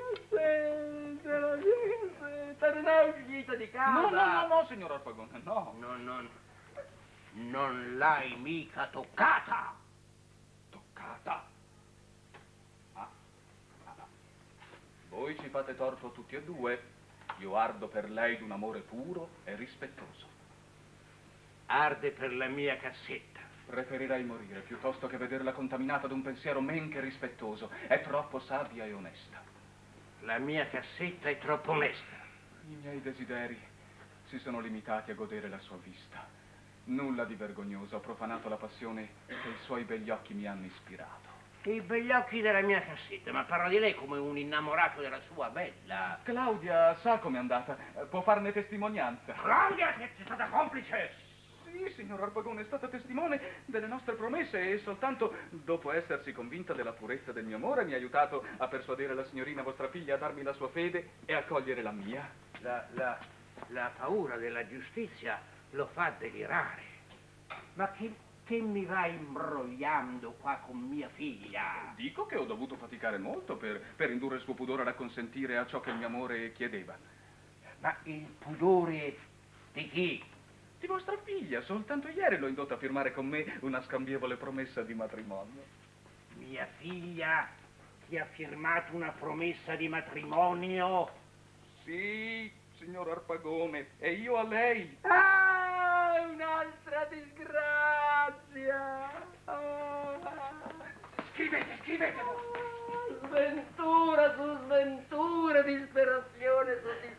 Speaker 4: Non è uscita di casa.
Speaker 1: No, no, no, no, signor Arpagone, no.
Speaker 4: No, no, non l'hai mica toccata.
Speaker 1: Toccata? Ah, ah. Voi ci fate torto tutti e due. Io ardo per lei d'un amore puro e rispettoso.
Speaker 4: Arde per la mia cassetta.
Speaker 1: Preferirei morire piuttosto che vederla contaminata d'un pensiero men che rispettoso. È troppo sabia e onesta.
Speaker 4: La mia cassetta è troppo onesta.
Speaker 1: I miei desideri si sono limitati a godere la sua vista. Nulla di vergognoso, ho profanato la passione che i suoi begli occhi mi hanno ispirato.
Speaker 4: I begli occhi della mia cassetta, ma parla di lei come un innamorato della sua bella.
Speaker 1: Claudia sa com'è andata, può farne testimonianza.
Speaker 4: Claudia, che sei stata complice!
Speaker 1: Sì, signor Arpagone, è stata testimone delle nostre promesse e soltanto dopo essersi convinta della purezza del mio amore mi ha aiutato a persuadere la signorina vostra figlia a darmi la sua fede e a cogliere la mia.
Speaker 4: La, la, la paura della giustizia lo fa delirare. Ma che, che mi va imbrogliando qua con mia figlia?
Speaker 1: Dico che ho dovuto faticare molto per, per indurre il suo pudore ad acconsentire a ciò che il mio amore chiedeva.
Speaker 4: Ma il pudore di chi?
Speaker 1: Di vostra figlia, soltanto ieri l'ho indotta a firmare con me una scambievole promessa di matrimonio.
Speaker 4: Mia figlia ti ha firmato una promessa di matrimonio?
Speaker 1: Sì, signor Arpagone, e io a lei.
Speaker 4: Ah, un'altra disgrazia! Oh. Scrivete, scrivete! Sventura su sventura, disperazione su disperazione.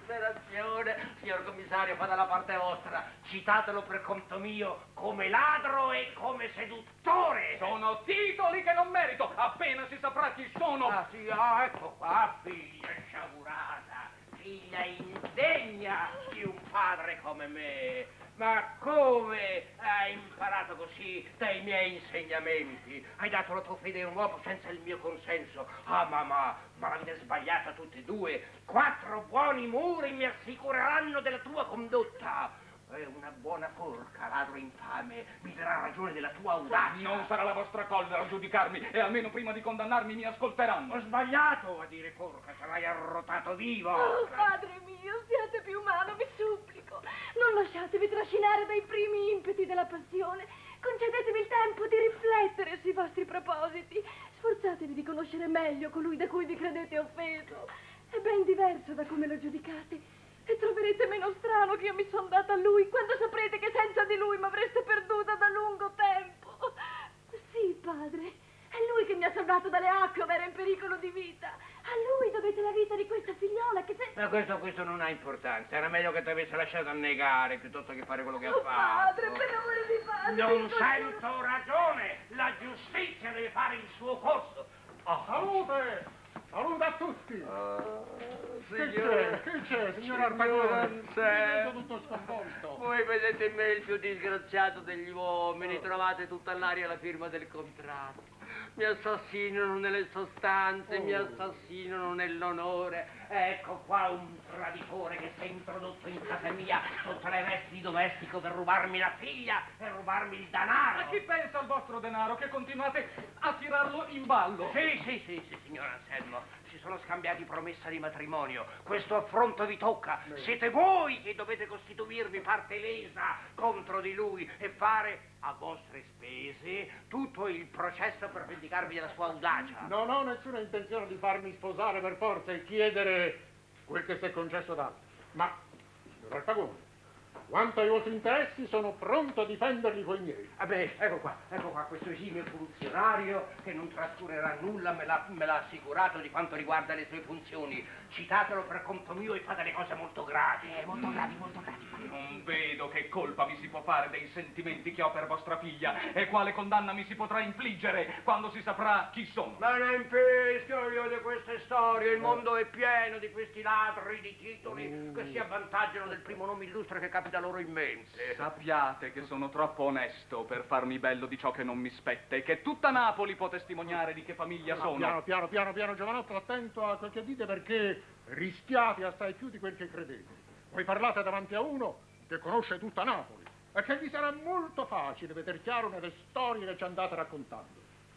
Speaker 4: Attenzione, signor commissario, fa dalla parte vostra. Citatelo per conto mio come ladro e come seduttore.
Speaker 1: Sono titoli che non merito, appena si saprà chi sono.
Speaker 4: Ah, sì, ah, ecco qua, figlia sciagurata, figlia indegna di un padre come me. Ma come hai imparato così dai miei insegnamenti? Hai dato la tua fede a un uomo senza il mio consenso. Ah, mamma, ma l'avete sbagliata tutti e due. Quattro buoni muri mi assicureranno della tua condotta. E una buona forca, ladro infame, mi darà ragione della tua audacia.
Speaker 1: Non sarà la vostra collera a giudicarmi e almeno prima di condannarmi mi ascolteranno.
Speaker 4: Ho sbagliato a dire forca, sarai arrotato vivo.
Speaker 2: Oh, padre mio, siate più umano, vi supplico. Non lasciatevi trascinare dai primi impeti della passione. Concedetevi il tempo di riflettere sui vostri propositi. Sforzatevi di conoscere meglio colui da cui vi credete offeso. È ben diverso da come lo giudicate. E troverete meno strano che io mi sono data a lui quando saprete che senza di lui mi avreste perduta da lungo tempo. Sì, padre, è lui che mi ha salvato dalle acque ove era in pericolo di vita. A lui dovete la vita di questa figliola che se...
Speaker 4: Ma questo, questo non ha importanza. Era meglio che ti avesse lasciato annegare piuttosto che fare quello che
Speaker 2: oh,
Speaker 4: ha fatto.
Speaker 2: Padre, per amore di padre...
Speaker 4: Non sento ragione. La giustizia deve fare il suo corso.
Speaker 13: Oh. Salute! Salute a tutti!
Speaker 14: Uh,
Speaker 13: che c'è? Che c'è, signor Arpagone?
Speaker 14: Non c'è.
Speaker 13: Vedo tutto sconvolto.
Speaker 14: Voi vedete in me il più disgraziato degli uomini, oh. Trovate tutta l'aria la firma del contratto. Mi assassinano nelle sostanze, oh. mi assassinano nell'onore.
Speaker 4: Ecco qua un traditore che si è introdotto in casa mia sotto le vesti di domestico per rubarmi la figlia e rubarmi il denaro.
Speaker 1: Ma chi pensa al vostro denaro che continuate a tirarlo in ballo?
Speaker 4: Sì, sì, sì, sì, signor Anselmo. Si sono scambiati promessa di matrimonio. Questo affronto vi tocca. Beh. Siete voi che dovete costituirvi parte lesa contro di lui e fare a vostre spese tutto il processo per vendicarvi della sua audacia.
Speaker 13: Non ho nessuna intenzione di farmi sposare per forza e chiedere quel che si è concesso da altri. Ma, signor Arpagone, quanto ai vostri interessi sono pronto a difenderli coi miei.
Speaker 4: Ah beh, ecco qua, ecco qua, questo esimio funzionario che non trascurerà nulla, me l'ha, me l'ha assicurato di quanto riguarda le sue funzioni. Citatelo per conto mio e fate le cose molto gravi. Eh, molto mm. gravi, molto gravi.
Speaker 1: Non vedo che colpa mi si può fare dei sentimenti che ho per vostra figlia e quale condanna mi si potrà infliggere quando si saprà chi sono.
Speaker 4: Ma ne impischio io di queste storie, il mondo è pieno di questi ladri di titoli mm. che si avvantaggiano del primo nome illustre che capita loro in mente.
Speaker 1: Sappiate che sono troppo onesto per farmi bello di ciò che non mi spetta e che tutta Napoli può testimoniare di che famiglia
Speaker 13: no,
Speaker 1: sono.
Speaker 13: Piano, piano, piano, piano, giovanotto, attento a quel che dite perché rischiate assai più di quel che credete. Voi parlate davanti a uno che conosce tutta Napoli e che vi sarà molto facile veder chiaro nelle storie che ci andate raccontando.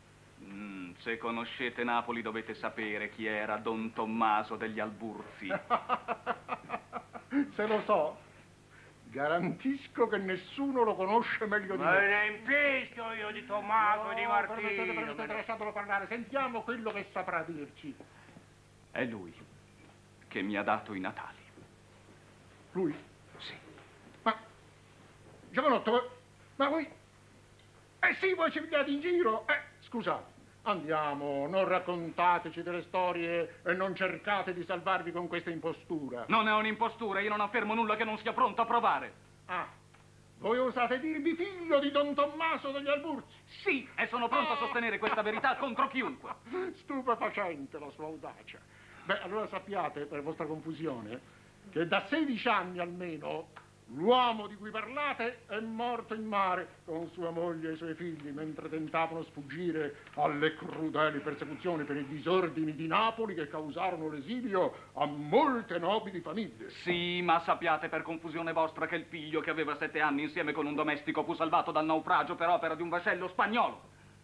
Speaker 1: Mm, se conoscete Napoli dovete sapere chi era Don Tommaso degli Alburzi.
Speaker 13: Se lo so, garantisco che nessuno lo conosce meglio di me.
Speaker 4: Ma ne impischio io di Tommaso
Speaker 13: no,
Speaker 4: e di Martino.
Speaker 13: Permettete, permettete, lasciatelo parlare. Sentiamo quello che saprà dirci.
Speaker 1: È lui che mi ha dato i Natali.
Speaker 13: Lui?
Speaker 1: Sì.
Speaker 13: Ma, giovanotto, ma voi... Eh sì, voi ci pigliate in giro. Eh, scusate, andiamo, non raccontateci delle storie e non cercate di salvarvi con questa impostura.
Speaker 1: Non è un'impostura, io non affermo nulla che non sia pronto a provare.
Speaker 13: Ah, voi osate dirmi figlio di Don Tommaso degli Alburzi?
Speaker 1: Sì, e sono pronto a sostenere questa verità contro chiunque.
Speaker 13: Stupefacente la sua audacia. Beh, allora sappiate, per vostra confusione, che da sedici anni almeno l'uomo di cui parlate è morto in mare con sua moglie e i suoi figli mentre tentavano sfuggire alle crudeli persecuzioni per i disordini di Napoli che causarono l'esilio a molte nobili famiglie.
Speaker 1: Sì, ma sappiate per confusione vostra che il figlio che aveva sette anni insieme con un domestico fu salvato dal naufragio per opera di un vascello spagnolo.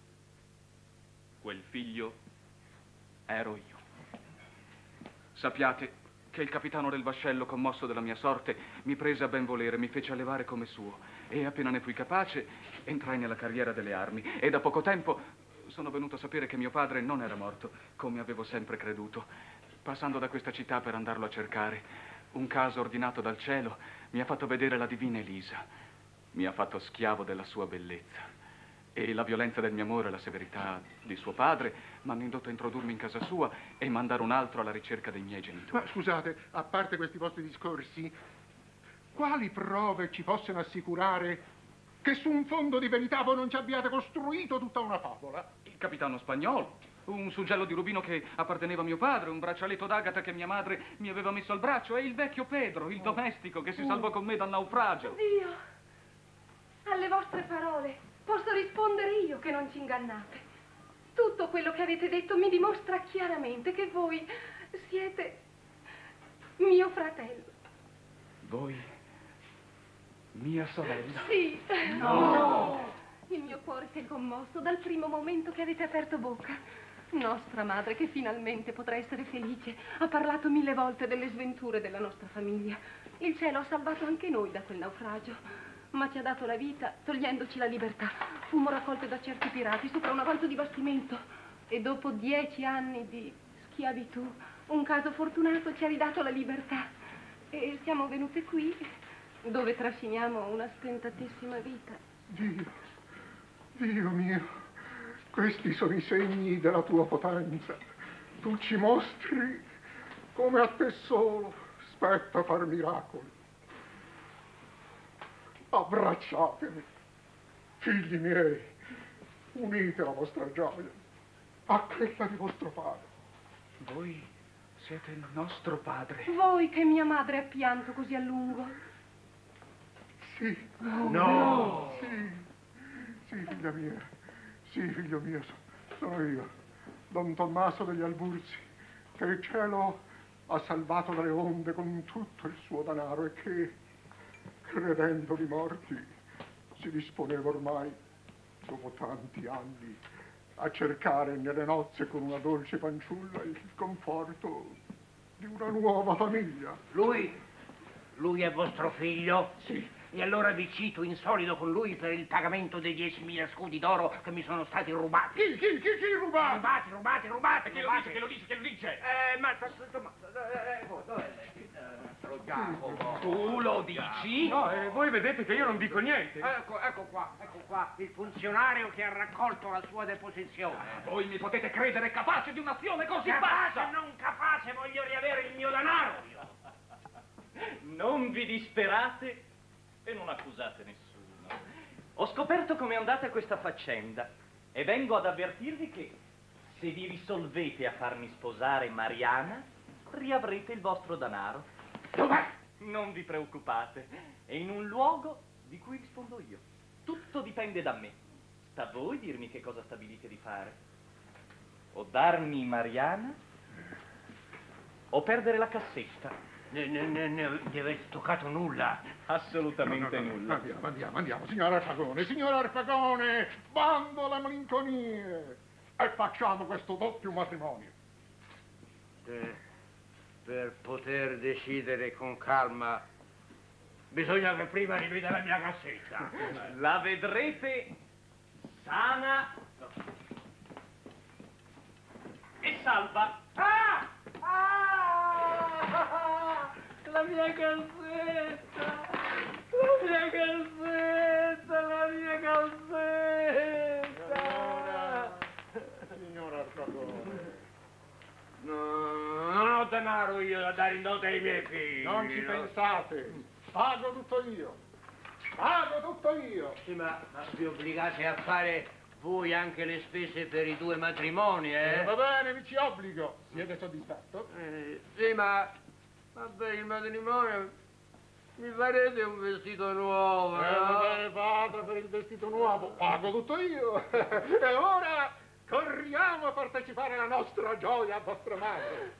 Speaker 1: Quel figlio ero io. Sappiate che il capitano del vascello, commosso della mia sorte, mi prese a ben volere, mi fece allevare come suo e appena ne fui capace entrai nella carriera delle armi e da poco tempo sono venuto a sapere che mio padre non era morto, come avevo sempre creduto. Passando da questa città per andarlo a cercare, un caso ordinato dal cielo mi ha fatto vedere la divina Elisa, mi ha fatto schiavo della sua bellezza E la violenza del mio amore e la severità di suo padre m'hanno indotto a introdurmi in casa sua e mandare un altro alla ricerca dei miei genitori.
Speaker 13: Ma scusate, a parte questi vostri discorsi, quali prove ci possono assicurare che su un fondo di verità voi non ci abbiate costruito tutta una favola?
Speaker 1: Il capitano Spagnolo, un suggello di rubino che apparteneva a mio padre, un braccialetto d'agata che mia madre mi aveva messo al braccio e il vecchio Pedro, il domestico che si salvò con me dal naufragio.
Speaker 11: Dio, alle vostre parole posso rispondere io che non ci ingannate. Tutto quello che avete detto mi dimostra chiaramente che voi siete mio fratello.
Speaker 1: Voi? Mia sorella?
Speaker 11: Sì.
Speaker 1: No!
Speaker 11: Il mio cuore si è commosso dal primo momento che avete aperto bocca. Nostra madre, che finalmente potrà essere felice, ha parlato mille volte delle sventure della nostra famiglia. Il cielo ha salvato anche noi da quel naufragio, ma ci ha dato la vita togliendoci la libertà. Fummo raccolte da certi pirati sopra un avanzo di bastimento e dopo dieci anni di schiavitù un caso fortunato ci ha ridato la libertà e siamo venute qui dove trasciniamo una stentatissima vita.
Speaker 13: Dio, Dio mio, questi sono i segni della tua potenza. Tu ci mostri come a te solo spetta far miracoli. Abbracciatemi, figli miei, unite la vostra gioia a quella di vostro padre.
Speaker 1: Voi siete il nostro padre.
Speaker 11: Voi che mia madre ha pianto così a lungo.
Speaker 13: Sì.
Speaker 11: No.
Speaker 13: No. Sì, sì, figlia mia, sì, figlio mio, so- sono io, Don Tommaso degli Alburzi, che il cielo ha salvato dalle onde con tutto il suo danaro e che, credendoli morti, si disponeva ormai, dopo tanti anni, a cercare nelle nozze con una dolce fanciulla il conforto di una nuova famiglia.
Speaker 4: Lui? Lui è vostro figlio?
Speaker 13: Sì.
Speaker 4: E allora vi cito in solido con lui per il pagamento dei diecimila scudi d'oro che mi sono stati rubati.
Speaker 13: Chi, chi, chi, chi rubati?
Speaker 4: Rubati, rubati, rubati.
Speaker 3: Chi lo dice, chi lo dice, chi lo dice?
Speaker 4: Eh, ma... insomma, eh, dov'è? Mastro Giacomo.
Speaker 3: Tu lo dici?
Speaker 9: No, e voi vedete che io non dico niente.
Speaker 4: Ecco, ecco qua, ecco qua, il funzionario che ha raccolto la sua deposizione.
Speaker 1: Voi mi potete credere capace di un'azione così
Speaker 4: Capace,
Speaker 1: bassa?
Speaker 4: non capace, voglio riavere il mio denaro.
Speaker 3: Non vi disperate e non accusate nessuno. Ho scoperto come è andata questa faccenda e vengo ad avvertirvi che se vi risolvete a farmi sposare Mariana, riavrete il vostro denaro.
Speaker 4: Dov'è?
Speaker 3: Non vi preoccupate, è in un luogo di cui rispondo io. Tutto dipende da me. Sta a voi dirmi che cosa stabilite di fare. O darmi Mariana o perdere la cassetta.
Speaker 4: Ne, ne, ne, ne avete toccato nulla?
Speaker 3: Assolutamente
Speaker 13: No, no, no,
Speaker 3: nulla.
Speaker 13: Andiamo, andiamo, andiamo. Signor Arpagone, signor Arpagone, bando alle malinconie e facciamo questo doppio matrimonio.
Speaker 4: Eh, per poter decidere con calma bisogna che prima riveda la mia cassetta.
Speaker 3: La vedrete sana e salva.
Speaker 4: Ah! Ah! La mia cassetta! La mia cassetta! La mia cassetta!
Speaker 13: Signor Arpagone,
Speaker 4: No, non ho denaro io da dare in dote ai miei figli.
Speaker 13: non ci
Speaker 4: no.
Speaker 13: pensate, pago tutto io, pago tutto io.
Speaker 4: Sì, ma, ma vi obbligate a fare voi anche le spese per i due matrimoni, eh?
Speaker 13: Eh, va bene, mi ci obbligo. Siete soddisfatto?
Speaker 4: Eh, sì, ma... Vabbè, il matrimonio... Mi farete un vestito nuovo,
Speaker 13: Eh,
Speaker 4: no?
Speaker 13: va bene, vada per il vestito nuovo, pago tutto io. E ora corriamo a partecipare alla nostra gioia a vostra madre.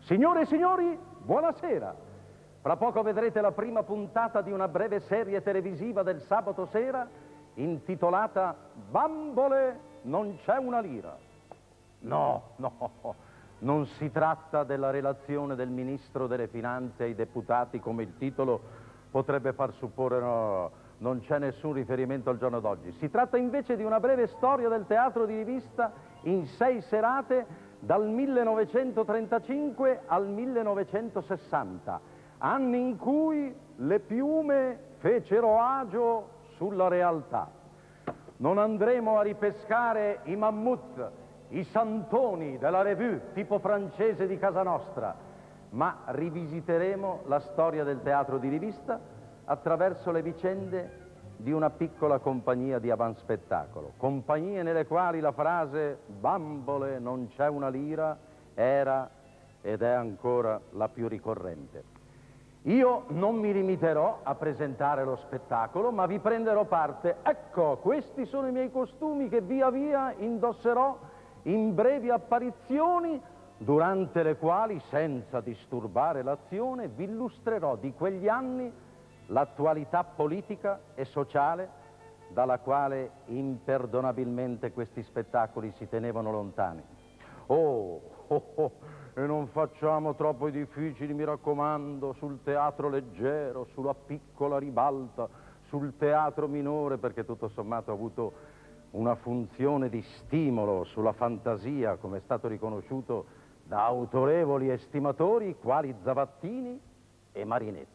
Speaker 15: Signore e signori, buonasera. Fra poco vedrete la prima puntata di una breve serie televisiva del sabato sera intitolata Bambole, non c'è una lira. No, no, non si tratta della relazione del Ministro delle Finanze ai deputati come il titolo potrebbe far supporre. No, non c'è nessun riferimento al giorno d'oggi. Si tratta invece di una breve storia del teatro di rivista in sei serate dal millenovecentotrentacinque al millenovecentosessanta, anni in cui le piume fecero agio sulla realtà. Non andremo a ripescare i mammut, i santoni della revue tipo francese di casa nostra, ma rivisiteremo la storia del teatro di rivista attraverso le vicende di una piccola compagnia di avanspettacolo, compagnie nelle quali la frase "bambole, non c'è una lira" era ed è ancora la più ricorrente. Io non mi limiterò a presentare lo spettacolo, ma vi prenderò parte. Ecco, questi sono i miei costumi che via via indosserò in brevi apparizioni, durante le quali, senza disturbare l'azione, vi illustrerò di quegli anni l'attualità politica e sociale dalla quale imperdonabilmente questi spettacoli si tenevano lontani. Oh, oh, oh, e non facciamo troppo difficili, mi raccomando, sul teatro leggero, sulla piccola ribalta, sul teatro minore, perché tutto sommato ha avuto una funzione di stimolo sulla fantasia, come è stato riconosciuto da autorevoli estimatori quali Zavattini e Marinetti.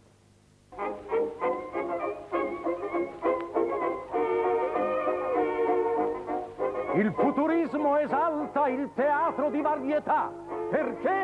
Speaker 15: Il futurismo esalta il teatro di varietà. Perché?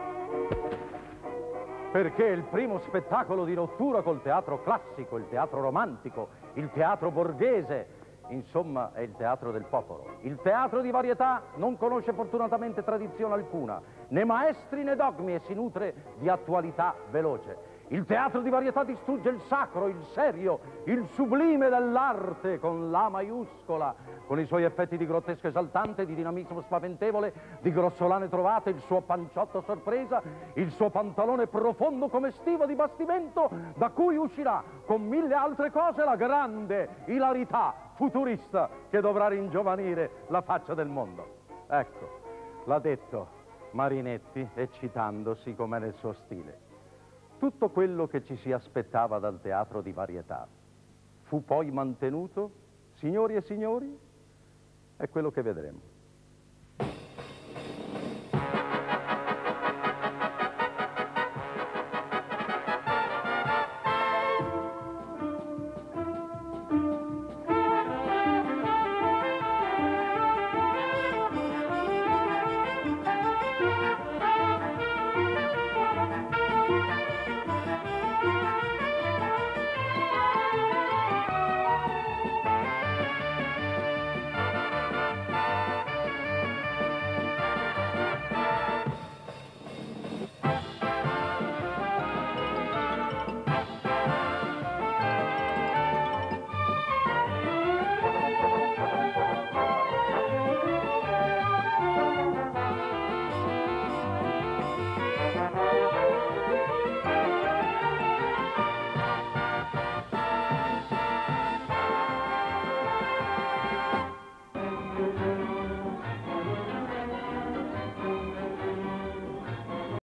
Speaker 15: Perché è il primo spettacolo di rottura col teatro classico, il teatro romantico, il teatro borghese. Insomma, è il teatro del popolo. Il teatro di varietà non conosce fortunatamente tradizione alcuna, né maestri né dogmi, e si nutre di attualità veloce. Il teatro di varietà distrugge il sacro, il serio, il sublime dell'arte con l'A maiuscola, con i suoi effetti di grottesco esaltante, di dinamismo spaventevole, di grossolane trovate, il suo panciotto a sorpresa, il suo pantalone profondo come stiva di bastimento, da cui uscirà, con mille altre cose, la grande ilarità futurista che dovrà ringiovanire la faccia del mondo. Ecco, l'ha detto Marinetti, eccitandosi come nel suo stile. Tutto quello che ci si aspettava dal teatro di varietà fu poi mantenuto, signori e signori, è quello che vedremo.